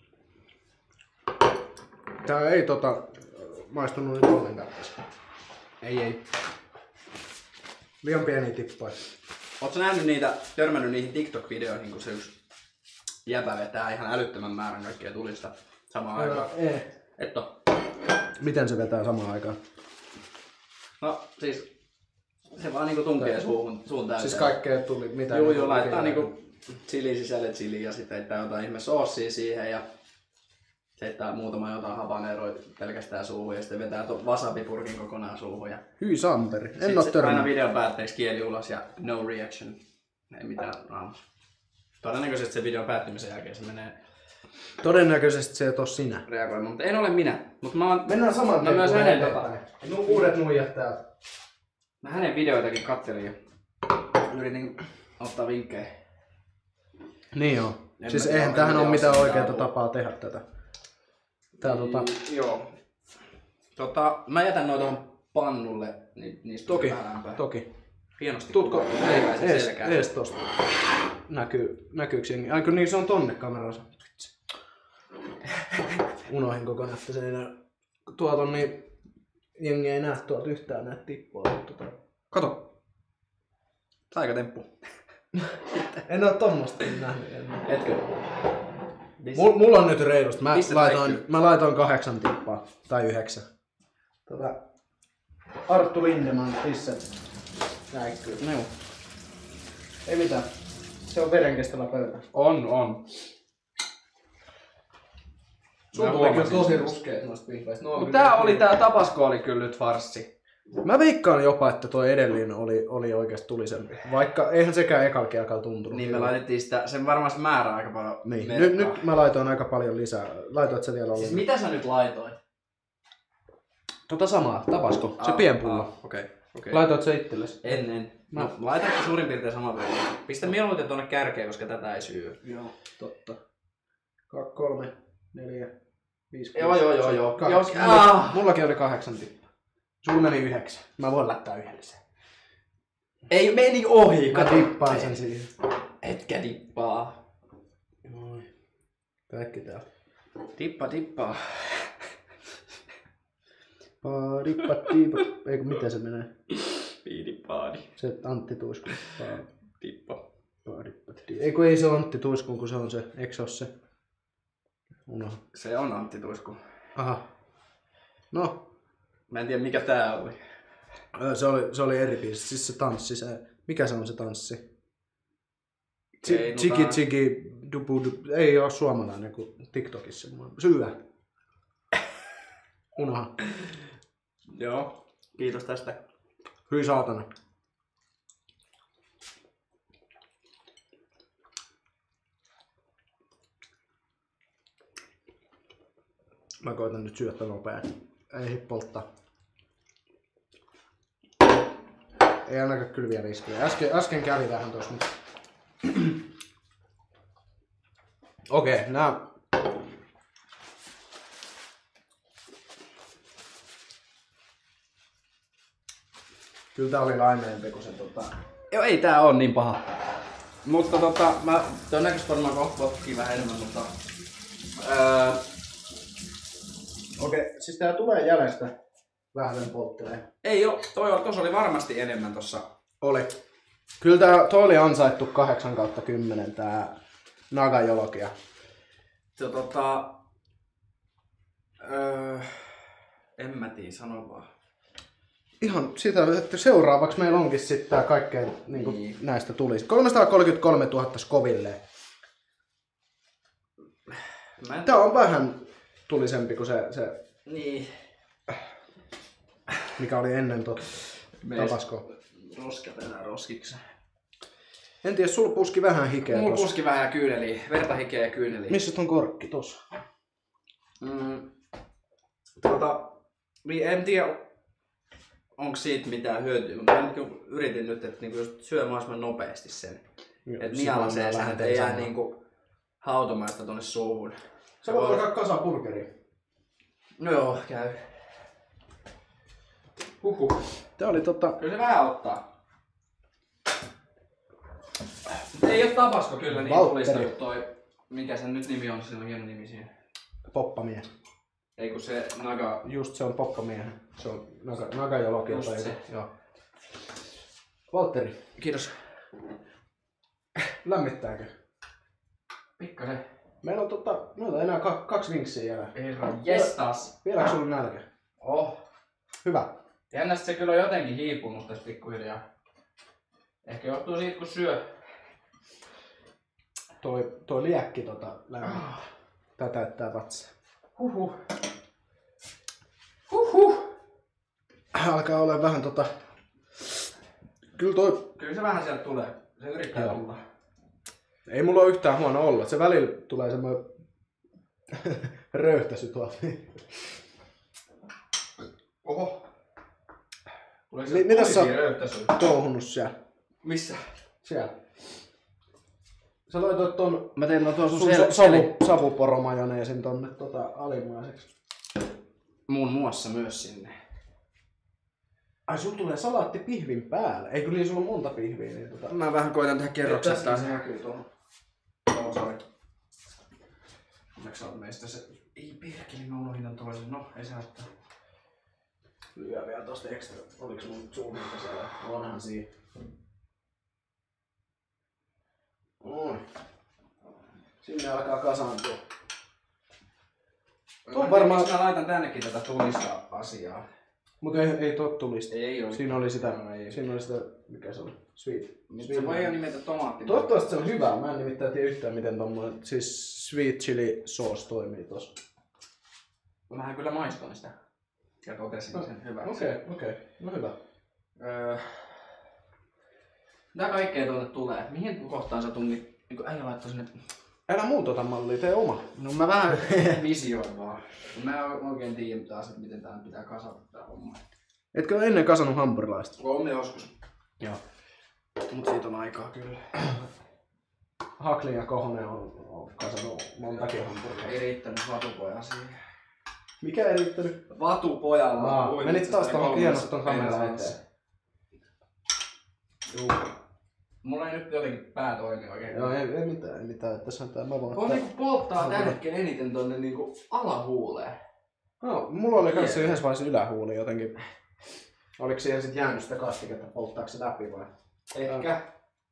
[SPEAKER 1] Tää ei tota... maistunut nyt ollenkaan tässä.
[SPEAKER 2] Ei ei.
[SPEAKER 1] Liian pieni tippoja.
[SPEAKER 2] Ootko nähnyt niitä, törmännyt niihin TikTok-videoihin, kun se yksi jäpä vetää ihan älyttömän määrän kaikkea tulista samaan aikaan?
[SPEAKER 1] Ei.
[SPEAKER 2] Et oo.
[SPEAKER 1] Miten se vetää samaan aikaan?
[SPEAKER 2] No siis, se vaan niinku tunkee suuhun, suun täyteen.
[SPEAKER 1] Siis kaikkea tuli mitä?
[SPEAKER 2] Joo,
[SPEAKER 1] niinku
[SPEAKER 2] joo, laittaa
[SPEAKER 1] ikinä-
[SPEAKER 2] niinku chili sisälle chili ja sitten heittää jotain ihme soossia siihen ja se heittää muutama jotain habaneroa pelkästään suuhun ja sitten vetää tuon wasabipurkin kokonaan suuhun. Ja
[SPEAKER 1] Hyi Santeri, en
[SPEAKER 2] sitten
[SPEAKER 1] oo
[SPEAKER 2] se aina
[SPEAKER 1] törmännyt.
[SPEAKER 2] videon päätteeksi kieli ulos ja no reaction. Ei mitään naamussa. Todennäköisesti se videon päättymisen jälkeen se menee
[SPEAKER 1] Todennäköisesti se et oo sinä.
[SPEAKER 2] reagoimaan, mutta en ole minä. Mutta mä oon
[SPEAKER 1] Mennään saman
[SPEAKER 2] Mä
[SPEAKER 1] tien
[SPEAKER 2] myös
[SPEAKER 1] kuin
[SPEAKER 2] hänen
[SPEAKER 1] eteenpäin. Nu, uudet nuijat täältä.
[SPEAKER 2] mä hänen videoitakin katselin ja yritin ottaa vinkkejä.
[SPEAKER 1] Niin joo.
[SPEAKER 2] En
[SPEAKER 1] Siis
[SPEAKER 2] mä tiedä,
[SPEAKER 1] eihän
[SPEAKER 2] en
[SPEAKER 1] tähän
[SPEAKER 2] mä
[SPEAKER 1] ole
[SPEAKER 2] tiedä,
[SPEAKER 1] mitään
[SPEAKER 2] onko se
[SPEAKER 1] oikeaa
[SPEAKER 2] mitään
[SPEAKER 1] tapaa tehdä tätä. Tää tota...
[SPEAKER 2] Mm, Joo. Tota, mä jätän noin tuohon pannulle, niin niistä
[SPEAKER 1] Toki,
[SPEAKER 2] tulee vähän lämpöä.
[SPEAKER 1] toki.
[SPEAKER 2] Hienosti.
[SPEAKER 1] Tutko?
[SPEAKER 2] Meikäisen
[SPEAKER 1] Ees,
[SPEAKER 2] selkään.
[SPEAKER 1] ees tosta. Näkyy, näkyykö jengi? Ai kun niin se on tonne kamerassa. Vitsi. Unohin kokonaan, että se ei näy. Tuolta on niin... Jengi ei näe tuolta yhtään näitä tippoa. Tota...
[SPEAKER 2] Kato. Taikatemppu.
[SPEAKER 1] En oo tommosta nähnyt ennen.
[SPEAKER 2] Etkö?
[SPEAKER 1] Mulla, mulla on nyt reilusti. Mä
[SPEAKER 2] Missä
[SPEAKER 1] laitoin,
[SPEAKER 2] näkyy?
[SPEAKER 1] mä laitoin kahdeksan tippaa. Tai yhdeksän. Tota, Arttu Lindeman, pisset. Näkyy.
[SPEAKER 2] No joo.
[SPEAKER 1] Ei mitään. Se on verenkestävä pöytä.
[SPEAKER 2] On, on.
[SPEAKER 1] Sun
[SPEAKER 2] Mä
[SPEAKER 1] tulikin
[SPEAKER 2] huomasin
[SPEAKER 1] tosi
[SPEAKER 2] sen.
[SPEAKER 1] ruskeet noista vihreistä. No,
[SPEAKER 2] Mut tää oli tää tapasko oli kyllä nyt farssi.
[SPEAKER 1] Mä veikkaan jopa, että tuo edellinen oli, oli oikeasti tulisempi. Vaikka eihän sekään ekalla kerralla tuntunut.
[SPEAKER 2] Niin me laitettiin sitä, sen varmasti määrä aika paljon
[SPEAKER 1] Niin.
[SPEAKER 2] merkkaa.
[SPEAKER 1] Nyt, nyt mä laitoin aika paljon lisää. Laitoit sä vielä
[SPEAKER 2] Siis
[SPEAKER 1] ollenkaan?
[SPEAKER 2] mitä sä nyt laitoit?
[SPEAKER 1] Tota samaa, tapasko. Se pienpullo.
[SPEAKER 2] Okei. okei.
[SPEAKER 1] Laitoit sä itsellesi?
[SPEAKER 2] Ennen.
[SPEAKER 1] Mä-
[SPEAKER 2] No, laitan suurin piirtein saman verran. Pistä mieluiten tuonne kärkeen, koska tätä ei syy.
[SPEAKER 1] Joo, totta. Kaksi, kolme, neljä, viisi,
[SPEAKER 2] Joo,
[SPEAKER 1] kuusi,
[SPEAKER 2] joo, joo,
[SPEAKER 1] seitsemän,
[SPEAKER 2] joo.
[SPEAKER 1] kahdeksan.
[SPEAKER 2] Joo,
[SPEAKER 1] Mulla-
[SPEAKER 2] ah.
[SPEAKER 1] Mullakin oli kahdeksan tippaa. Sulla meni yhdeksän. Mä voin laittaa yhdelle sen.
[SPEAKER 2] Ei meni ohi.
[SPEAKER 1] Mä
[SPEAKER 2] kato.
[SPEAKER 1] tippaan sen siihen.
[SPEAKER 2] Etkä tippaa.
[SPEAKER 1] Noin. Kaikki täällä.
[SPEAKER 2] Tippa, tippaa.
[SPEAKER 1] Padippa, tiipa. Eikö miten se menee?
[SPEAKER 2] Speedipaadi.
[SPEAKER 1] Se Antti Tuiskun.
[SPEAKER 2] Tippo.
[SPEAKER 1] Ei kun ei se ole Antti Tuiskun, kun se on se. Eikö se ole se? Uno.
[SPEAKER 2] Se on Antti Tuisku.
[SPEAKER 1] Aha. No.
[SPEAKER 2] Mä en tiedä mikä tää oli.
[SPEAKER 1] Se oli, se oli eri biisi. Siis se tanssi. Se, mikä se on se tanssi? Chigi chigi dubu dubu. Ei oo suomalainen kuin TikTokissa. Syö. Unoha.
[SPEAKER 2] Joo. Kiitos tästä.
[SPEAKER 1] Hyi saatana. Mä koitan nyt syöttää nopea. Ei polttaa. Ei ainakaan kylviä riskejä. Äsken, äsken kävi vähän tossa. Mutta... Okei, okay, nää... Kyllä tää oli laimeempi kuin se tota...
[SPEAKER 2] Joo, ei tää on niin paha. Mutta tota, mä todennäköisesti varmaan kohta potkii vähän enemmän, mutta... Öö...
[SPEAKER 1] Okei, okay, siis tää tulee jäljestä vähän polttelee.
[SPEAKER 2] Ei oo, toi, tossa oli varmasti enemmän tossa.
[SPEAKER 1] Oli. Kyllä tää, toi oli ansaittu kahdeksan kautta kymmenen tää Nagajologia.
[SPEAKER 2] Se tota... Öö... En mä tii, sano vaan.
[SPEAKER 1] Ihan sitä, että seuraavaksi meillä onkin sitten tää kaikkein niin niin. Näistä tulisi. kolmesataakolmekymmentäkolmetuhatta Scoville. En... Tää on vähän tulisempi kuin se, se
[SPEAKER 2] niin.
[SPEAKER 1] Mikä oli ennen tot Tabasco.
[SPEAKER 2] Roskat enää roskiksi.
[SPEAKER 1] En tiedä, sulla puski vähän hikeä.
[SPEAKER 2] Mulla tossa. Puski vähän kyyneliä, verta hikeä ja kyyneliä.
[SPEAKER 1] Missä on korkki tossa?
[SPEAKER 2] Mm, tuota, en tiedä, onko siitä mitään hyötyä, mutta mä yritin nyt, että niinku just syö mahdollisimman nopeasti sen. Että nielasee sen, että ei jää niinku hautomaista tonne suuhun.
[SPEAKER 1] Sä voit alkaa kasa burgeria.
[SPEAKER 2] No joo, käy. Huhhuh.
[SPEAKER 1] Tää oli tota...
[SPEAKER 2] Kyllä se vähän ottaa. Ei oo Tabasco kyllä niin tulista kuin toi... Mikä sen nyt nimi on, sillä on hieno nimi siinä.
[SPEAKER 1] Poppamie.
[SPEAKER 2] Ei kun se Naga...
[SPEAKER 1] Just se on Poppamie. Se on Naga, Nagajologia.
[SPEAKER 2] Just se.
[SPEAKER 1] Joo. Valtteri.
[SPEAKER 2] Kiitos.
[SPEAKER 1] Lämmittääkö?
[SPEAKER 2] Pikkasen.
[SPEAKER 1] Meillä on, tota, meillä on enää ka- kaksi vinksiä jäljellä.
[SPEAKER 2] Herran jestas.
[SPEAKER 1] Vieläkö sulla nälkä?
[SPEAKER 2] Oh.
[SPEAKER 1] Hyvä.
[SPEAKER 2] Jännästi se kyllä on jotenkin hiipunut tässä pikkuhiljaa. Ehkä johtuu siitä kun syö.
[SPEAKER 1] Toi, toi liäkki tota lämmittää. Oh. Tää täyttää vatsaa.
[SPEAKER 2] Huhhuh. Huhhuh.
[SPEAKER 1] Alkaa olla vähän tota... Kyllä toi...
[SPEAKER 2] Kyllä se vähän sieltä tulee. Se yrittää
[SPEAKER 1] Joo.
[SPEAKER 2] tulla.
[SPEAKER 1] Ei mulla ole yhtään huono olla. Se välillä tulee semmoinen röyhtäsy tuolta.
[SPEAKER 2] Oho. Tuleeko
[SPEAKER 1] Mi-
[SPEAKER 2] se
[SPEAKER 1] mitä sä
[SPEAKER 2] röyhtäsy?
[SPEAKER 1] touhunut siellä?
[SPEAKER 2] Missä?
[SPEAKER 1] Siellä. Sä laitoit ton...
[SPEAKER 2] Mä tein no tuon sun
[SPEAKER 1] sun
[SPEAKER 2] sel-
[SPEAKER 1] savu, savuporomajoneesin tonne tota alimaiseksi.
[SPEAKER 2] Muun muassa myös sinne.
[SPEAKER 1] Ai sulla tulee salaatti pihvin päälle. Eikö niin sulla on monta pihviä? Niin tota...
[SPEAKER 2] Mä vähän koitan tehdä kerrokset taas.
[SPEAKER 1] Se näkyy tuohon.
[SPEAKER 2] Oh, sori. Onneksi olet meistä se... Ei perkele, mä unohdin ton toisen. No, ei se haittaa.
[SPEAKER 1] Lyö vielä tosta ekstra. Oliks mun zoomilta siellä? Onhan siinä. Noin. Sinne alkaa kasaantua.
[SPEAKER 2] Tuo on varmaan... Mä laitan tännekin tätä tulista asiaa.
[SPEAKER 1] Mutta ei, ei tuo tulista.
[SPEAKER 2] Ei ole.
[SPEAKER 1] Siinä oli sitä,
[SPEAKER 2] no, ei.
[SPEAKER 1] siinä oli sitä, mikä se oli? Sweet.
[SPEAKER 2] Sweet. Se voi jo nimetä tomaatti.
[SPEAKER 1] Toivottavasti se on hyvä. Mä en nimittäin tiedä yhtään miten tommoinen, siis sweet chili sauce toimii tossa.
[SPEAKER 2] Mähän kyllä maistoin sitä. Ja totesin sen hyväksi.
[SPEAKER 1] Okei, okay, okei. Okay. No hyvä.
[SPEAKER 2] Öö... Mitä kaikkea tuonne tulee? Mihin kohtaan sä tunnit? Niin äijä laittoi sinne...
[SPEAKER 1] Älä muu tota mallia, tee oma.
[SPEAKER 2] No mä vähän visioin vaan. Mä en oikein tiedä taas, että miten tää pitää kasata tää homma.
[SPEAKER 1] Etkö ole ennen kasannut hampurilaista?
[SPEAKER 2] On ne joskus.
[SPEAKER 1] Joo.
[SPEAKER 2] Mut siitä on aikaa kyllä.
[SPEAKER 1] Haklin ja Kohonen on, on kasannut montakin hampurilaista.
[SPEAKER 2] Ei riittänyt vatupojan siihen.
[SPEAKER 1] Mikä ei riittänyt?
[SPEAKER 2] Vatupojalla.
[SPEAKER 1] Aa, menit taas tohon hienosti ton kameran eteen.
[SPEAKER 2] Juu. Mulla ei nyt jotenkin pää toimi oikein.
[SPEAKER 1] Joo, ei, ei mitään, ei mitään. Tässä on tää, mä voin...
[SPEAKER 2] On niinku polttaa tän hetken eniten tonne niinku alahuuleen.
[SPEAKER 1] No, mulla oli kanssa yhdessä vaiheessa ylähuuli jotenkin. Oliko siihen sit jäänyt sitä kastiketta, polttaako se läpi vai?
[SPEAKER 2] Ehkä.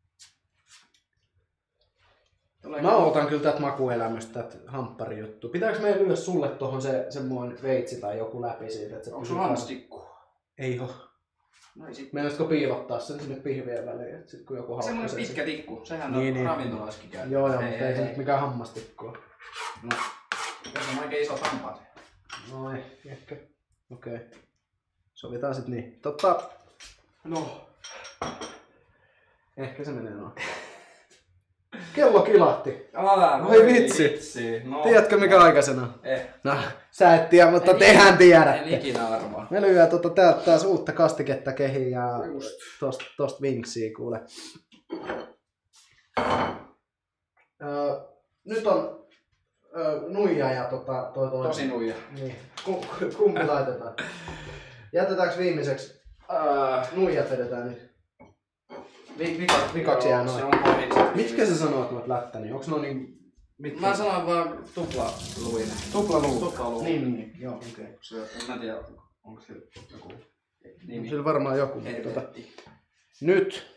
[SPEAKER 1] Mä otan kyllä tätä makuelämystä, tätä hampparijuttu. Pitääkö meidän lyödä sulle tohon se semmoinen veitsi tai joku läpi siitä? Että se
[SPEAKER 2] onko sulla hammastikku?
[SPEAKER 1] Ei oo.
[SPEAKER 2] No ei sit.
[SPEAKER 1] Meinaisitko piilottaa sen sinne pihvien väliin, että sit kun joku haukkuu
[SPEAKER 2] semmoinen
[SPEAKER 1] sen.
[SPEAKER 2] pitkä tikku, sehän
[SPEAKER 1] Niin,
[SPEAKER 2] on
[SPEAKER 1] niin.
[SPEAKER 2] ravintolaskin käynyt.
[SPEAKER 1] Joo joo, mutta ei se nyt mikään hammastikku ole.
[SPEAKER 2] No, tässä on oikein isot hampaat.
[SPEAKER 1] No ei, ehkä. Okei. Okay. Sovitaan sit niin. Totta.
[SPEAKER 2] No.
[SPEAKER 1] Ehkä se menee noin. Kello kilahti.
[SPEAKER 2] Älä,
[SPEAKER 1] Oi vitsi.
[SPEAKER 2] vitsi. No.
[SPEAKER 1] Tiedätkö mikä aikaisena on?
[SPEAKER 2] Eh.
[SPEAKER 1] No, sä et tiedä, mutta
[SPEAKER 2] En
[SPEAKER 1] tehän
[SPEAKER 2] En
[SPEAKER 1] tiedätte.
[SPEAKER 2] ikinä arvaa.
[SPEAKER 1] Me lyödään tota, täältä taas uutta kastiketta kehiin ja tosta, tosta vinksiä kuule. Öö, nyt on öö, nuija ja tota, toi toi.
[SPEAKER 2] Tosi nuija.
[SPEAKER 1] Niin. Kumpi laitetaan? Jätetäänkö viimeiseksi? Öö, nuijat vedetään nyt. Vi, vika, vikaksi jää noin. Mitkä sä sanoit noit lättäni? Onks no niin... Mitkä?
[SPEAKER 2] Mä sanoin vaan tupla luine.
[SPEAKER 1] Tupla luu.
[SPEAKER 2] Tupla luu.
[SPEAKER 1] Niin, niin, joo, okei. Okay.
[SPEAKER 2] Se, en tiedä, onko se joku nimi.
[SPEAKER 1] Sillä varmaan joku. Tota, nyt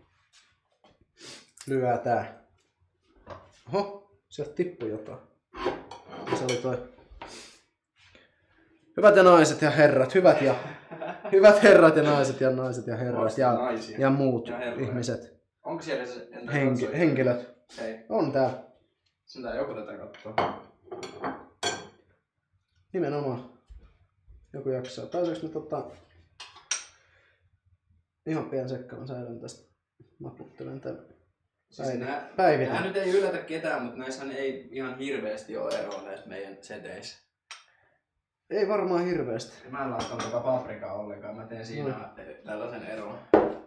[SPEAKER 1] lyö tää. Oho, sieltä tippui jotain. Se oli toi. Hyvät ja naiset ja herrat, hyvät ja hyvät herrat ja naiset ja naiset ja herrat ja, ja muut
[SPEAKER 2] ja
[SPEAKER 1] ihmiset.
[SPEAKER 2] Onko siellä se
[SPEAKER 1] Henki, henkilöt?
[SPEAKER 2] Ei.
[SPEAKER 1] On täällä.
[SPEAKER 2] Sitä joku tätä kattoo.
[SPEAKER 1] Nimenomaan. Joku jaksaa. Pääseekö nyt ottaa ihan pian sekkaan säilön tästä. Makuttelen tän.
[SPEAKER 2] Siis nää,
[SPEAKER 1] Päivitän.
[SPEAKER 2] nää nyt ei yllätä ketään, mutta näissähän ei ihan hirveesti ole eroa näissä meidän seteissä.
[SPEAKER 1] Ei varmaan hirveästi.
[SPEAKER 2] Mä en laittanut tätä paprikaa ollenkaan, mä teen siinä
[SPEAKER 1] No.
[SPEAKER 2] tällaisen eron.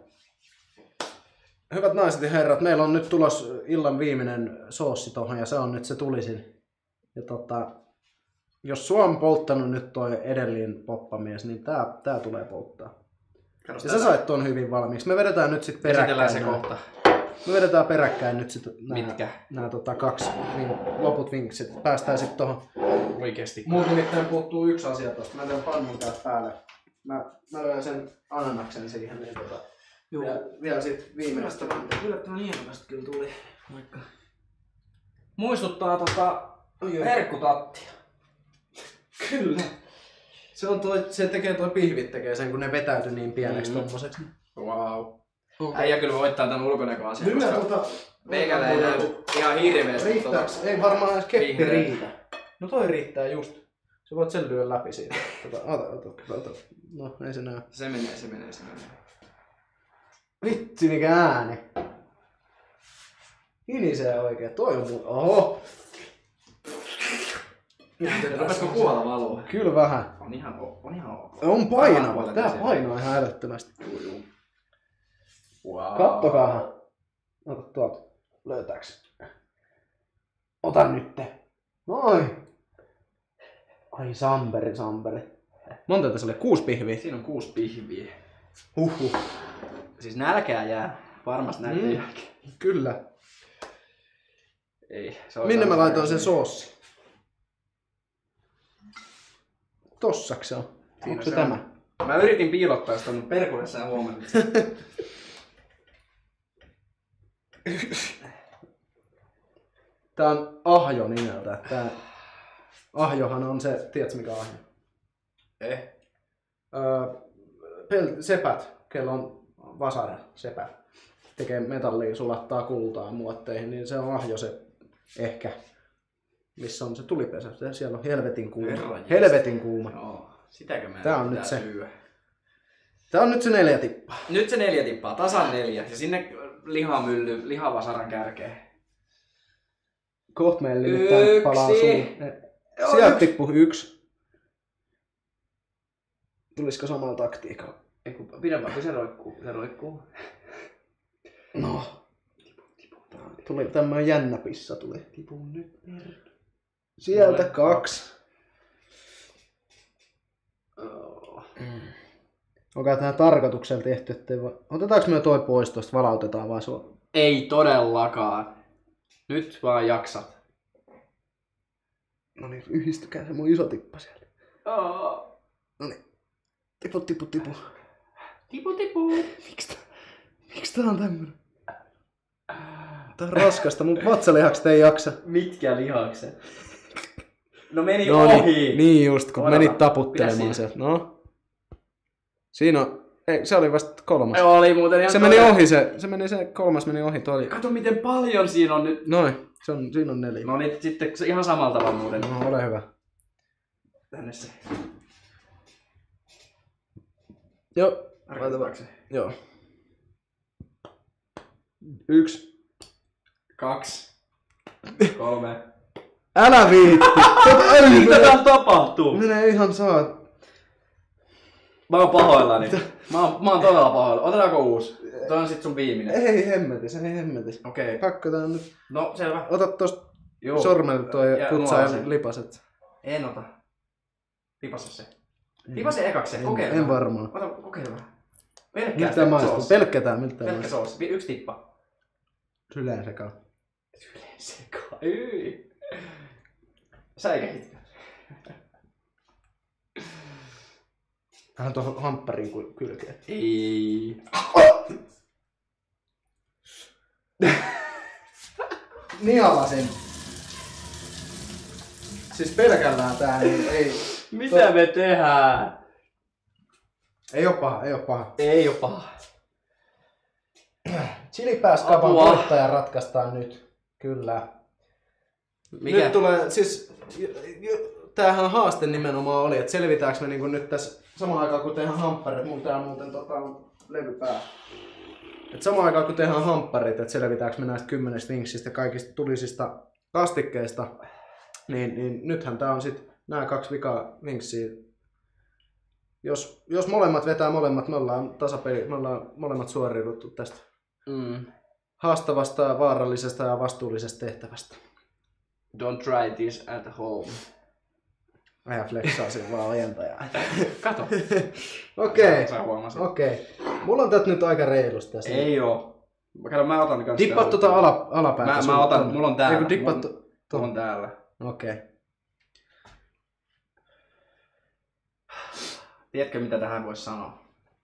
[SPEAKER 1] Hyvät naiset ja herrat, meillä on nyt tulos illan viimeinen soossi tohon ja se on nyt se tulisin. Ja tota, jos sua on polttanut nyt toi edellinen poppamies, niin tää, tää tulee polttaa.
[SPEAKER 2] Katos
[SPEAKER 1] Ja sä sait ton hyvin valmiiksi. Me vedetään nyt sit peräkkäin.
[SPEAKER 2] se
[SPEAKER 1] nää-
[SPEAKER 2] kohta.
[SPEAKER 1] Me vedetään peräkkäin nyt sit nää,
[SPEAKER 2] Mitkä?
[SPEAKER 1] nää tota kaksi vin, loput vinksit. Päästään sit tohon.
[SPEAKER 2] Oikeesti.
[SPEAKER 1] Mulla nimittäin puuttuu yksi asia tosta. Mä teen pannun täältä päälle. Mä, mä lyön sen ananaksen siihen. Niin tota,
[SPEAKER 2] Joo.
[SPEAKER 1] ja vielä sit viimeistä.
[SPEAKER 2] Yllättävän hienokasta kyllä tuli. Vaikka. Muistuttaa tota
[SPEAKER 1] Oi, oi.
[SPEAKER 2] herkkutattia.
[SPEAKER 1] Kyllä. Se, on toi, se tekee toi pihvit tekee sen, kun ne vetäytyy niin pieneksi
[SPEAKER 2] Mm.
[SPEAKER 1] tommoseksi.
[SPEAKER 2] Wow. Äijä kyllä voittaa tän ulkonäköasian,
[SPEAKER 1] Lyö
[SPEAKER 2] koska
[SPEAKER 1] tota...
[SPEAKER 2] meikällä ei näy ihan hirveesti.
[SPEAKER 1] Riittääks? Ei varmaan edes keppi
[SPEAKER 2] Vihreä.
[SPEAKER 1] riitä. No toi riittää just. Sä voit sen lyödä läpi siitä. Tota, ota, ota, ota. No, ei se näy.
[SPEAKER 2] Se menee, se menee, se menee.
[SPEAKER 1] Vitsi mikä ääni. Hinisee oikein. Toi on mun... Oho!
[SPEAKER 2] Rupesko kuolla valua?
[SPEAKER 1] Kyllä vähän.
[SPEAKER 2] On ihan, on ihan ok.
[SPEAKER 1] On
[SPEAKER 2] Aivan
[SPEAKER 1] painava.
[SPEAKER 2] puolella
[SPEAKER 1] Tää
[SPEAKER 2] siellä.
[SPEAKER 1] painaa ihan älyttömästi.
[SPEAKER 2] Wow.
[SPEAKER 1] Kattokaahan. Ota tuolta. Löytääks? Ota nytte. Noin. Ai samperi, samperi. Monta tässä oli? Kuusi pihviä.
[SPEAKER 2] Siinä on kuusi pihviä.
[SPEAKER 1] Huhhuh.
[SPEAKER 2] Siis nälkää jää. Varmasti näyttää
[SPEAKER 1] Mm.
[SPEAKER 2] jälkeen.
[SPEAKER 1] Kyllä.
[SPEAKER 2] Ei. Se on
[SPEAKER 1] Minne mä
[SPEAKER 2] aika
[SPEAKER 1] laitoin sen
[SPEAKER 2] hyvin.
[SPEAKER 1] soossi? Tossaks se on?
[SPEAKER 2] Siinä
[SPEAKER 1] Onko se,
[SPEAKER 2] se
[SPEAKER 1] tämä?
[SPEAKER 2] on. Mä yritin piilottaa sitä, mutta perkulle sä huomannut.
[SPEAKER 1] Tää on ahjo nimeltä. Tää ahjohan on se, tiedätkö mikä ahjo?
[SPEAKER 2] Eh.
[SPEAKER 1] Öö, pel- sepät, kello on vasara, sepä. Tekee metallia, sulattaa kultaa muotteihin, niin se on ahjo se ehkä. Missä on se tulipesä? Se- Siellä on helvetin kuuma.
[SPEAKER 2] Herran
[SPEAKER 1] Helvetin kuuma.
[SPEAKER 2] Joo. Sitäkö mä
[SPEAKER 1] Tää on
[SPEAKER 2] pitää
[SPEAKER 1] nyt se.
[SPEAKER 2] syödä?
[SPEAKER 1] Tää on nyt se neljä tippaa.
[SPEAKER 2] Nyt se neljä tippaa, tasan neljä. Ja sinne lihamylly, lihavasaran kärkeen.
[SPEAKER 1] Kohta meillä nimittäin
[SPEAKER 2] Yksi.
[SPEAKER 1] palaa suun.
[SPEAKER 2] Joo,
[SPEAKER 1] Sieltä
[SPEAKER 2] yksi.
[SPEAKER 1] tippui yksi. Tulisiko samalla taktiikalla?
[SPEAKER 2] Ei kun pidempään, se roikkuu. Se roikkuu.
[SPEAKER 1] No. Tuli tämmönen jännä pissa tuli.
[SPEAKER 2] Tipu nyt.
[SPEAKER 1] Sieltä
[SPEAKER 2] Mulle
[SPEAKER 1] kaksi.
[SPEAKER 2] Oh.
[SPEAKER 1] Onko tää tarkoituksella tehty, ettei va... Otetaanko me toi pois tosta, valautetaan vaan sua?
[SPEAKER 2] Ei todellakaan. Nyt vaan jaksat.
[SPEAKER 1] No niin, yhdistykää se mun iso tippa sieltä.
[SPEAKER 2] Oh.
[SPEAKER 1] No niin. Tipu, tipu, tipu.
[SPEAKER 2] Tipu tipu.
[SPEAKER 1] Miks tää, miks tää on tämmönen? Tää on raskasta, mun vatsalihakset ei jaksa.
[SPEAKER 2] Mitkä lihakset? No meni
[SPEAKER 1] No
[SPEAKER 2] ohi.
[SPEAKER 1] niin, niin just, kun
[SPEAKER 2] Odota,
[SPEAKER 1] menit taputtelemaan
[SPEAKER 2] pidä
[SPEAKER 1] sieltä. No. Siinä on, ei, se oli vasta kolmas.
[SPEAKER 2] Joo, oli muuten ihan
[SPEAKER 1] Se meni
[SPEAKER 2] todella-
[SPEAKER 1] ohi se, se meni se kolmas meni ohi, tuo oli.
[SPEAKER 2] Kato miten paljon siinä on nyt.
[SPEAKER 1] Noin, se on, siinä on neljä.
[SPEAKER 2] No niin, sitten se ihan samalla tavalla muuten.
[SPEAKER 1] No, ole hyvä.
[SPEAKER 2] Tänne se.
[SPEAKER 1] Joo.
[SPEAKER 2] Rakentetaanko se?
[SPEAKER 1] Joo. Yksi.
[SPEAKER 2] Kaksi. Kolme.
[SPEAKER 1] Älä viitti!
[SPEAKER 2] Mitä täällä tapahtuu?
[SPEAKER 1] Menee ihan saa.
[SPEAKER 2] Mä oon pahoillani. Mä oon, mä oon todella pahoillani. Otetaanko uusi? Toi on sit sun viimeinen.
[SPEAKER 1] Ei hemmetis, ei hemmetis.
[SPEAKER 2] Okei. Okay.
[SPEAKER 1] Pakko tää on nyt.
[SPEAKER 2] No, selvä.
[SPEAKER 1] Ota tosta
[SPEAKER 2] Joo.
[SPEAKER 1] sormella toi
[SPEAKER 2] Ja
[SPEAKER 1] putsaa ja
[SPEAKER 2] nuolasen.
[SPEAKER 1] lipaset.
[SPEAKER 2] En ota. Lipassa se. Lipase ekaksi se. Kokeile.
[SPEAKER 1] En varmaan.
[SPEAKER 2] Ota, kokeile vähän. Pelkkää
[SPEAKER 1] Miltä
[SPEAKER 2] sitä
[SPEAKER 1] maistuu?
[SPEAKER 2] soossia.
[SPEAKER 1] Pelkkä tää, miltä tää
[SPEAKER 2] Pelkkä
[SPEAKER 1] maistuu?
[SPEAKER 2] soossi. Vi- Yksi tippa.
[SPEAKER 1] Syleen sekaan.
[SPEAKER 2] Sekaan. Yi. Säikähit.
[SPEAKER 1] Vähän tuohon hamppariin ky- kylkeen.
[SPEAKER 2] Ei.
[SPEAKER 1] Nialasin. Siis pelkällään tää, niin ei...
[SPEAKER 2] Mitä me tehdään?
[SPEAKER 1] Ei oo paha, ei oo paha.
[SPEAKER 2] Ei oo paha.
[SPEAKER 1] Chilipääskapan
[SPEAKER 2] Apua.
[SPEAKER 1] voittaja ratkaistaan nyt. Kyllä.
[SPEAKER 2] Mikä?
[SPEAKER 1] Nyt tulee, siis... j- j- Tämähän haaste nimenomaan oli, että selvitäänkö me niinku nyt tässä samaan aikaan kun tehdään hampparit, mulla tää muuten tota on levypää. Et samaan aikaan kun tehdään hampparit, että selvitäänkö me näistä kymmenestä vinksistä ja kaikista tulisista kastikkeista, niin, niin nythän tää on sit nämä kaksi vikaa vinksiä. Jos, jos molemmat vetää molemmat, me ollaan tasapeli, me ollaan molemmat suoriuduttu tästä
[SPEAKER 2] Mm.
[SPEAKER 1] haastavasta, vaarallisesta ja vastuullisesta tehtävästä.
[SPEAKER 2] Don't try this at home.
[SPEAKER 1] Mä flexaa siinä vaan ojentajaa.
[SPEAKER 2] Kato.
[SPEAKER 1] Okei,
[SPEAKER 2] Sä huomasit.
[SPEAKER 1] okei. Mulla on tätä nyt aika reilusti tässä.
[SPEAKER 2] Ei oo. Kato, mä otan kanssa.
[SPEAKER 1] Dippaa
[SPEAKER 2] tää
[SPEAKER 1] tuota
[SPEAKER 2] uutta.
[SPEAKER 1] ala, alapäätä.
[SPEAKER 2] Mä,
[SPEAKER 1] sun
[SPEAKER 2] mä otan,
[SPEAKER 1] tonne.
[SPEAKER 2] mulla on täällä.
[SPEAKER 1] Ei kun dippaat
[SPEAKER 2] Mulla
[SPEAKER 1] tu-
[SPEAKER 2] on-
[SPEAKER 1] tuohon.
[SPEAKER 2] mulla on täällä.
[SPEAKER 1] Okei. Okay.
[SPEAKER 2] Tiedätkö mitä tähän voisi sanoa?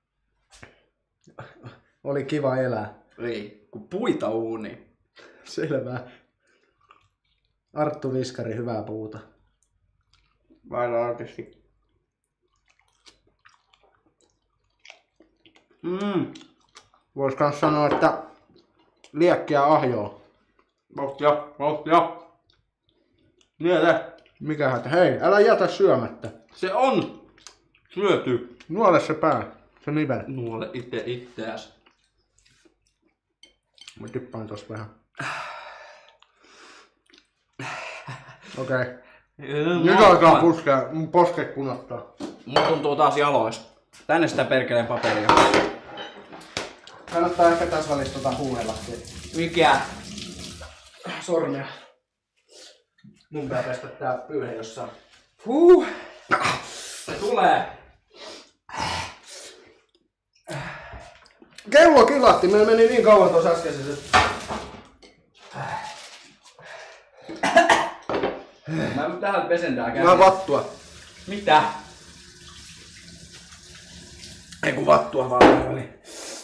[SPEAKER 1] Oli kiva elää.
[SPEAKER 2] Ei, kun puita uuni.
[SPEAKER 1] Selvä. Arttu Viskari, hyvää puuta.
[SPEAKER 2] Vailla artisti. Mm.
[SPEAKER 1] Vois kans sanoa, että liekkiä ahjoo.
[SPEAKER 2] Vauhtia, vauhtia. Niele.
[SPEAKER 1] Mikähän, että hei, älä jätä syömättä.
[SPEAKER 2] Se on syöty.
[SPEAKER 1] Nuole se pää, se nivel.
[SPEAKER 2] Nuole itse itseäs.
[SPEAKER 1] Mä tippaan tossa vähän. Okei. Okay. Nyt alkaa puskea, mun posket punottaa.
[SPEAKER 2] Mulla tuntuu taas jalois. Tänne sitä perkeleen paperia.
[SPEAKER 1] Kannattaa ehkä tässä välissä tota huuella.
[SPEAKER 2] Mikä?
[SPEAKER 1] Sormia. Mun pitää pestä tää pyyhe jossain.
[SPEAKER 2] Huh. Se tulee.
[SPEAKER 1] Kello kilahti, meillä meni niin kauan tuossa äskeisessä.
[SPEAKER 2] Mä nyt tähän pesen tää käsin.
[SPEAKER 1] Mä vattua.
[SPEAKER 2] Mitä?
[SPEAKER 1] Ei kun vattua vaan väliin.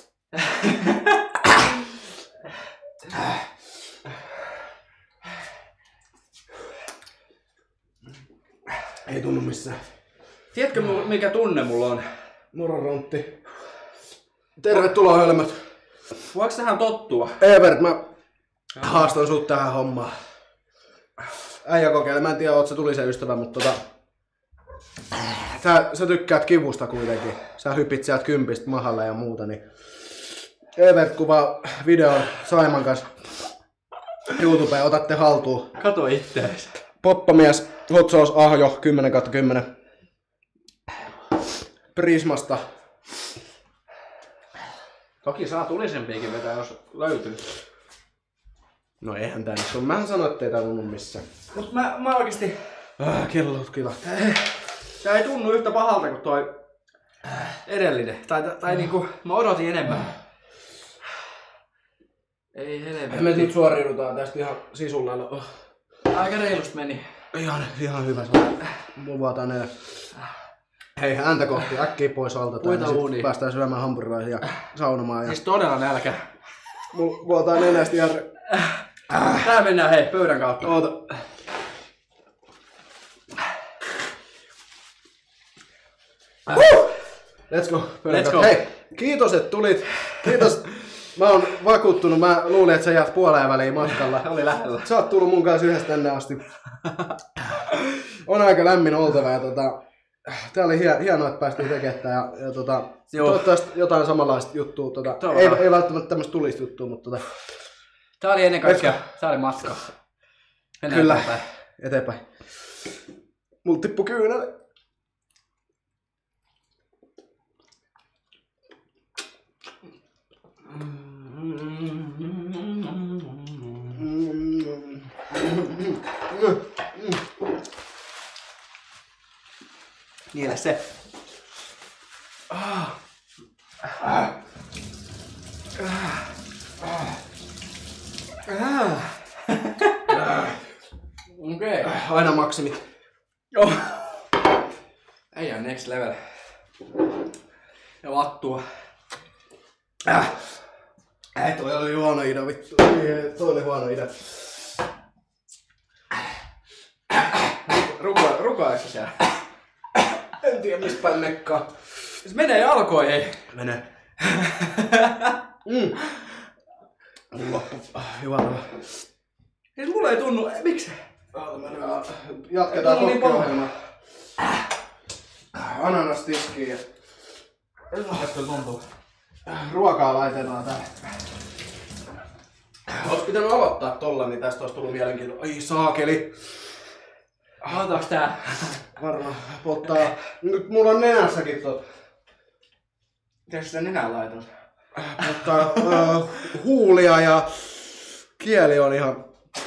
[SPEAKER 1] Ei tunnu missään.
[SPEAKER 2] Tiedätkö mikä tunne mulla on?
[SPEAKER 1] Mororontti. Tervetuloa hölmöt.
[SPEAKER 2] Voiko tähän tottua?
[SPEAKER 1] Evert, mä haastan sut tähän hommaan. Äijä kokeile, mä en tiedä oot sä tulisen ystävä, mutta tota... Sä, sä tykkäät kivusta kuitenkin. Sä hypit sieltä kympistä mahalle ja muuta, niin... Evert kuvaa videon Saiman kanssa YouTubeen, otatte haltuun.
[SPEAKER 2] Kato ittees.
[SPEAKER 1] Poppamies, Hot Sauce Ahjo, kymmenen kautta kymmenen. Prismasta.
[SPEAKER 2] Toki saa tulisempiakin vetää, jos löytyy.
[SPEAKER 1] No eihän tää nyt ole. Mähän sanoin, ettei tää tunnu missään.
[SPEAKER 2] Mut mä, mä oikeesti...
[SPEAKER 1] Ah, kellot kilahtaa.
[SPEAKER 2] Tää ei tunnu yhtä pahalta kuin toi edellinen. Tai, tai, tai niinku, mä odotin enemmän. Ei
[SPEAKER 1] Me
[SPEAKER 2] helvetti.
[SPEAKER 1] nyt suoriudutaan tästä ihan sisulla. Oh.
[SPEAKER 2] Aika reilusti meni.
[SPEAKER 1] Ihan, ihan hyvä. Se on. Luvataan ne. Hei, ääntä kohti, äkkiä pois alta.
[SPEAKER 2] Puita uuniin.
[SPEAKER 1] Päästään syömään hampurilaisia ja saunomaan. Ja...
[SPEAKER 2] Siis todella nälkä.
[SPEAKER 1] Mulla vuotaa nenästä ihan...
[SPEAKER 2] Tää mennään hei, pöydän kautta.
[SPEAKER 1] Oota. Huh! Let's go.
[SPEAKER 2] Let's go.
[SPEAKER 1] Hei, kiitos, että tulit. Kiitos. Mä oon vakuuttunut. Mä luulin, että sä jäät puoleen väliin matkalla.
[SPEAKER 2] Oli lähellä.
[SPEAKER 1] Sä oot tullut mun kanssa yhdessä tänne asti. On aika lämmin oltava. Ja tota, tää oli hie- hienoa, että päästiin tekemään. Ja, ja tota, toivottavasti jotain samanlaista juttua. Tota, ei, ei välttämättä tämmöistä tulista juttua, mutta... Tota,
[SPEAKER 2] tää oli ennen kaikkea. Tää oli matka. Mennään
[SPEAKER 1] kyllä.
[SPEAKER 2] Eteenpäin.
[SPEAKER 1] eteenpäin. Mulla tippu kyynel.
[SPEAKER 2] Niele se.
[SPEAKER 1] Ah. Ah.
[SPEAKER 2] Ah. Okei. Okay.
[SPEAKER 1] Aina maksimit.
[SPEAKER 2] Oh. Ei ole next level. Ja vattua.
[SPEAKER 1] Äh. Ei, toi oli huono idea, vittu. Ei, toi oli huono idea.
[SPEAKER 2] Ruko, rukoileeko siellä?
[SPEAKER 1] En tiedä mistä päin mekkaa.
[SPEAKER 2] Se menee jalkoihin, hei.
[SPEAKER 1] Menee. mm. Loppu. Juotava.
[SPEAKER 2] Ei mulle ei tunnu, miksi?
[SPEAKER 1] Jatketaan
[SPEAKER 2] niin
[SPEAKER 1] kokkiohjelmaa. Ananas tiskiin.
[SPEAKER 2] Miltä tuntuu?
[SPEAKER 1] Ruokaa laitetaan täällä. Ois pitänyt aloittaa tolla, niin tästä olisi tullut mielenkiintoista. Ai saakeli.
[SPEAKER 2] Aloitaks tää?
[SPEAKER 1] Varmaan polttaa. Nyt mulla on nenässäkin tot.
[SPEAKER 2] Miten sitä nenään laitan?
[SPEAKER 1] Polttaa uh, huulia ja kieli on ihan...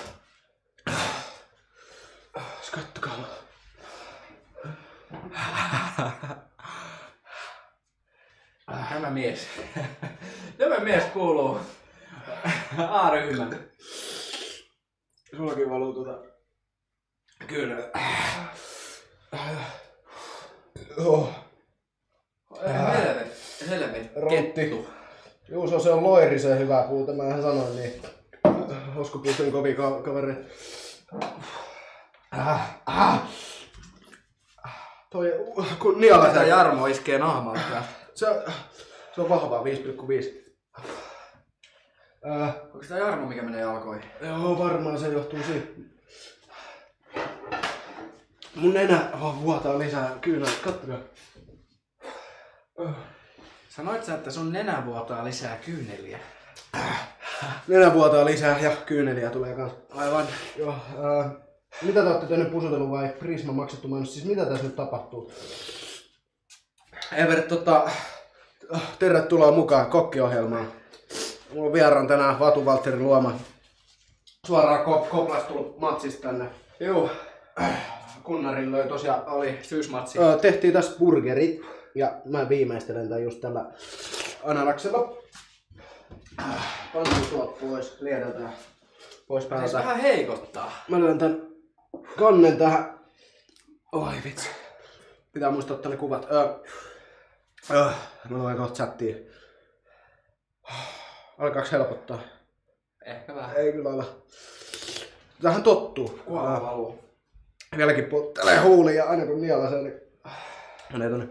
[SPEAKER 1] Kattokaa.
[SPEAKER 2] Tämä mies. Tämä mies kuuluu A-ryhmään.
[SPEAKER 1] Sullakin valuu tuota... Kyllä. Oh.
[SPEAKER 2] Helvet. Helvet.
[SPEAKER 1] Rotti. Juuso, se on loirisen hyvä puute, mä sanoin niin. Hoskupuuten kovin ka- kaveri. Ah, ah. Toi, kun niala
[SPEAKER 2] Mitä Jarmo iskee nahmalle täällä?
[SPEAKER 1] Se, se on vahvaa, viisi pilkku viisi. Äh,
[SPEAKER 2] Onko tää Jarmo, mikä menee jalkoihin?
[SPEAKER 1] joo, varmaan se johtuu siitä. Mun nenä oh, vuotaa lisää kyynää, kattokaa.
[SPEAKER 2] Sanoit sä, että sun nenä vuotaa lisää kyyneliä?
[SPEAKER 1] Nenä vuotaa lisää ja kyyneliä tulee kans.
[SPEAKER 2] Aivan.
[SPEAKER 1] Joo, äh, mitä te ootte tehnyt, Pusutelu vai Prisma maksettu mainos? Siis mitä tässä nyt tapahtuu? Evert, tota, tervetuloa mukaan kokkiohjelmaan. Mulla on vieraan tänään Vatu Valtteri Luoma. Suoraan Ko- Koplasta tullut matsista tänne.
[SPEAKER 2] Joo.
[SPEAKER 1] Kunnarilla oli tosiaan
[SPEAKER 2] Oli syysmatsi.
[SPEAKER 1] Ö, tehtiin tässä burgerit ja mä viimeistelen tän just tällä ananaksella. Pantiin tuot pois, liedältä ja pois
[SPEAKER 2] Siis
[SPEAKER 1] päältä.
[SPEAKER 2] vähän heikottaa.
[SPEAKER 1] Mä lyön tän kannen tähän. Oi vitsi. Pitää muistaa ottaa ne kuvat. Öö. Öö. Mä luen kohta chattiin. Alkaaks helpottaa?
[SPEAKER 2] Ehkä vähän.
[SPEAKER 1] Ei kyllä ala. Tähän tottuu.
[SPEAKER 2] Kuolla valuu.
[SPEAKER 1] Vieläkin polttelee huulia ja aina kun nielasee, niin menee tonne.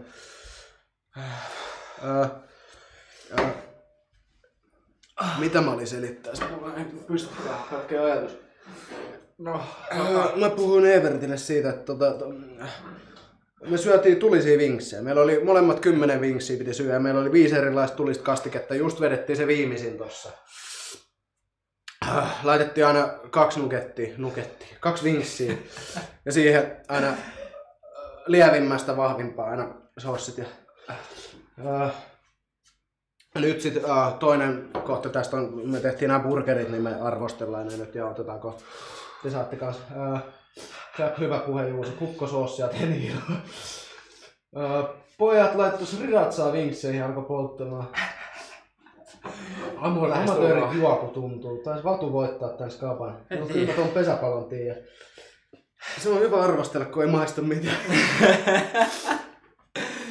[SPEAKER 1] Öö. Öö. Mitä mä olin selittää? Mulla ei pysty kaikkea ajatus.
[SPEAKER 2] No,
[SPEAKER 1] Öö, mä puhuin Evertille siitä, että tota, to, me syötiin tulisia vinksejä. Meillä oli molemmat kymmenen vinksiä piti syödä. Meillä oli viisi erilaista tulista kastiketta. Just vedettiin se viimeisin tossa. Laitettiin aina kaksi nukettia, nukettia, kaksi vinksiä. Ja siihen aina lievimmästä vahvimpaa aina sossit. Ja, uh, nyt sit uh, toinen kohta tästä on, me tehtiin nämä burgerit, niin me arvostellaan ne nyt ja otetaan kohta. Te saatte kans, uh, hyvä puhe Juuso, kukkosoossia teniillä. Uh, pojat laittoi sriratsaa vinkseihin ja alkoi polttamaan. Amatöörit juopu tuntuu. Taisi Vatu voittaa tän skapan. No, kyllä mä ton pesäpallon tiedän. Se on hyvä arvostella, kun ei maista mitään.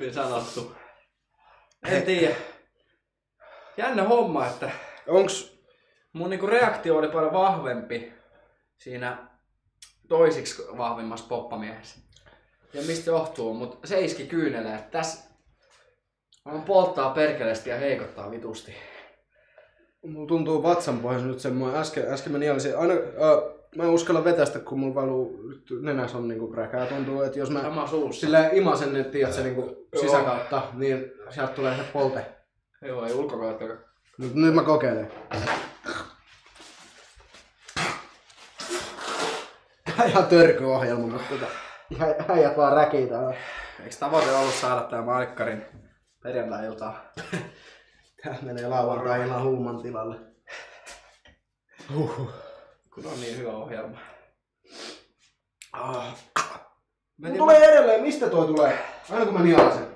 [SPEAKER 2] Hyvin sanottu. En tiedä. Jännä homma, että
[SPEAKER 1] Onks...
[SPEAKER 2] mun niinku reaktio oli paljon vahvempi siinä toisiksi vahvimmassa poppamiehessä. Ja mistä johtuu, mutta se iski kyynelee. Tässä on polttaa perkeleesti ja heikottaa vitusti.
[SPEAKER 1] Mulla tuntuu vatsan pohjassa nyt semmoinen. Äsken, äsken mä nielisin. Aina, äh, mä en uskalla vetästä, kun mulla valuu nenässä on niinku räkää. Tuntuu, että jos mä
[SPEAKER 2] Sama suussa.
[SPEAKER 1] silleen imasen, niin tiedät se niinku sisäkautta, niin sieltä tulee se polte.
[SPEAKER 2] Joo, ei ulkokauttakaan.
[SPEAKER 1] Nyt, nyt mä kokeilen. Ihan törkyohjelma, mutta tota, häijät vaan räkii täällä.
[SPEAKER 2] Eikö tavoite ollut saada tää Maikkarin perjantai-iltaa?
[SPEAKER 1] Tää menee lauantai-illan huuman tilalle. Huhhuh.
[SPEAKER 2] Kun on niin hyvä ohjelma.
[SPEAKER 1] Ah. Tulee edelleen, mistä toi tulee? Aina kun mä nialasen.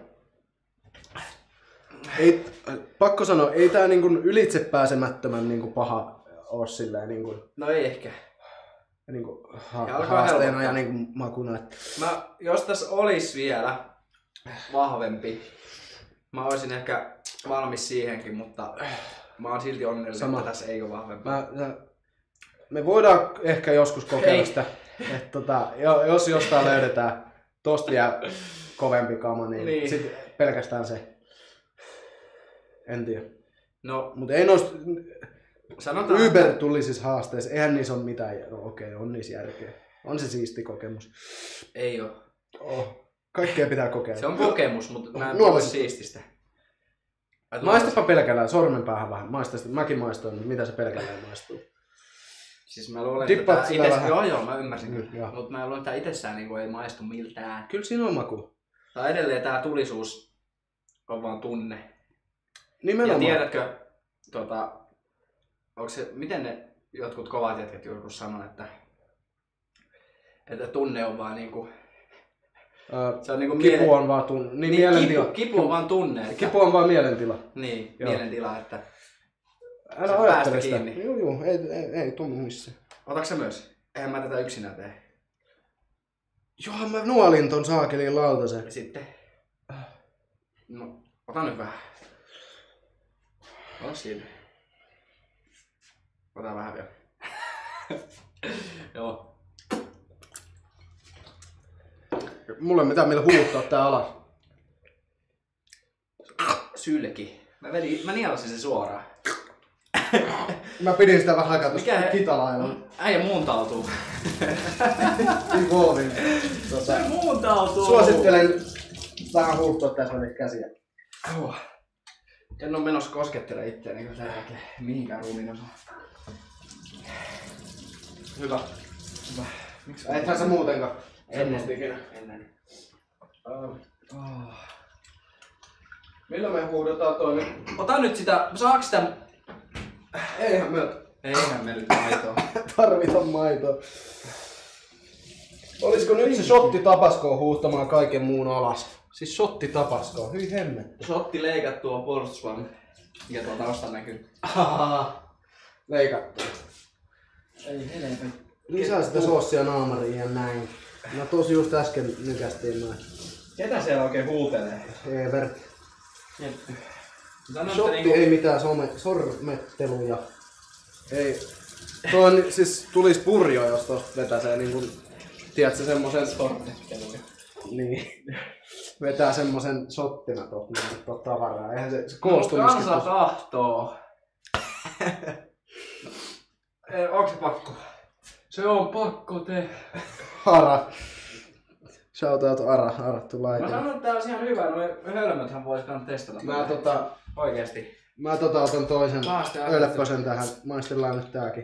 [SPEAKER 1] Ei, pakko sanoa, ei tää niinku ylitsepääsemättömän niinku paha oo silleen niinku,
[SPEAKER 2] No ei ehkä.
[SPEAKER 1] niinku ha-
[SPEAKER 2] Ja alkaa
[SPEAKER 1] haasteena
[SPEAKER 2] helpottaa.
[SPEAKER 1] ja niinku makuna. Että...
[SPEAKER 2] Mä, jos tässä olis vielä vahvempi, mä olisin ehkä valmis siihenkin, mutta mä oon silti onnellinen,
[SPEAKER 1] Sama.
[SPEAKER 2] että tässä ei ole vahvempi.
[SPEAKER 1] Mä, mä, me voidaan ehkä joskus kokeilla sitä, että tota, jo- jos jostain löydetään tosta vielä kovempi kama, niin,
[SPEAKER 2] Niin.
[SPEAKER 1] niin. Sit pelkästään se. En tiedä.
[SPEAKER 2] No,
[SPEAKER 1] Mutta ei noista
[SPEAKER 2] sanotaan,
[SPEAKER 1] Uber tullisissa haasteissa, eihän niissä ole mitään, no, okei, on niissä järkeä. On se siisti kokemus.
[SPEAKER 2] ei oo.
[SPEAKER 1] Oh. Kaikkea pitää kokeilla.
[SPEAKER 2] Se on kokemus, mutta mä en
[SPEAKER 1] Nuo
[SPEAKER 2] puhu
[SPEAKER 1] olisi-
[SPEAKER 2] siististä.
[SPEAKER 1] Maistapa pelkällään, sormen päähän vähän. Maista sitä. Mäkin maistoin, mutta mitä se pelkällään maistuu.
[SPEAKER 2] Siis mä luulen,
[SPEAKER 1] Dippaat
[SPEAKER 2] että tää
[SPEAKER 1] sitä
[SPEAKER 2] ites...
[SPEAKER 1] vähän.
[SPEAKER 2] Joo joo, mä ymmärsin
[SPEAKER 1] Mm,
[SPEAKER 2] kyllä.
[SPEAKER 1] joo.
[SPEAKER 2] Mutta mä luulen, että tää itsessään niinku ei maistu miltään.
[SPEAKER 1] Kyllä siinä on maku.
[SPEAKER 2] Tai edelleen tää tulisuus on vaan tunne. Ja
[SPEAKER 1] Nimenomaan.
[SPEAKER 2] tiedätkö, tota, onko se, miten ne jotkut kovat jätkät joskus sanoo, että, että tunne on vaan niinku,
[SPEAKER 1] Äh,
[SPEAKER 2] se on niinku
[SPEAKER 1] kipu
[SPEAKER 2] miele-
[SPEAKER 1] on vaan tunne. Niin,
[SPEAKER 2] niin,
[SPEAKER 1] mielentila.
[SPEAKER 2] kipu, kipu on vaan tunne. Että,
[SPEAKER 1] Kipu on vaan mielentila.
[SPEAKER 2] Niin,
[SPEAKER 1] Joo.
[SPEAKER 2] mielentila, että
[SPEAKER 1] Älä
[SPEAKER 2] Se
[SPEAKER 1] ajattele
[SPEAKER 2] päästä
[SPEAKER 1] sitä.
[SPEAKER 2] kiinni.
[SPEAKER 1] Joo, joo, ei, ei, ei tunnu missään.
[SPEAKER 2] otatko sä myös? Eihän mä tätä yksinään tee.
[SPEAKER 1] Johan mä nuolin ton saakelin lautasen.
[SPEAKER 2] Ja sitten, no, ota nyt vähän. Ota siinä. Ota vähän vielä. Joo.
[SPEAKER 1] Mulla ei mitään millä huuttaa tää alas.
[SPEAKER 2] Sylki. Mä, vedin, mä nielasin sen suoraan.
[SPEAKER 1] Mä pidin sitä vähän aikaa
[SPEAKER 2] Mikä
[SPEAKER 1] tosta
[SPEAKER 2] he-
[SPEAKER 1] kitalailla.
[SPEAKER 2] Äijä muuntautuu.
[SPEAKER 1] Evolvin. Tota,
[SPEAKER 2] muuntautuu.
[SPEAKER 1] suosittelen vähän huuttua tässä väliin käsiä.
[SPEAKER 2] Oh. En oo menossa koskettele itseäni, kun tää jälkeen mihinkään ruumiin osaa. Hyvä. Hyvä. Miksi?
[SPEAKER 1] Ethän sä muutenkaan.
[SPEAKER 2] Ennen.
[SPEAKER 1] Semmosta ikinä.
[SPEAKER 2] Ennen.
[SPEAKER 1] Uh,
[SPEAKER 2] Oh.
[SPEAKER 1] millä me huudetaan toinen?
[SPEAKER 2] Ota nyt sitä, saaks sitä...
[SPEAKER 1] Eihän me
[SPEAKER 2] Eihän me nyt maitoa.
[SPEAKER 1] tarvita maitoa. Olisiko nyt se shotti tapaskoon huuhtamaan kaiken muun alas? Siis shotti tapaskoon, hyi hemmetti.
[SPEAKER 2] Sotti leikattu on puolustusvoimat. Mikä tuolta taustalla näkyy.
[SPEAKER 1] Ahaha. Leikattu.
[SPEAKER 2] Ei helvetti.
[SPEAKER 1] Lisää sitä soossia naamariin ja näin. Mä tosi just äsken nykästiin noin.
[SPEAKER 2] Ketä siellä oikein huutelee?
[SPEAKER 1] Evert.
[SPEAKER 2] Jetty. Sano,
[SPEAKER 1] Shotti
[SPEAKER 2] että niinku...
[SPEAKER 1] ei mitään some, sormetteluja. Ei. Tuo on, siis tulis purjo, jos tosta vetäsee niinku, tiedätkö semmosen...
[SPEAKER 2] Sormetteluja.
[SPEAKER 1] Niin. Vetää semmosen shottina tuota niin, tot tavaraa. Eihän se, se
[SPEAKER 2] No,
[SPEAKER 1] koostumiskin...
[SPEAKER 2] kansa tahtoo. Ei, onks se pakko? Se on pakko tehdä.
[SPEAKER 1] Ara. Shoutout Ara. Ara tuu
[SPEAKER 2] Mä
[SPEAKER 1] laitella.
[SPEAKER 2] sanon, että tää olisi ihan hyvä. Noi hölmöthän vois kans testata.
[SPEAKER 1] Mä tota...
[SPEAKER 2] Oikeesti.
[SPEAKER 1] Mä tota otan toisen
[SPEAKER 2] Haaste
[SPEAKER 1] ölppösen tähän. Maistellaan nyt tääkin.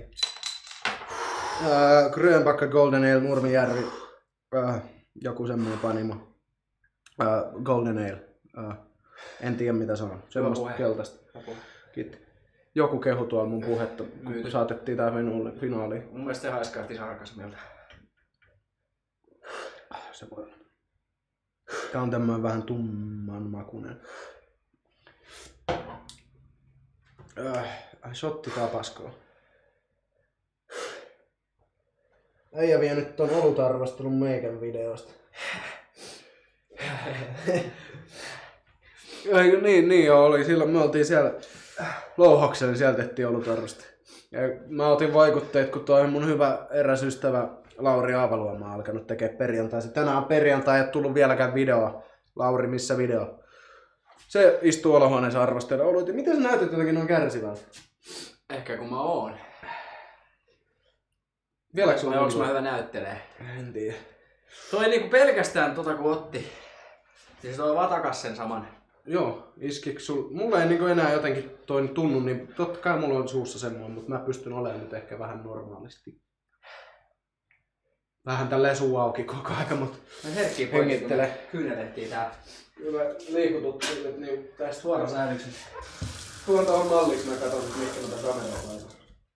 [SPEAKER 1] Öö, Grönbacka Golden Ale Nurmijärvi. Öö, joku semmonen panimo. Öö, Golden Ale. Öö, en tiedä mitä se on. Semmosta
[SPEAKER 2] puhe.
[SPEAKER 1] keltaista.
[SPEAKER 2] Apua.
[SPEAKER 1] Kiitti. Joku kehu tuolla mun puhetta, kun
[SPEAKER 2] Myyty.
[SPEAKER 1] saatettiin tää finaali- finaaliin.
[SPEAKER 2] Mun mielestä se haiskahti sarkasmilta.
[SPEAKER 1] Se voi olla. Tää on tämmönen vähän tumman makunen. Öö, shotti tapaskoon. Äijä vie nyt ton olutarvastelun meikän videosta. Ei, niin, niin joo, oli. Silloin me oltiin siellä Louhoksella, niin siellä tehtiin olutorrosta. Ja mä otin vaikutteet, kun toi mun hyvä eräs ystävä Lauri Aavaluoma on alkanut tekemään perjantai. Tänään on perjantai, ei ole tullut vieläkään videoa. Lauri, missä video? Se istuu olohuoneessa arvostella oluita. Miten sä näytät jotenkin noin kärsivältä?
[SPEAKER 2] Ehkä kun mä oon.
[SPEAKER 1] Vieläkö sulla
[SPEAKER 2] Vai
[SPEAKER 1] on
[SPEAKER 2] onks mä hyvä näyttelee?
[SPEAKER 1] En tiedä.
[SPEAKER 2] Toi niinku pelkästään tota kun otti. Siis toi vatakas sen saman.
[SPEAKER 1] Joo, iskikö sul... Mulla ei niinku enää jotenkin toi tunnu, niin totta kai mulla on suussa semmoinen, mutta mä pystyn olemaan nyt ehkä vähän normaalisti. Vähän tälleen suu auki koko aika, mutta
[SPEAKER 2] No herkkiä
[SPEAKER 1] hengittele.
[SPEAKER 2] Kyynelehtiin tää.
[SPEAKER 1] Kyllä liikututtiin nyt niin tästä
[SPEAKER 2] Suora
[SPEAKER 1] suoraan.
[SPEAKER 2] säälykset.
[SPEAKER 1] Tuolta on malliksi, mä katson, että mihinkä mä tän kameraa laitan.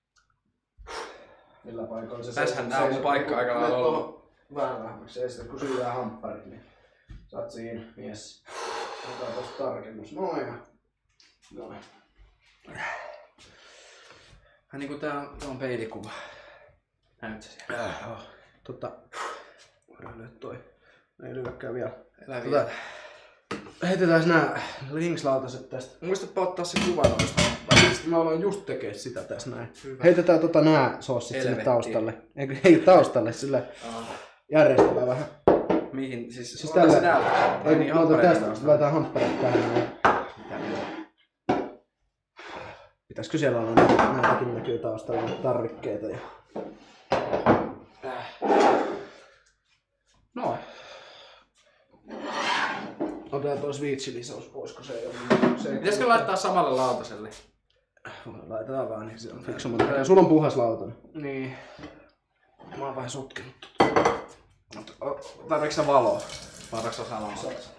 [SPEAKER 1] Millä paikoilla se
[SPEAKER 2] Tässähän tää on mun paikka aika lailla ollut.
[SPEAKER 1] Vähän vähemmäksi, ei sitä kun syydään hampparit, niin sä oot siinä, mies. Otetaan tosta tarkennus. Noin. Noin.
[SPEAKER 2] Vähän niinku tää on, tää on peilikuva. Näyt sä siellä?
[SPEAKER 1] Äh, joo. Tota, voidaan lyödä toi. Ei lyökään vielä.
[SPEAKER 2] Elä
[SPEAKER 1] Tota,
[SPEAKER 2] vielä.
[SPEAKER 1] heitetään nää linkslautaset tästä.
[SPEAKER 2] Muistapa ottaa se kuva noista.
[SPEAKER 1] Mä aloin just tekee sitä tässä näin.
[SPEAKER 2] Hyvä.
[SPEAKER 1] Heitetään tota nää sossit sinne
[SPEAKER 2] Helvettiin.
[SPEAKER 1] taustalle. Eikö ei taustalle, sillä
[SPEAKER 2] Ah.
[SPEAKER 1] järjestellään vähän.
[SPEAKER 2] Mihin? Siis,
[SPEAKER 1] Siis
[SPEAKER 2] onko se
[SPEAKER 1] tällä...
[SPEAKER 2] näyttää?
[SPEAKER 1] Ei,
[SPEAKER 2] Niin,
[SPEAKER 1] niin, ota
[SPEAKER 2] hampareita
[SPEAKER 1] tästä,
[SPEAKER 2] taustalla.
[SPEAKER 1] laitetaan hampparit tähän näin. Pitäisikö siellä olla näitä, näitäkin näkyy taustalla näitä tarvikkeita ja...
[SPEAKER 2] No.
[SPEAKER 1] Otetaan toi sweet-chili-saus pois, kun se ei ole... Se ei
[SPEAKER 2] Pitäisikö laittaa samalle lautaselle?
[SPEAKER 1] Laitetaan vaan, niin se on fiksumman tekee. Sulla on puhas lautanen.
[SPEAKER 2] Niin.
[SPEAKER 1] Mä oon vähän sotkenut.
[SPEAKER 2] Tarviiks sä valoa? Vai otaks sä sanoa?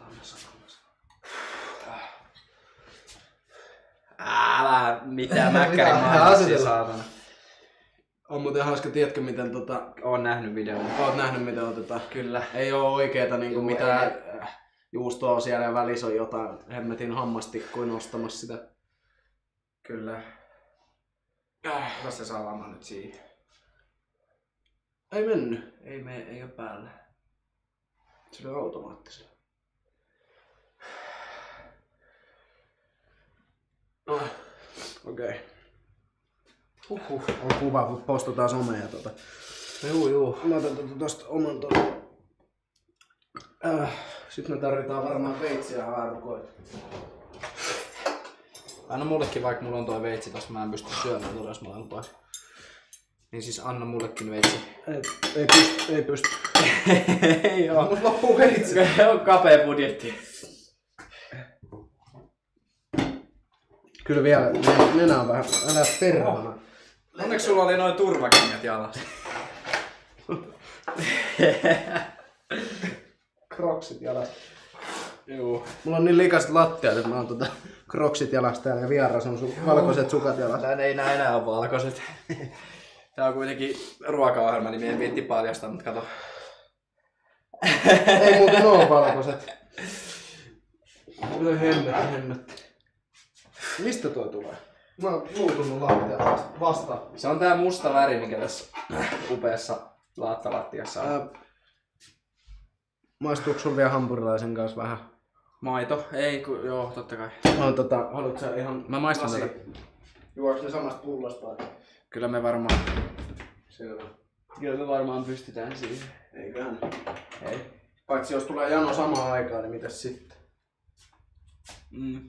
[SPEAKER 2] Älä mitään mäkkärin
[SPEAKER 1] Mitä?
[SPEAKER 2] mainitsia
[SPEAKER 1] Asetella.
[SPEAKER 2] saatana.
[SPEAKER 1] On muuten hauska, tiedätkö miten tota...
[SPEAKER 2] Oon nähnyt videon.
[SPEAKER 1] Oot nähnyt miten otetaan.
[SPEAKER 2] Kyllä.
[SPEAKER 1] Ei oo oikeeta niinku
[SPEAKER 2] Juu,
[SPEAKER 1] mitään äh, juustoa siellä ja välissä on jotain hemmetin hammastikkuja nostamassa sitä.
[SPEAKER 2] Kyllä. Ota se salama nyt siihen.
[SPEAKER 1] Ei mennyt.
[SPEAKER 2] Ei me, ei oo päällä.
[SPEAKER 1] Se on automaattisella. Oh. Okei. Okay.
[SPEAKER 2] Huhhuh.
[SPEAKER 1] On kuva, kun postataan someen ja tota.
[SPEAKER 2] Juu, juu.
[SPEAKER 1] Mä otan tota tosta oman ton. Äh, sitten me tarvitaan varmaan veitsiä ja haarukoita.
[SPEAKER 2] Anna mullekin, vaikka mulla on toi veitsi tossa, mä en pysty syömään tuolla, jos mä otan pois. Niin siis anna mullekin veitsi.
[SPEAKER 1] Ei, ei pysty, ei pysty.
[SPEAKER 2] Ei oo.
[SPEAKER 1] Mut loppuu veitsi.
[SPEAKER 2] On kapea budjetti.
[SPEAKER 1] Kyllä vielä, nenä on vähän, älä perhana.
[SPEAKER 2] Onneksi sulla oli noin turvakengät jalassa.
[SPEAKER 1] Kroksit jalassa.
[SPEAKER 2] Juu.
[SPEAKER 1] Mulla on niin likaiset lattiat, että mä oon tota kroksit jalassa täällä ja vieras on sun valkoiset sukat jalassa.
[SPEAKER 2] Tää ei nää enää ole valkoiset. Tää on kuitenkin ruokaohjelma, niin meidän viitti paljastaa, mutta kato.
[SPEAKER 1] Ei muuten oo valkoiset. Kyllä hemmetti, hemmetti. Mistä toi tulee? Mä oon luutunut lattialla vasta.
[SPEAKER 2] Se on tää musta väri, mikä tässä upeassa laattalattiassa on.
[SPEAKER 1] Ää, maistuuko sun vielä hampurilaisen kanssa vähän?
[SPEAKER 2] Maito? Ei, ku, joo, totta kai.
[SPEAKER 1] On tota, haluatko sä ihan...
[SPEAKER 2] Mä maistan
[SPEAKER 1] lasi?
[SPEAKER 2] tätä.
[SPEAKER 1] Juoks ne samasta pullosta vai?
[SPEAKER 2] Kyllä me varmaan,
[SPEAKER 1] Selvä.
[SPEAKER 2] kyllä me varmaan pystytään siihen.
[SPEAKER 1] Eiköhän.
[SPEAKER 2] Ei.
[SPEAKER 1] Paitsi jos tulee jano samaan aikaan, niin mitäs sitten?
[SPEAKER 2] Mm.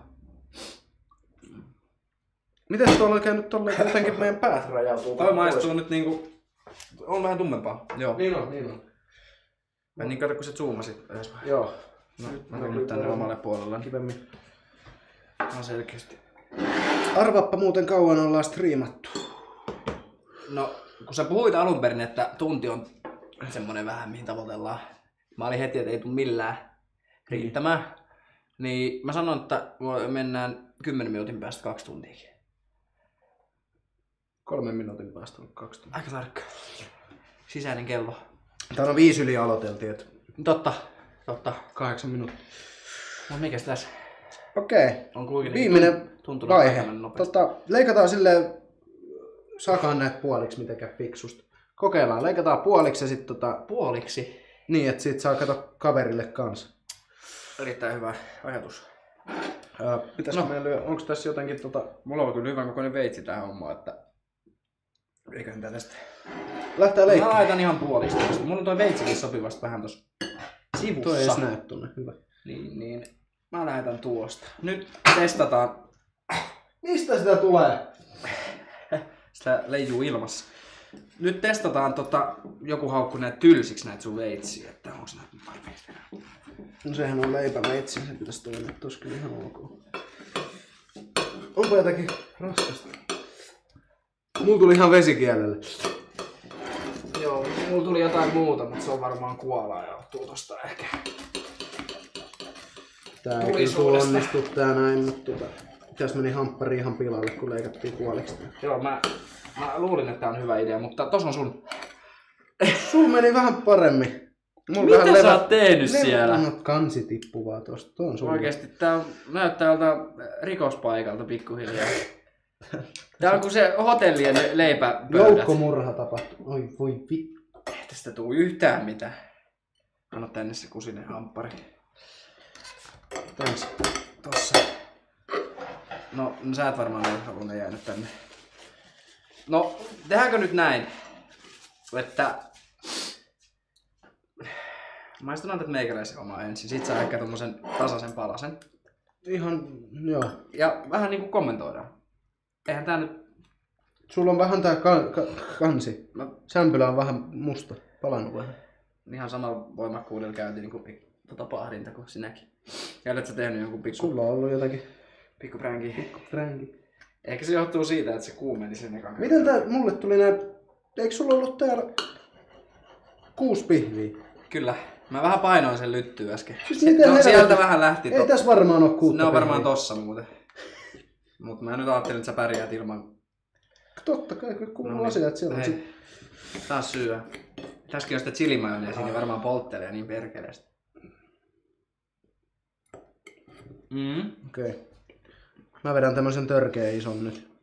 [SPEAKER 1] Miten tuolla on käynyt tolleen, jotenkin meidän päät rajautuu?
[SPEAKER 2] Toi maistuu nyt niinku, on vähän tummempaa. Joo.
[SPEAKER 1] Niin on, niin on.
[SPEAKER 2] Mä niin kato kun sä zoomasit edes.
[SPEAKER 1] Joo.
[SPEAKER 2] No, mä tuun nyt tänne omalle puolelle.
[SPEAKER 1] Kivemmin.
[SPEAKER 2] On selkeästi.
[SPEAKER 1] Arvaappa muuten kauan ollaan striimattu.
[SPEAKER 2] No, kun sä puhuit alun perin, että tunti on semmonen vähän mihin tavoitellaan. Mä olin heti, että ei tule millään riittämään. Niin mä sanon, että mennään kymmenen minuutin päästä kaksi tuntia.
[SPEAKER 1] Kolmen minuutin päästä on kaksi tuntia.
[SPEAKER 2] Aika tarkka. Sisäinen kello.
[SPEAKER 1] Täällä on viisi yli aloiteltiin, että
[SPEAKER 2] Totta, totta.
[SPEAKER 1] kahdeksan minuuttia.
[SPEAKER 2] No mikäs tässä?
[SPEAKER 1] Okei.
[SPEAKER 2] On kuitenkin
[SPEAKER 1] Viimeinen
[SPEAKER 2] tuntunut
[SPEAKER 1] vaihe.
[SPEAKER 2] aika nopeasti.
[SPEAKER 1] Tota, leikataan silleen, saakaan näitä puoliksi mitenkään fiksusti. Kokeillaan, leikataan puoliksi ja sitten tota,
[SPEAKER 2] Puoliksi.
[SPEAKER 1] niin, että sit saa kato kaverille kanssa.
[SPEAKER 2] Erittäin hyvä ajatus.
[SPEAKER 1] Öö, pitäisikö
[SPEAKER 2] No.
[SPEAKER 1] meillä lyö, onko tässä jotenkin tota...
[SPEAKER 2] Mulla on kyllä hyvän kokoinen veitsi tähän hommaan, että... Eiköhän tää tästä...
[SPEAKER 1] Lähtee
[SPEAKER 2] Mä
[SPEAKER 1] leikkimään.
[SPEAKER 2] laitan ihan puolista. Mulla on toi veitsikin sopivasti vähän tossa sivussa.
[SPEAKER 1] Toi ei edes näy tonne, hyvä.
[SPEAKER 2] Niin, niin. Mä lähetän tuosta. Nyt testataan.
[SPEAKER 1] Mistä sitä tulee?
[SPEAKER 2] Sitä leijuu ilmassa. Nyt testataan tota, joku haukku näitä tylsiksi näitä sun veitsiä, että onko näitä tarpeeksi.
[SPEAKER 1] No sehän on leipäveitsi, se pitäisi toimia tossa kyllä ihan ok. Onpa jotakin raskasta. Mulla tuli ihan vesikielelle.
[SPEAKER 2] Joo, mulla tuli jotain muuta, mutta se on varmaan kuolaa ja johtuu tosta ehkä.
[SPEAKER 1] Tää ei kyllä
[SPEAKER 2] Tulisuudesta.
[SPEAKER 1] onnistu tää näin, mutta tota, tässä meni hamppari ihan pilalle, kun leikattiin puoliksi.
[SPEAKER 2] Joo, mä, mä luulin, että tää on hyvä idea, mutta tos on sun.
[SPEAKER 1] Sul meni vähän paremmin. Mulla
[SPEAKER 2] Mitä
[SPEAKER 1] vähän
[SPEAKER 2] sä oot tehnyt
[SPEAKER 1] levä-
[SPEAKER 2] siellä?
[SPEAKER 1] No, kansi tippuu vaan tosta. Tuo on sulla.
[SPEAKER 2] Oikeesti tää on, näyttää jolta rikospaikalta pikkuhiljaa. Tää on kuin se hotellien leipäpöydät.
[SPEAKER 1] Joukkomurha tapahtui. Oi voi vittu.
[SPEAKER 2] Ei tästä tuu yhtään mitään. Anna tänne se kusinen hamppari.
[SPEAKER 1] Thanks.
[SPEAKER 2] Tossa. No, no sä et varmaan ole halunnut jäänyt tänne. No, tehdäänkö nyt näin? Että... Maistetaan tätä meikäläisen omaa ensin. Sit saa ehkä tommosen tasaisen palasen.
[SPEAKER 1] Ihan, joo.
[SPEAKER 2] Ja vähän niinku kommentoidaan. Eihän tää nyt...
[SPEAKER 1] Sulla on vähän tää ka- ka- kansi.
[SPEAKER 2] Mä
[SPEAKER 1] Sämpylä on vähän musta. Palannut vähän.
[SPEAKER 2] ihan samalla voimakkuudella käytiin niinku tota pahdinta kuin sinäkin. Ja olet sä tehnyt jonkun pikku,
[SPEAKER 1] Sulla on ollut jotakin
[SPEAKER 2] pikku pränki.
[SPEAKER 1] fränki.
[SPEAKER 2] Ehkä se johtuu siitä, että se kuumeni sen ekan.
[SPEAKER 1] Miten tää mulle tuli nää... Eikö sulla ollut täällä kuusi pihviä?
[SPEAKER 2] Kyllä. Mä vähän painoin sen lyttyä äsken.
[SPEAKER 1] Siis
[SPEAKER 2] Se,
[SPEAKER 1] miten
[SPEAKER 2] no,
[SPEAKER 1] helvetti?
[SPEAKER 2] sieltä vähän lähti.
[SPEAKER 1] Ei
[SPEAKER 2] To...
[SPEAKER 1] tässä varmaan oo kuutta
[SPEAKER 2] Ne on varmaan
[SPEAKER 1] pihviä.
[SPEAKER 2] tossa muuten. Mut mä nyt ajattelin, että sä pärjäät ilman...
[SPEAKER 1] Totta kai, kun kuuluu
[SPEAKER 2] No niin.
[SPEAKER 1] asiat siellä.
[SPEAKER 2] Hei.
[SPEAKER 1] Sit...
[SPEAKER 2] Taas syö. Tässäkin on sitä chilimajoneesia, niin varmaan polttelee niin perkeleesti. Mm.
[SPEAKER 1] Okei. Okay. Mä vedän tämmösen törkeä ison nyt.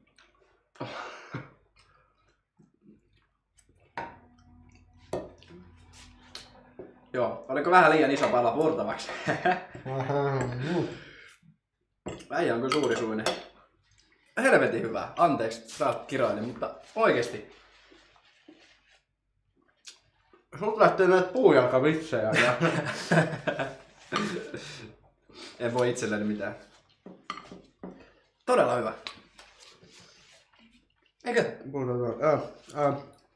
[SPEAKER 2] Joo, oliko vähän liian iso pala purtavaksi?
[SPEAKER 1] Aha, no.
[SPEAKER 2] Äijä on kyllä suurisuinen. Helvetin hyvää. Anteeksi, taas kiroilin, mutta oikeesti.
[SPEAKER 1] Sut lähtee näitä puujalkavitsejä. Ja...
[SPEAKER 2] En voi itselleni mitään. Todella hyvä. Eikö?
[SPEAKER 1] Ää, ää.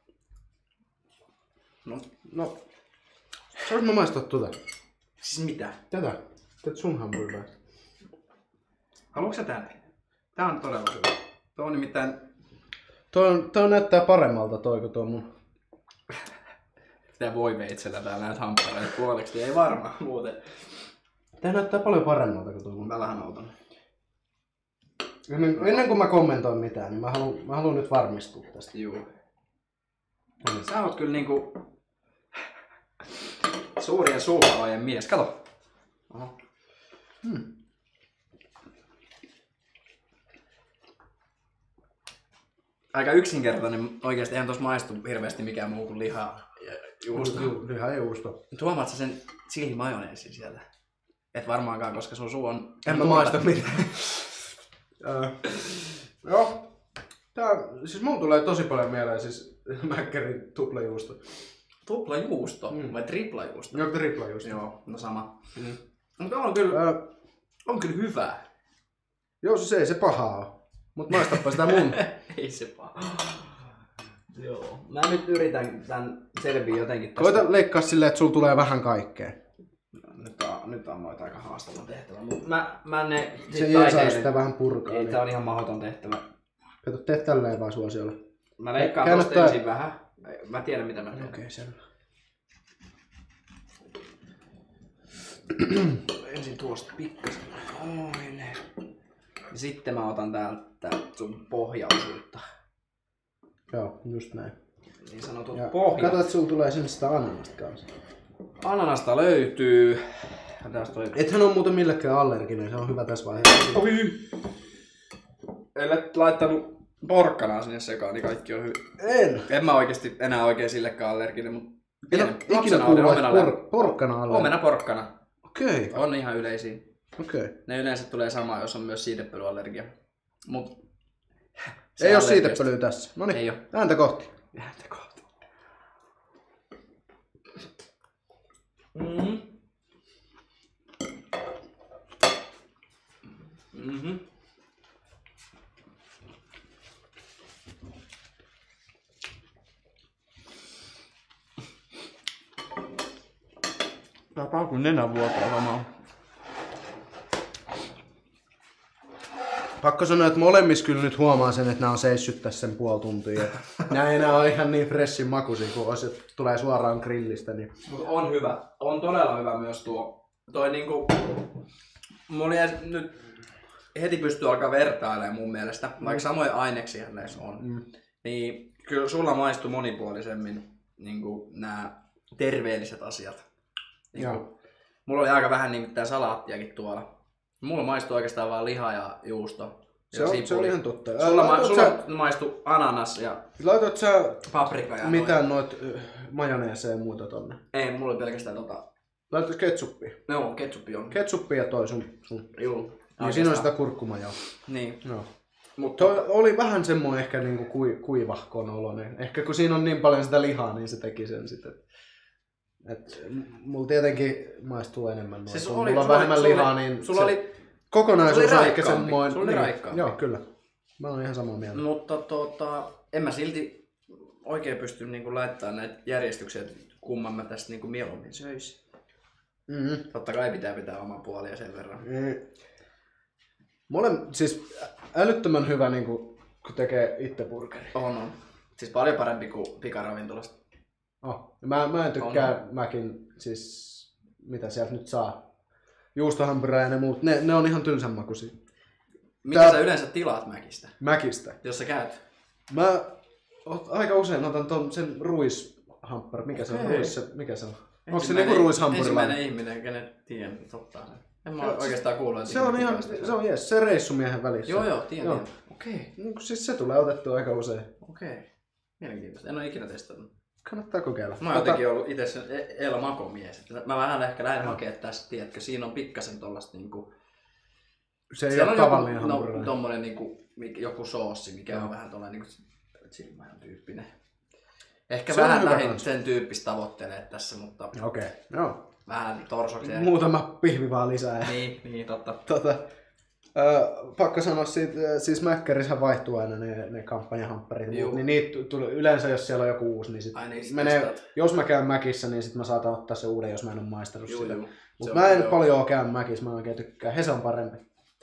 [SPEAKER 2] No,
[SPEAKER 1] No, saanko mä maistaa tuota?
[SPEAKER 2] siis mitä?
[SPEAKER 1] Tätä. Tätä sun hamburgeria.
[SPEAKER 2] Haluatko sä tänne? Tää on todella hyvä. Tuo on nimittäin...
[SPEAKER 1] Toi, on, toi näyttää paremmalta toi kuin tuo mun.
[SPEAKER 2] Tää voi veitsellä täällä näitä hamppareita puoleksi, niin ei varmaan muuten.
[SPEAKER 1] Tää näyttää paljon paremmalta kuin tuo mun.
[SPEAKER 2] Mä vähän autan.
[SPEAKER 1] Ennen, ennen kuin mä kommentoin mitään, niin mä haluan, mä haluan nyt varmistua tästä.
[SPEAKER 2] Juu. Sä oot kyllä niinku... suurien suupalojen mies. Kato. Oho.
[SPEAKER 1] Hmm.
[SPEAKER 2] Aika yksinkertainen. Oikeesti eihän tossa maistu hirveästi mikään muu kuin liha ja juusto.
[SPEAKER 1] Liha ja juusto.
[SPEAKER 2] Tuomaat sä sen chili-majoneesin sieltä? Et varmaankaan, koska sun suu on...
[SPEAKER 1] En mä maista mitään. uh, joo. Tää, siis mun tulee tosi paljon mieleen siis Mäkkärin tuplajuusto.
[SPEAKER 2] Tupla juusto
[SPEAKER 1] Mm.
[SPEAKER 2] vai tripla juusto?
[SPEAKER 1] Joo, triplajuusto.
[SPEAKER 2] Joo, no sama.
[SPEAKER 1] Mm.
[SPEAKER 2] Mutta on kyllä,
[SPEAKER 1] Uh,
[SPEAKER 2] on kyllä hyvää.
[SPEAKER 1] joo, siis ei se pahaa oo. Mut maistappa sitä mun.
[SPEAKER 2] Ei se paha. Joo. Mä nyt yritän tän selviä jotenkin tästä.
[SPEAKER 1] Koita leikkaa silleen, että sulla tulee vähän kaikkea.
[SPEAKER 2] Nyt on, nyt on noita aika haastava tehtävä. Mut mä, mä ne...
[SPEAKER 1] Se ei saa sitä vähän purkaa.
[SPEAKER 2] Ei,
[SPEAKER 1] Niin.
[SPEAKER 2] tää on ihan mahdoton tehtävä.
[SPEAKER 1] Kato, tee tälleen vaan suosiolla.
[SPEAKER 2] Mä leikkaan
[SPEAKER 1] Käännä
[SPEAKER 2] tosta
[SPEAKER 1] tää-
[SPEAKER 2] ensin vähän. Mä tiedän mitä mä teen.
[SPEAKER 1] Okei, selvä.
[SPEAKER 2] Ensin tuosta pikkasen noin. Ja sitten mä otan täältä sun pohjaosuutta.
[SPEAKER 1] Joo, just näin.
[SPEAKER 2] Niin sanotut
[SPEAKER 1] Ja
[SPEAKER 2] pohjat.
[SPEAKER 1] kato, että sulla tulee sen sitä ananasta kanssa.
[SPEAKER 2] Ananasta löytyy. Tästä toi...
[SPEAKER 1] Ethän on muuten millekään allerginen, se on hyvä tässä vaiheessa.
[SPEAKER 2] Oi! Ellet laittanut porkkanaa sinne sekaan, niin kaikki on hyvin.
[SPEAKER 1] En!
[SPEAKER 2] En mä oikeesti enää oikein sillekään allerginen, mutta
[SPEAKER 1] En
[SPEAKER 2] pienen
[SPEAKER 1] ole ikinä
[SPEAKER 2] lapsena
[SPEAKER 1] kuullut,
[SPEAKER 2] olen
[SPEAKER 1] että
[SPEAKER 2] omena,
[SPEAKER 1] por- porkkana allerginen.
[SPEAKER 2] omena porkkana.
[SPEAKER 1] Okei.
[SPEAKER 2] On ihan yleisiä.
[SPEAKER 1] Okei. Okay.
[SPEAKER 2] Ne yleensä tulee sama, jos on myös siitepölyallergia. Mut
[SPEAKER 1] ei oo siitepölyä tässä. Noniin,
[SPEAKER 2] ei oo.
[SPEAKER 1] ääntä kohti.
[SPEAKER 2] Ääntä kohti. Mm-hmm. Mm-hmm. Tää paukun nenän vuotaa samaa.
[SPEAKER 1] Pakko sanoa, että molemmissa kyllä nyt huomaa sen, että nämä on seissyt tässä sen puoli tuntia. Nämä ei enää ole ihan niin freshin makuisia, kun olisi, että tulee suoraan grillistä. Niin...
[SPEAKER 2] Mut on hyvä. On todella hyvä myös tuo. Toi niinku... Mulla jäi nyt heti pystyy alkaa vertailemaan mun mielestä, mm. vaikka samoja aineksia näissä on. Mm. Niin kyllä sulla maistuu monipuolisemmin niinku nämä terveelliset asiat. Niinku, mulla oli aika vähän niinku tää salaattiakin tuolla. Mulla maistuu oikeastaan vaan liha ja juusto. Ja
[SPEAKER 1] se, on, se on ihan totta.
[SPEAKER 2] Sulla, ma- sulla sä... maistuu ananas ja
[SPEAKER 1] laitat sä
[SPEAKER 2] paprika ja
[SPEAKER 1] mitään noit majoneeseja ja muuta tonne?
[SPEAKER 2] Ei, mulla oli pelkästään tota...
[SPEAKER 1] Laitat ketsuppia?
[SPEAKER 2] Joo, ketsuppi on.
[SPEAKER 1] Ketsuppi ja toi sun. sun.
[SPEAKER 2] Juu.
[SPEAKER 1] Niin siinä on sitä kurkkumajoa.
[SPEAKER 2] Niin.
[SPEAKER 1] Joo. Mutta toi oli vähän semmoinen ehkä niinku kui, kuivahkon oloinen. Ehkä kun siinä on niin paljon sitä lihaa, niin se teki sen sitten. Et mulla tietenkin maistuu enemmän noin.
[SPEAKER 2] Siis
[SPEAKER 1] kun
[SPEAKER 2] oli,
[SPEAKER 1] mulla on
[SPEAKER 2] sulla,
[SPEAKER 1] vähemmän
[SPEAKER 2] sulla,
[SPEAKER 1] lihaa,
[SPEAKER 2] sulla,
[SPEAKER 1] niin
[SPEAKER 2] sulla
[SPEAKER 1] se
[SPEAKER 2] oli,
[SPEAKER 1] kokonaisuus
[SPEAKER 2] sulla
[SPEAKER 1] on ehkä semmoinen.
[SPEAKER 2] Sulla oli
[SPEAKER 1] niin,
[SPEAKER 2] raikkaampi.
[SPEAKER 1] Joo, kyllä. Mä oon ihan samaa mieltä.
[SPEAKER 2] Mutta tota, en mä silti oikein pysty niinku laittamaan näitä järjestyksiä, että kumman mä tästä niinku mieluummin söisin. Mm-hmm. Totta kai pitää pitää oman puolia sen verran.
[SPEAKER 1] Mm. Mole, siis älyttömän hyvä, niin kun, kun tekee itse burgeri.
[SPEAKER 2] On, on. Siis paljon parempi kuin pikaravintolasta.
[SPEAKER 1] Oh. Mä, mä en tykkää mäkin, siis mitä sieltä nyt saa. Juustohampurää ja ne muut, ne, ne on ihan tylsän makuisia.
[SPEAKER 2] Mitä Tää... sä yleensä tilaat Mäkistä?
[SPEAKER 1] Mäkistä?
[SPEAKER 2] Jos sä käyt?
[SPEAKER 1] Mä aika usein otan ton, sen ruishamppari. Mikä okay. se on? Ruis, se, mikä se on? Onko se niinku ruishampurilainen?
[SPEAKER 2] Ensimmäinen ihminen, kenet tiedän, totta. En mä oikeastaan kuullut, että
[SPEAKER 1] se on ihan, se on jees, se reissumiehen välissä.
[SPEAKER 2] Joo joo, tiedän. Joo. Okei. Okay.
[SPEAKER 1] Niin, siis se tulee otettua aika usein.
[SPEAKER 2] Okei. Okay. Mielenkiintoista. En ole ikinä testannut.
[SPEAKER 1] Kannattaa kokeilla.
[SPEAKER 2] Mä oon jotenkin ollut itse sen Eela Makomies. Mä vähän ehkä lähden hakemaan tästä, tiedätkö, siinä on pikkasen tollasta niinku...
[SPEAKER 1] Se ei ole tavallinen hampurilainen.
[SPEAKER 2] No, tommonen niinku, joku soossi, mikä no. on vähän tollanen niinku chilimajon tyyppinen. Ehkä se vähän lähin sen tyyppistä tavoittelee tässä, mutta...
[SPEAKER 1] Okei, okay. Joo.
[SPEAKER 2] Vähän torsoksi.
[SPEAKER 1] Muutama pihvi vaan lisää.
[SPEAKER 2] Niin, niin totta.
[SPEAKER 1] Tota, äh, pakko sanoa siitä, siis Mäkkärissähän vaihtuu aina ne, ne kampanjahampparit. Niin niitä tulee, yleensä jos siellä on joku uusi, niin sit Ai, niin menee, jos mä käyn Mäkissä, niin sit mä saatan ottaa se uuden, jos mä en ole maistanut juu, sitä. Mutta mä en joo. paljon käy Mäkissä, mä oikein tykkään. Hese on parempi.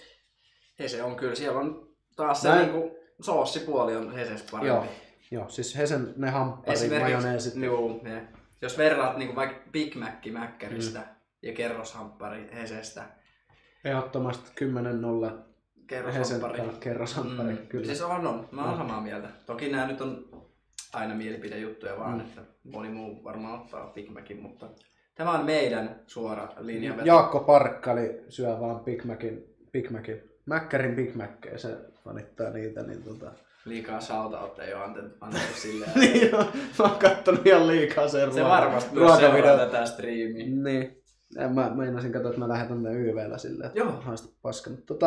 [SPEAKER 2] Hese on kyllä, siellä on taas se
[SPEAKER 1] en...
[SPEAKER 2] niinku soossipuoli on Hesessä parempi.
[SPEAKER 1] Joo, joo, siis Hesen ne hampparit, majoneesit.
[SPEAKER 2] Joo, ne. Jos verraat niinku vaikka Big Mac Mäkkäristä mm. ja kerroshamppari Hesestä.
[SPEAKER 1] Ehdottomasti kymmenen nolla
[SPEAKER 2] kerroshamppari.
[SPEAKER 1] Kerroshamppari, mm. kyllä.
[SPEAKER 2] Siis on, on. Mä oon no. samaa mieltä. Toki nämä nyt on aina mielipidejuttuja vaan, mm. että moni muu varmaan ottaa Big Macin, mutta tämä on meidän suora linjaveto.
[SPEAKER 1] Jaakko Parkkali syö vaan Big Macin, Big Macin. Mäkkärin Big Mackeja, se vanittaa niitä, niin tota...
[SPEAKER 2] Liikaa shoutoutteja ei ole annettu silleen.
[SPEAKER 1] Niin joo, mä oon kattonut ihan liikaa sen ruoka.
[SPEAKER 2] Se varmasti myös seuraa tätä striimiä.
[SPEAKER 1] Niin. En mä meinasin katsoa, että mä lähetän tänne Y V:llä silleen, että joo. Haista paska. Tota...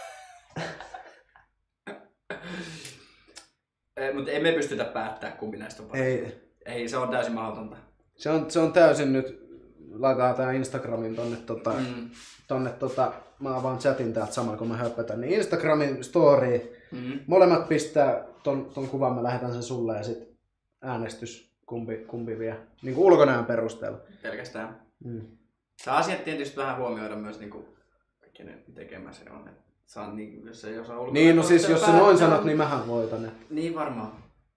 [SPEAKER 2] Mutta emme pystytä päättämään, kumpi näistä on parempi.
[SPEAKER 1] Ei.
[SPEAKER 2] Ei, se on täysin mahdotonta.
[SPEAKER 1] Se on, se on täysin nyt, laitetaan tää Instagramin tonne tota... Mm. tonne tota... Mä avaan chatin täältä samalla kun mä höpötän, niin Instagramin story. Mm-hmm. Molemmat pistää ton, ton kuvan, mä lähetän sen sulle ja sit äänestys, kumpi, kumpi vie. Niin kuin ulkonäön perusteella.
[SPEAKER 2] Pelkästään. Mm. Tämä asiat tietysti vähän huomioida myös niinku, kenen tekemä se on. Saan, niin, jos, ei osaa
[SPEAKER 1] niin, no siis jos sä noin sanot, niin mähän voitan. Et.
[SPEAKER 2] Niin varmaan.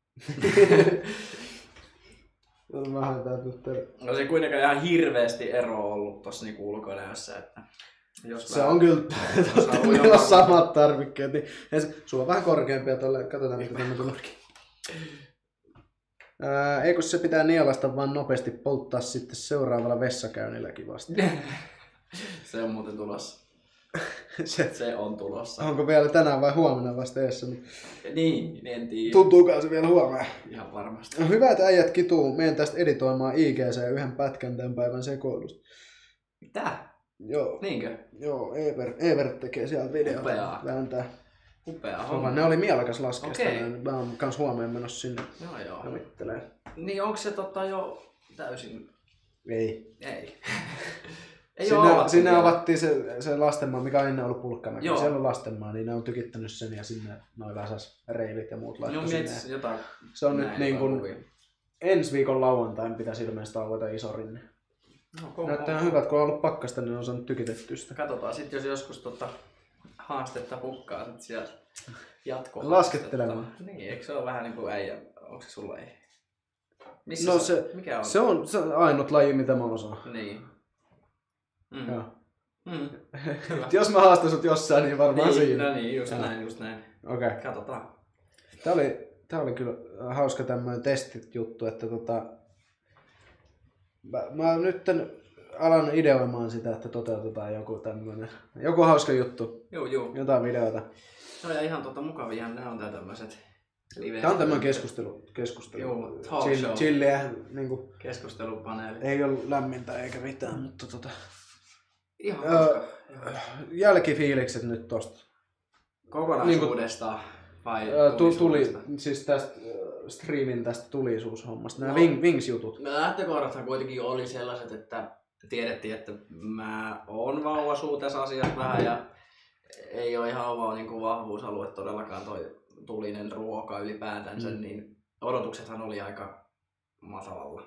[SPEAKER 1] Vähän täytyy.
[SPEAKER 2] No se kuitenkaan ihan hirveästi eroa ollut tossa niinku ulkonäössä, että jos
[SPEAKER 1] se on kyllä, meillä on samat tarvikkeet, niin sulla on vähän korkeampia tuolle, katsotaan mitä tämä tulee. Ää, ei kun se pitää nielasta vaan nopeasti polttaa sitten seuraavalla vessakäynnilläkin vasta.
[SPEAKER 2] Se on muuten tulossa. se, se on tulossa.
[SPEAKER 1] Onko vielä tänään vai huomenna vasta eessä?
[SPEAKER 2] Niin, en tiedä.
[SPEAKER 1] Tuntuukaan se vielä huomenna?
[SPEAKER 2] Ihan varmasti.
[SPEAKER 1] No, hyvä, että äijät kituu. Menen tästä editoimaan I G C yhden pätkän tämän päivän sekoilusta.
[SPEAKER 2] Mitä?
[SPEAKER 1] Joo.
[SPEAKER 2] Niinkö?
[SPEAKER 1] Joo, Evert, Evert tekee siellä videota.
[SPEAKER 2] Upeaa.
[SPEAKER 1] Vääntää.
[SPEAKER 2] Upea
[SPEAKER 1] Se on
[SPEAKER 2] homma.
[SPEAKER 1] vaan, ne oli mielekäs laskea sitä.
[SPEAKER 2] Okei.
[SPEAKER 1] näin. Mä oon kans huomenna menossa sinne
[SPEAKER 2] Joo joo.
[SPEAKER 1] havittelee.
[SPEAKER 2] Niin onko se tota jo täysin...
[SPEAKER 1] Ei.
[SPEAKER 2] Ei. Ei
[SPEAKER 1] Sinne,
[SPEAKER 2] oo avattu
[SPEAKER 1] sinne
[SPEAKER 2] vielä.
[SPEAKER 1] avattiin se, se lastenmaa, mikä on ennen ollut Pulkkamäki.
[SPEAKER 2] Joo.
[SPEAKER 1] Siellä on lastenmaa, niin ne on tykittänyt sen ja sinne noin väsäs reilit ja muut
[SPEAKER 2] No
[SPEAKER 1] laittoi sinne.
[SPEAKER 2] miettis jotain.
[SPEAKER 1] Se on nyt
[SPEAKER 2] näin
[SPEAKER 1] niin kuin
[SPEAKER 2] kuvia.
[SPEAKER 1] ensi viikon lauantain pitäisi ilmeisesti avata iso rinne.
[SPEAKER 2] No, ko-
[SPEAKER 1] Näyttää
[SPEAKER 2] ko-
[SPEAKER 1] ihan hyvät, kun on ollut pakkasta, niin on saanut tykitettyä sitä.
[SPEAKER 2] Katsotaan sitten, jos joskus tota haastetta pukkaa sit siellä jatko.
[SPEAKER 1] Laskettelemaan.
[SPEAKER 2] Niin, eikö se ole vähän niin kuin äijä? Onko se sulla ei? Missä
[SPEAKER 1] No
[SPEAKER 2] se,
[SPEAKER 1] se,
[SPEAKER 2] mikä on?
[SPEAKER 1] se on se on ainut laji, mitä mä osaan.
[SPEAKER 2] Niin. Mm.
[SPEAKER 1] Joo.
[SPEAKER 2] Mm.
[SPEAKER 1] Et jos mä haastan sut jossain, niin varmaan
[SPEAKER 2] Niin,
[SPEAKER 1] siinä.
[SPEAKER 2] no niin, just
[SPEAKER 1] Joo.
[SPEAKER 2] näin, just näin.
[SPEAKER 1] Okei. Okay.
[SPEAKER 2] Katsotaan.
[SPEAKER 1] Tää oli, tää oli kyllä hauska tämmönen testit juttu, että tota... Mä, mä nyt alan ideoimaan sitä, että toteutetaan joku tämmönen, joku hauska juttu,
[SPEAKER 2] Joo, joo.
[SPEAKER 1] jotain videota.
[SPEAKER 2] No ja ihan tota mukavia, ne on tää tämmöset live.
[SPEAKER 1] Tää on tämmönen keskustelu, keskustelu.
[SPEAKER 2] Joo, talk
[SPEAKER 1] Chill,
[SPEAKER 2] show.
[SPEAKER 1] chilliä, niinku,
[SPEAKER 2] Keskustelupaneeli.
[SPEAKER 1] ei ollut lämmintä eikä mitään, mutta tota...
[SPEAKER 2] Ihan
[SPEAKER 1] Öö,
[SPEAKER 2] hauska.
[SPEAKER 1] jälkifiilikset nyt tosta.
[SPEAKER 2] Kokonaisuudesta vai
[SPEAKER 1] Öö, tu, tuli,
[SPEAKER 2] tulisuudesta?
[SPEAKER 1] siis tästä äh, streamin tästä tulisuushommasta, nämä
[SPEAKER 2] No.
[SPEAKER 1] Wing, Wings-jutut.
[SPEAKER 2] No lähtökohdathan kuitenkin oli sellaiset, että tiedettiin, että mä oon vauvasuu tässä asiassa vähän ja ei ole ihan oma niin kuin vahvuusalue todellakaan toi tulinen ruoka ylipäätänsä,
[SPEAKER 1] Mm.
[SPEAKER 2] niin odotuksethan oli aika matalalla.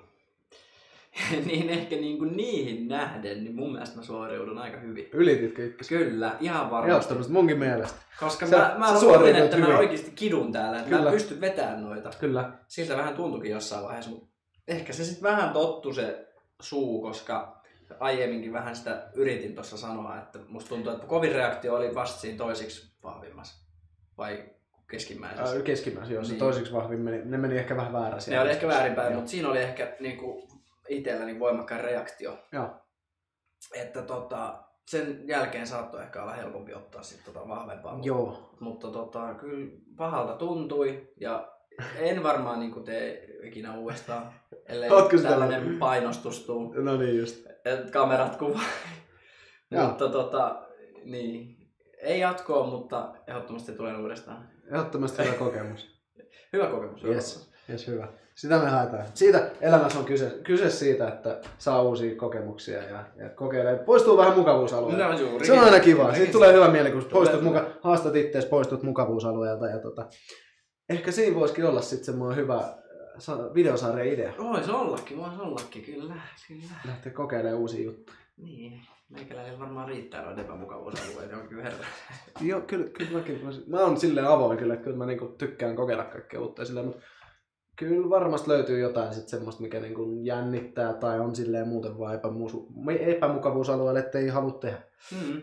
[SPEAKER 2] niin ehkä niin kuin niihin nähden, niin mun mielestä mä suoriudun aika hyvin.
[SPEAKER 1] Ylititkö itse?
[SPEAKER 2] Kyllä, ihan varmasti.
[SPEAKER 1] Ehdottomasti munkin mielestä.
[SPEAKER 2] Koska
[SPEAKER 1] Sä-
[SPEAKER 2] mä, mä
[SPEAKER 1] sä
[SPEAKER 2] luulin,
[SPEAKER 1] suoriudut
[SPEAKER 2] että mä
[SPEAKER 1] hyvin.
[SPEAKER 2] oikeasti kidun täällä, että
[SPEAKER 1] Kyllä.
[SPEAKER 2] mä pystyn vetämään noita.
[SPEAKER 1] Kyllä.
[SPEAKER 2] Siltä vähän tuntuikin jossain vaiheessa, mutta ehkä se sitten vähän tottu se suu, koska aiemminkin vähän sitä yritin tuossa sanoa, että musta tuntuu, että kovin reaktio oli vasta siinä toisiksi vahvimmassa. Vai keskimmäisessä?
[SPEAKER 1] Äh, keskimmäisen, jos se
[SPEAKER 2] Niin.
[SPEAKER 1] toiseksi vahvin meni, ne meni ehkä vähän väärä
[SPEAKER 2] Ne oli ehkä väärinpäin,
[SPEAKER 1] Joo.
[SPEAKER 2] mutta siinä oli ehkä niinku itselläni voimakkain reaktio.
[SPEAKER 1] Joo.
[SPEAKER 2] Että tota, sen jälkeen saattoi ehkä olla helpompi ottaa sit tota vahvempaa.
[SPEAKER 1] Joo.
[SPEAKER 2] Mutta tota, kyllä pahalta tuntui ja en varmaan niin tee ikinä uudestaan, ellei
[SPEAKER 1] Ootko sitä
[SPEAKER 2] tällainen
[SPEAKER 1] tehnyt?
[SPEAKER 2] painostus tuu,
[SPEAKER 1] No niin just.
[SPEAKER 2] että kamerat kuvaa.
[SPEAKER 1] Joo.
[SPEAKER 2] Mutta tota, niin, ei jatkoa, mutta ehdottomasti tulen uudestaan.
[SPEAKER 1] Ehdottomasti hyvä kokemus.
[SPEAKER 2] Hyvä kokemus. hyvä
[SPEAKER 1] Yes.
[SPEAKER 2] kokemus.
[SPEAKER 1] Yes, hyvä. Sitä me haetaan. Siitä elämässä on kyse, kyse siitä, että saa uusia kokemuksia ja, ja kokeilee. Poistuu vähän mukavuusalueelta.
[SPEAKER 2] No, juurikin.
[SPEAKER 1] Se on aina kiva.
[SPEAKER 2] Juurikin.
[SPEAKER 1] Siitä tulee hyvä mieli, kun poistut
[SPEAKER 2] Tulee.
[SPEAKER 1] muka, haastat ittees, poistut mukavuusalueelta. Ja tota, ehkä siinä voisikin olla sitten semmoinen hyvä äh, sa- videosarjan idea.
[SPEAKER 2] Voisi ollakin, voisi ollakin, kyllä, kyllä.
[SPEAKER 1] Lähteä kokeilemaan uusia juttuja.
[SPEAKER 2] Niin, meikäläisellä varmaan riittää noita epämukavuusalueita jonkin verran.
[SPEAKER 1] Joo, kyllä, kyllä mäkin voisin. Mä oon silleen avoin kyllä, että kyllä mä niinku tykkään kokeilla kaikkea uutta silleen, mutta kyllä varmasti löytyy jotain sit semmoista, mikä niinku jännittää tai on silleen muuten vaan epämusu- epämukavuusalueelle, ettei halua tehdä.
[SPEAKER 2] Mm.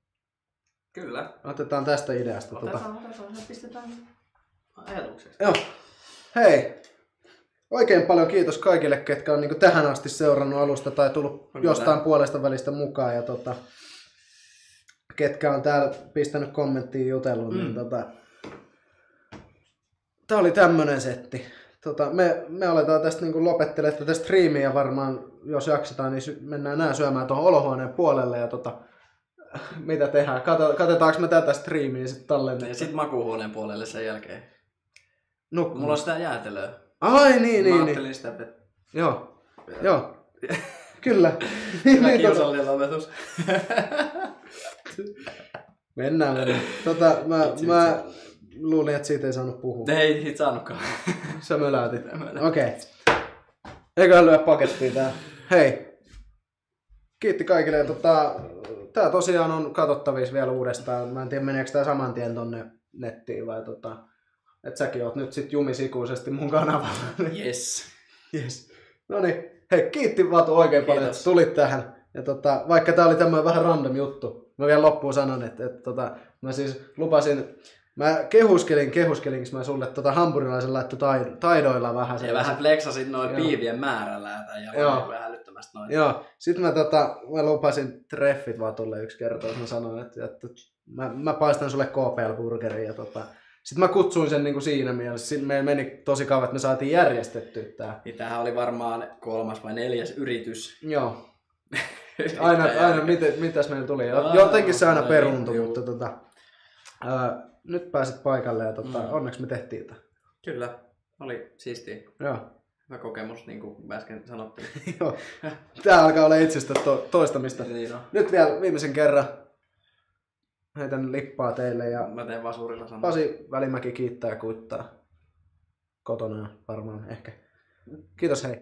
[SPEAKER 2] Kyllä.
[SPEAKER 1] Otetaan tästä ideasta. Tota.
[SPEAKER 2] Otetaan, otetaan, se pistetään ajatukseksi.
[SPEAKER 1] Joo. Hei! Oikein paljon kiitos kaikille, ketkä on niinku tähän asti seurannut alusta tai tullut
[SPEAKER 2] Kyllä.
[SPEAKER 1] jostain puolesta välistä mukaan. Ja tota, ketkä on täällä pistänyt kommenttiin jutellut.
[SPEAKER 2] Mm.
[SPEAKER 1] Niin tota, tää oli tämmönen setti. Tota, me, me aletaan tästä niinku lopettelemaan tätä striimiä varmaan, jos jaksetaan, niin sy- mennään nää syömään tuohon olohuoneen puolelle. Ja tota, mitä tehdään? Kate, katetaanko me tätä striimiä sitten
[SPEAKER 2] Ja
[SPEAKER 1] tallennetaan?
[SPEAKER 2] sit makuuhuoneen puolelle sen jälkeen.
[SPEAKER 1] Nukkumaan.
[SPEAKER 2] Mulla on sitä jäätelöä.
[SPEAKER 1] Ai niin, niin,
[SPEAKER 2] Mä
[SPEAKER 1] niin.
[SPEAKER 2] ajattelin sitä, että
[SPEAKER 1] Joo, joo. Kyllä.
[SPEAKER 2] hyvä
[SPEAKER 1] Niin, tota,
[SPEAKER 2] kiusallinen lopetus.
[SPEAKER 1] mennään, mennään. Tota, mä,
[SPEAKER 2] Vitsi,
[SPEAKER 1] mä luulin, että siitä ei saanut puhua.
[SPEAKER 2] Ei sit saanutkaan.
[SPEAKER 1] Sä möläytit.
[SPEAKER 2] Mä möläytin.
[SPEAKER 1] Okei. Okay. Eiköhän lyö pakettiin tää. Hei. Kiitti kaikille. Tota, tää tosiaan on katsottavissa vielä uudestaan. Mä en tiedä meneekö tää saman tien tonne nettiin vai tota... Et säkin oot nyt sit jumisikuisesti mun kanavalla.
[SPEAKER 2] Yes.
[SPEAKER 1] Yes. No niin, hei, kiitti Vatu oikein
[SPEAKER 2] Kiitos.
[SPEAKER 1] paljon, että tulit tähän. Ja tota, vaikka tää oli tämmöinen vähän random juttu, mä vielä loppuun sanon, että, että tota, mä siis lupasin, mä kehuskelin, kehuskelin, mä sulle tota hampurilaisen laittu taidoilla vähän.
[SPEAKER 2] Ja
[SPEAKER 1] sellaisen-
[SPEAKER 2] vähän fleksasit noin
[SPEAKER 1] Joo.
[SPEAKER 2] piivien määrällä ja
[SPEAKER 1] Joo.
[SPEAKER 2] vähän älyttömästi noin.
[SPEAKER 1] Joo, sit mä, tota, mä lupasin treffit Vatulle yksi kerta, että mä sanoin, että, että mä, mä paistan sulle K P L-burgerin ja tota, sit mä kutsuin sen niinku siinä mielessä, sit meillä meni tosi kauan, että me saatiin järjestettyä tää.
[SPEAKER 2] Niin tämähän oli varmaan kolmas vai neljäs yritys.
[SPEAKER 1] Joo. Aina, aina miten, mitäs meillä tuli. Jotenkin se aina peruuntui, mutta tota, ää, nyt pääsit paikalle ja tota, mm. onneksi me tehtiin tämä.
[SPEAKER 2] Kyllä, oli siistiä.
[SPEAKER 1] Joo.
[SPEAKER 2] Hyvä kokemus, niin kuin äsken sanottiin.
[SPEAKER 1] Joo. Tää alkaa olla itsestä to- toistamista.
[SPEAKER 2] Niin on.
[SPEAKER 1] Nyt vielä viimeisen kerran heitän lippaa teille ja
[SPEAKER 2] mä teen vasurilla sanon.
[SPEAKER 1] Pasi Välimäki kiittää ja kuittaa. Kotona varmaan ehkä. Kiitos, hei.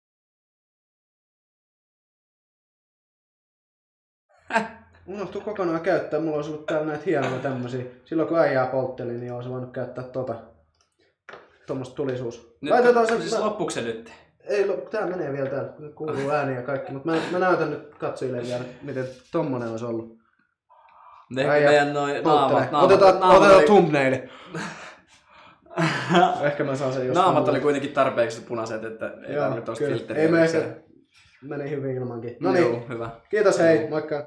[SPEAKER 1] Unohtuu kokonaan käyttää. Mulla olisi ollut täällä näitä hienoja tämmösiä. Silloin kun äijää poltteli, niin olisi voinut käyttää tota. Tuommoista tulisuus.
[SPEAKER 2] Nyt,
[SPEAKER 1] Laitetaan se...
[SPEAKER 2] Siis
[SPEAKER 1] mä...
[SPEAKER 2] loppuuko se nyt?
[SPEAKER 1] Ei, tää menee vielä täällä. Kuuluu ääni ja kaikki. Mutta mä, mä näytän nyt katsojille vielä, miten tommonen olisi ollut.
[SPEAKER 2] Ne meidän noin naamat. naamat
[SPEAKER 1] otetaan
[SPEAKER 2] naamat
[SPEAKER 1] otetaan
[SPEAKER 2] oli...
[SPEAKER 1] thumbnaili. Ehkä mä saan sen jostain.
[SPEAKER 2] Naamat oli kuitenkin tarpeeksi punaiset, että ei tarvitse tosta filtteriä.
[SPEAKER 1] Ei me ehkä... Meni hyvin ilmankin. No niin.
[SPEAKER 2] Hyvä.
[SPEAKER 1] Kiitos, hei. Moikka.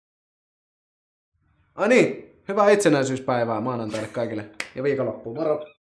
[SPEAKER 1] Ai niin. Hyvää itsenäisyyspäivää maanantaille kaikille. Ja viikonloppuun. Moro.